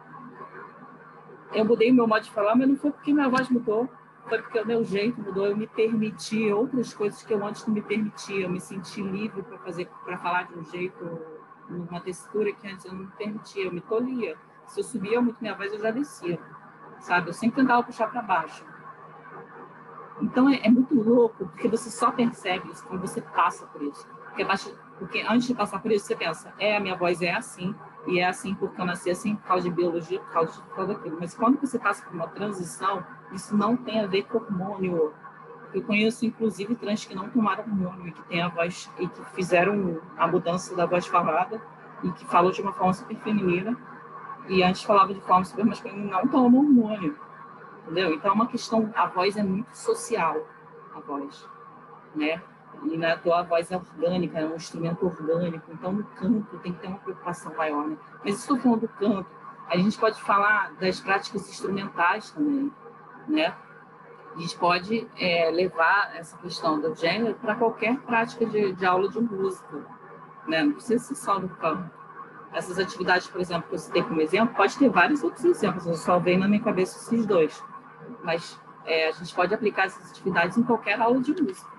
Eu mudei o meu modo de falar, mas não foi porque minha voz mudou, foi porque o meu jeito mudou. Eu me permiti outras coisas que eu antes não me permitia. Eu me senti livre para fazer, para falar de um jeito, uma textura que antes eu não me permitia. Eu me tolhia. Se eu subia muito minha voz, eu já descia, sabe? Eu sempre tentava puxar para baixo. Então é, é muito louco, porque você só percebe isso quando você passa por isso. Porque, porque antes de passar por isso, você pensa, é, a minha voz é assim, e é assim porque eu nasci assim, por causa de biologia, por causa de tudo aquilo. Mas quando você passa por uma transição, isso não tem a ver com hormônio. Eu conheço, inclusive, trans que não tomaram hormônio e que têm a voz, e que fizeram a mudança da voz falada, e que falou de uma forma super feminina, e antes falava de forma super masculina, e não tomam hormônio. Entendeu? Então é uma questão, a voz é muito social, a voz, né? E na tua a voz é orgânica, é um instrumento orgânico, então no canto tem que ter uma preocupação maior, né? Mas estou falando do canto, a gente pode falar das práticas instrumentais também, né? A gente pode é, levar essa questão do gênero para qualquer prática de, de aula de música, né? Não precisa ser só do canto. Essas atividades, por exemplo, que eu citei como exemplo, pode ter vários outros exemplos, eu só venho na minha cabeça esses dois. Mas é, a gente pode aplicar essas atividades em qualquer aula de música.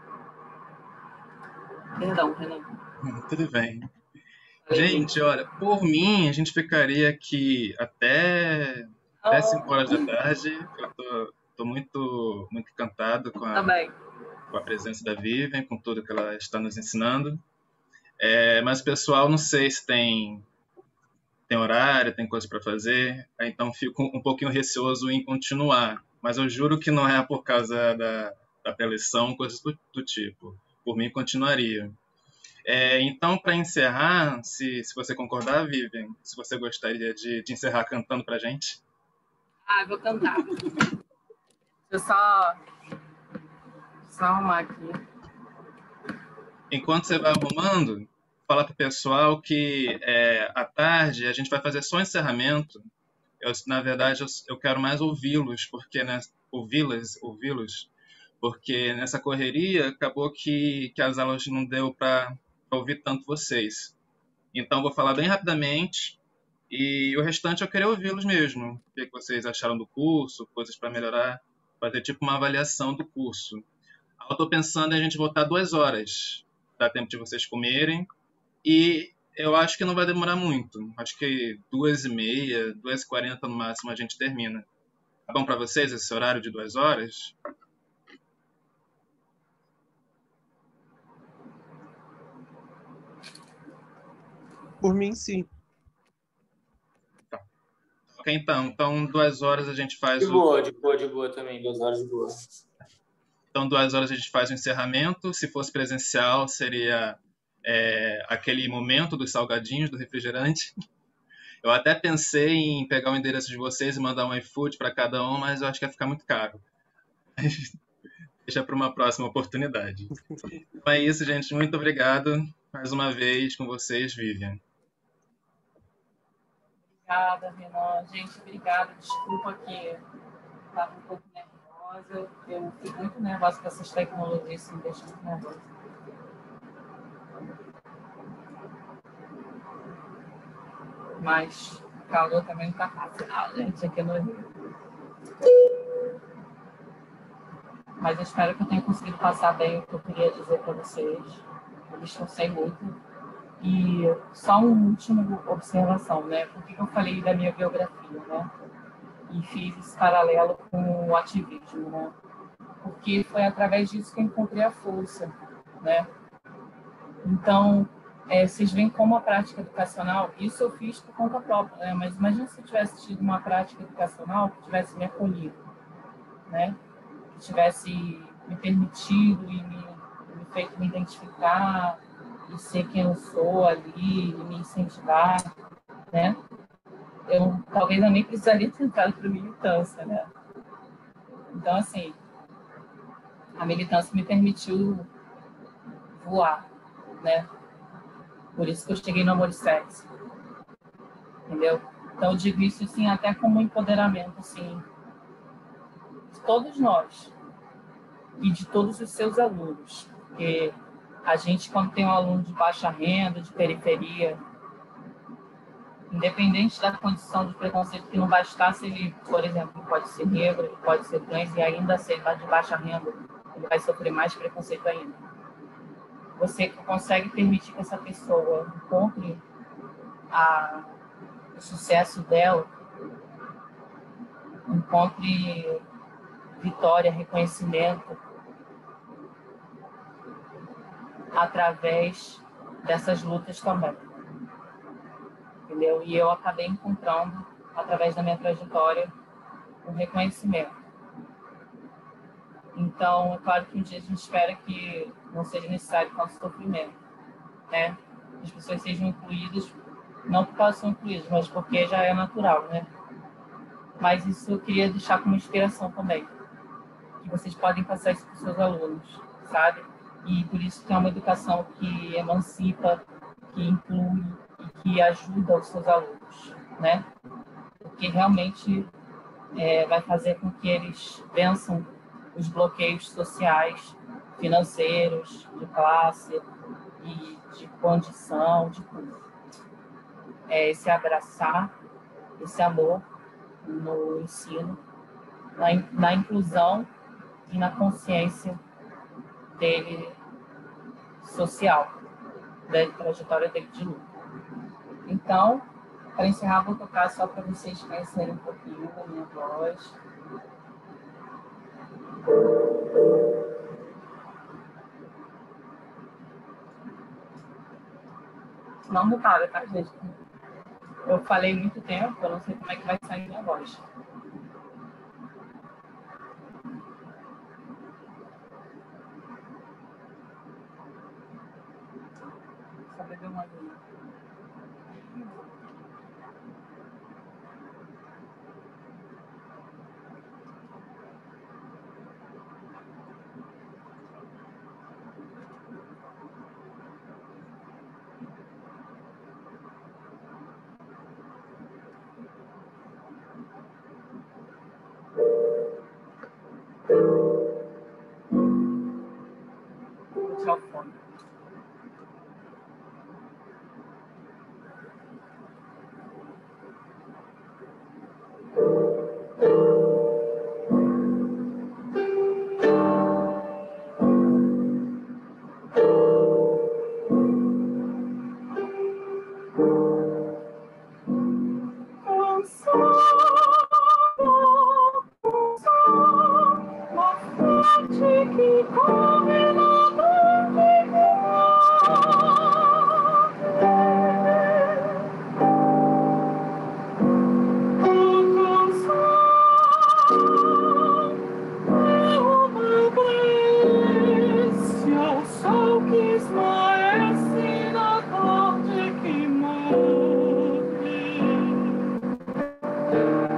Perdão, Renan. Tudo bem. Gente, olha, por mim, a gente ficaria aqui até, até cinco horas da tarde. Eu tô, tô muito, muito encantado com a, com a presença da Vivian, com tudo que ela está nos ensinando. É, mas, pessoal, não sei se tem, tem horário, tem coisa para fazer, então fico um pouquinho receoso em continuar. Mas eu juro que não é por causa da, da pré-eleição, coisas do, do tipo. Por mim, continuaria. É, então, para encerrar, se, se você concordar, Vivian, se você gostaria de, de encerrar cantando para a gente. Ah, eu vou cantar. Deixa eu só, só arrumar aqui. Enquanto você vai arrumando, fala para o pessoal que é, à tarde a gente vai fazer só encerramento. Eu, na verdade, eu, eu quero mais ouvi-los, porque né, ouvi-las, ouvi-los, porque nessa correria acabou que, que as aulas não deu para ouvir tanto vocês. Então, vou falar bem rapidamente e o restante eu queria ouvi-los mesmo. O que vocês acharam do curso, coisas para melhorar, fazer tipo uma avaliação do curso. Eu estou pensando em a gente voltar duas horas, dá tempo de vocês comerem, e eu acho que não vai demorar muito. Acho que duas e meia, duas e quarenta no máximo a gente termina. Tá bom para vocês esse horário de duas horas? Por mim, sim. Tá. Ok, então. Então, duas horas a gente faz de o... boa, de boa, de boa também. Duas horas de boa. Então, duas horas a gente faz o encerramento. Se fosse presencial, seria é, aquele momento dos salgadinhos, do refrigerante. Eu até pensei em pegar o endereço de vocês e mandar um iFood para cada um, mas eu acho que ia ficar muito caro. Deixa para uma próxima oportunidade. Então é isso, gente. Muito obrigado mais uma vez com vocês, Vivian. Obrigada, Renan. Gente, obrigada. Desculpa que estava um pouco nervosa. Eu fico muito nervosa com essas tecnologias, isso me deixa muito nervosa. Mas o calor também não está fácil, não, gente, aqui no Rio. mas eu espero que eu tenha conseguido passar bem o que eu queria dizer para vocês. Eu me esforcei muito. E só uma última observação, né? Por que eu falei da minha biografia, né? E fiz esse paralelo com o ativismo, né? Porque foi através disso que eu encontrei a força, né? Então, é, vocês veem como a prática educacional, isso eu fiz por conta própria, né? Mas imagina se eu tivesse tido uma prática educacional que tivesse me acolhido, né? Que tivesse me permitido e me, me feito me identificar e ser quem eu sou ali, e me incentivar, né? Eu talvez eu nem precisaria ter entrado para a militância, né? Então, assim, a militância me permitiu voar, né? Por isso que eu cheguei no Amor e Sexo, entendeu? Então, eu digo isso, assim, até como empoderamento, assim, de todos nós e de todos os seus alunos. Porque a gente, quando tem um aluno de baixa renda, de periferia, independente da condição de preconceito, que não bastasse ele, por exemplo, pode ser negro, ele pode ser trans e ainda ser de baixa renda, ele vai sofrer mais preconceito ainda. Você consegue permitir que essa pessoa encontre a, o sucesso dela, encontre vitória, reconhecimento através dessas lutas também. Entendeu? E eu acabei encontrando, através da minha trajetória, um reconhecimento. Então, é claro que um dia a gente espera que não seja necessário tanto sofrimento, né? As pessoas sejam incluídas, não porque elas são incluídas, mas porque já é natural, né? Mas isso eu queria deixar como inspiração também, que vocês podem passar isso para os seus alunos, sabe? E por isso que é uma educação que emancipa, que inclui e que ajuda os seus alunos, né? Porque realmente é, vai fazer com que eles vençam os bloqueios sociais, financeiros, de classe e de condição, de tudo. É esse abraçar, esse amor no ensino, na, na inclusão e na consciência dele social, da trajetória dele de luta. Então, para encerrar, vou tocar só para vocês conhecerem um pouquinho da minha voz. Não mutada, tá, gente? Eu falei muito tempo, eu não sei como é que vai sair minha voz. Só beber uma aguinha. Vou tirar o fone.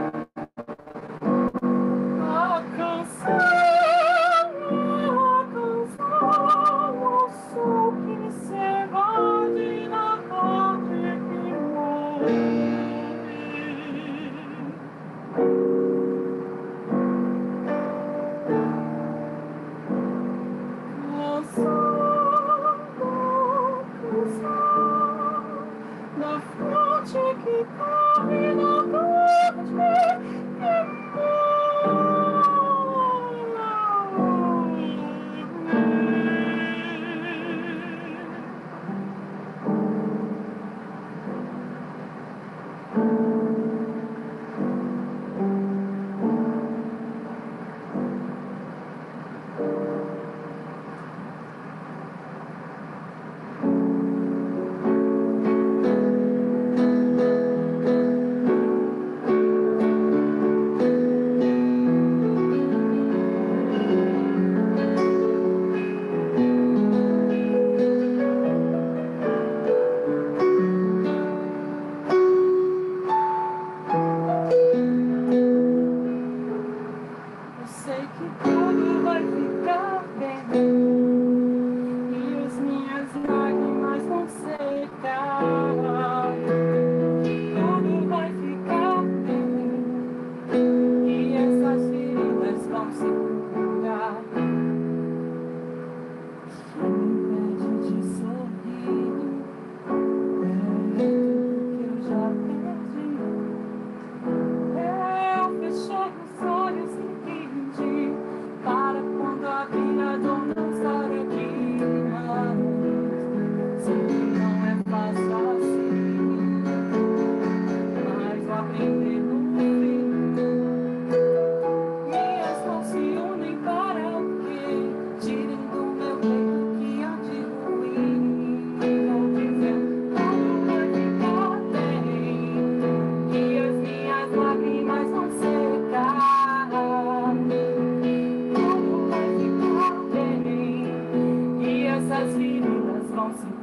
A canção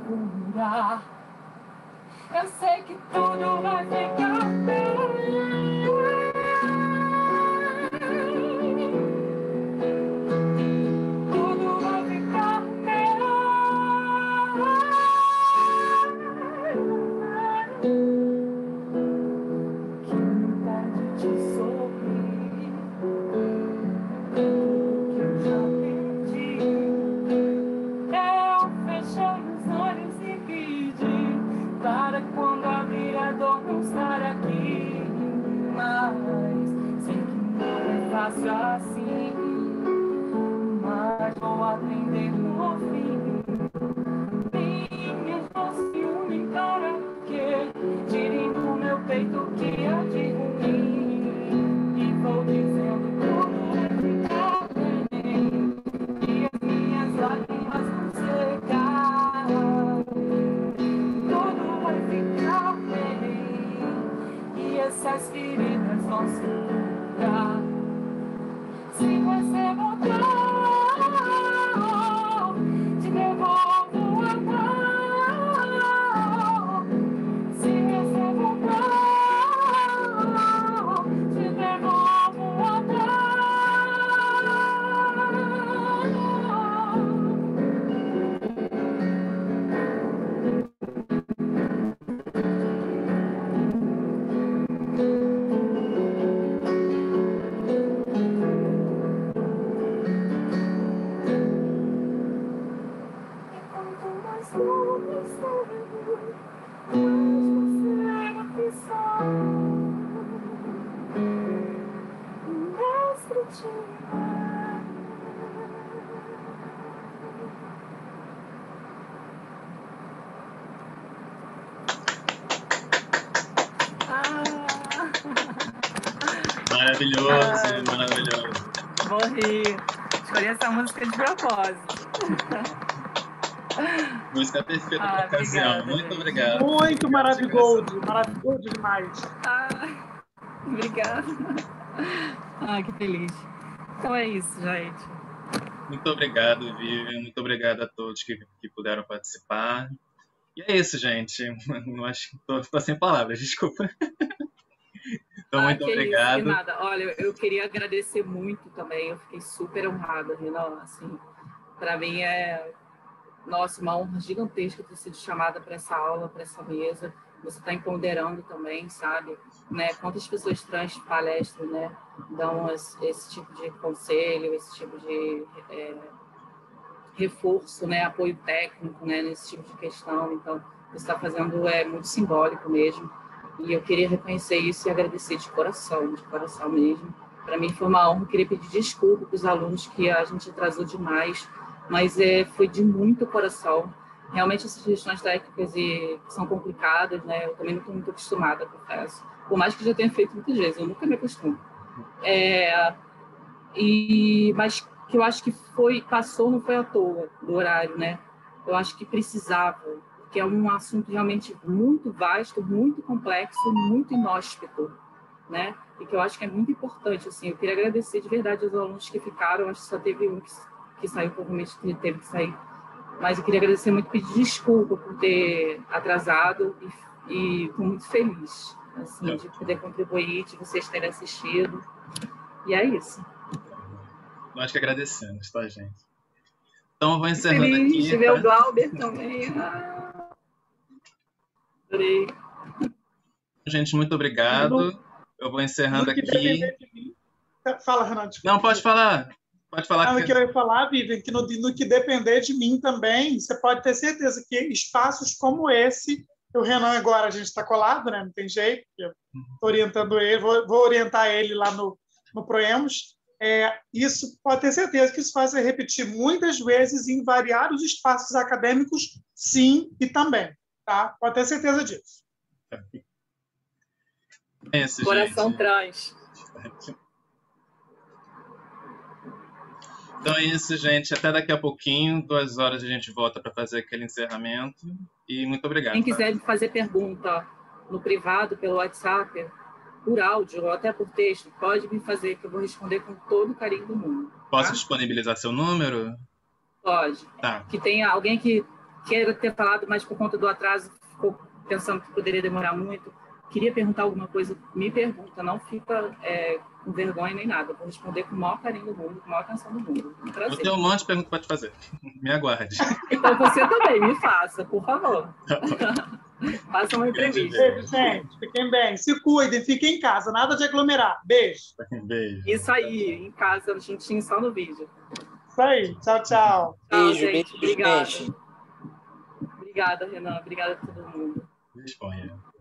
curar. Eu sei que tudo vai ficar bem. Tudo vai ficar bem. Que vontade de sorrir. Tudo que eu já perdi. Eu fechei os olhos e pedi para quando abrir a dor não estar aqui. Mas sei que não é fácil assim. Mas vou aprender no fim. Minhas mãos se unem para que tirem do meu peito o que há de ruim. E vou dizendo tudo vai ficar bem. E as minhas lágrimas vão secar. Tudo vai ficar bem. E essas feridas vão se curar. Se você voltar, te devolvo o amor. Se você voltar, te devolvo o amor. Maravilhoso, Ah, maravilhoso. morri. Escolhi essa música de propósito. Música perfeita Ah, para a ocasião. obrigada, Muito gente. obrigado. Muito maravilhoso, maravilhoso demais. Ah, obrigada. Ah, que feliz. Então é isso, gente. Muito obrigado, Vivian. Muito obrigado a todos que, que puderam participar. E é isso, gente. Eu acho que tô, tô sem palavras, desculpa. Então, Ah, muito que isso, obrigado. de nada. Olha, eu queria agradecer muito também. Eu fiquei super honrada, Renan. Assim, para mim é, nossa, uma honra gigantesca ter sido chamada para essa aula, para essa mesa. Você está empoderando também, sabe? Né? Quantas pessoas trans palestram, né? Dão esse, esse tipo de conselho, esse tipo de é, reforço, né? Apoio técnico, né? Nesse tipo de questão. Então, o que você está fazendo é muito simbólico mesmo. E eu queria reconhecer isso e agradecer de coração, de coração mesmo. Para mim foi uma honra. Eu queria pedir desculpa para os alunos que a gente atrasou demais, mas é, foi de muito coração. Realmente essas questões técnicas e, que são complicadas, né? Eu também não estou muito acostumada, confesso. Por mais que já tenha feito muitas vezes, eu nunca me acostumo. É, e, mas que eu acho que foi, passou, não foi à toa do horário, né? Eu acho que precisava, porque é um assunto realmente muito vasto, muito complexo, muito inóspito, né? E que eu acho que é muito importante, assim. Eu queria agradecer de verdade aos alunos que ficaram, acho que só teve um que, que saiu, provavelmente que teve que sair, mas eu queria agradecer muito, pedir desculpa por ter atrasado e estou muito feliz, assim, de poder contribuir, de vocês terem assistido, e é isso. Nós que agradecemos, tá, gente? Então, eu vou encerrando Feliz aqui. de ver Tá? o Glauber também. Ah, adorei. Gente, muito obrigado. Eu vou encerrando No que aqui. depender de mim. Fala, Renan, desculpa. Não, pode falar. Pode falar. Não, que... eu queria falar, Vivian, que no, no que depender de mim também, você pode ter certeza que espaços como esse, o Renan agora a gente está colado, né? Não tem jeito, eu estou orientando ele, vou, vou orientar ele lá no, no Proemos. É, isso pode ter certeza que isso vai se repetir muitas vezes em variados espaços acadêmicos, sim, e também. Tá? Pode ter certeza disso. É isso, Coração gente. trans. Então é isso, gente. Até daqui a pouquinho, duas horas a gente volta para fazer aquele encerramento. E muito obrigado. Quem quiser tá? fazer pergunta no privado, pelo WhatsApp, por áudio ou até por texto, pode me fazer, que eu vou responder com todo o carinho do mundo. Posso Tá? disponibilizar seu número? Pode. Tá. Que tenha alguém que quero ter falado, mas por conta do atraso, ficou pensando que poderia demorar muito. Queria perguntar alguma coisa, me pergunta, não fica é, com vergonha nem nada. Vou responder com o maior carinho do mundo, com a maior atenção do mundo. Um prazer. Eu tenho um monte de perguntas para te fazer. Me aguarde. Então você também, me faça, por favor. Faça uma entrevista. Beijo, gente. Fiquem bem. Se cuidem, fiquem em casa. Nada de aglomerar. Beijo. Beijo. Isso aí, em casa, juntinho só no vídeo. Isso aí. Tchau, tchau. Tchau, Beijo, gente. beijo, Obrigada. gente. Obrigada, Renan. Obrigada a todo mundo. Disponha.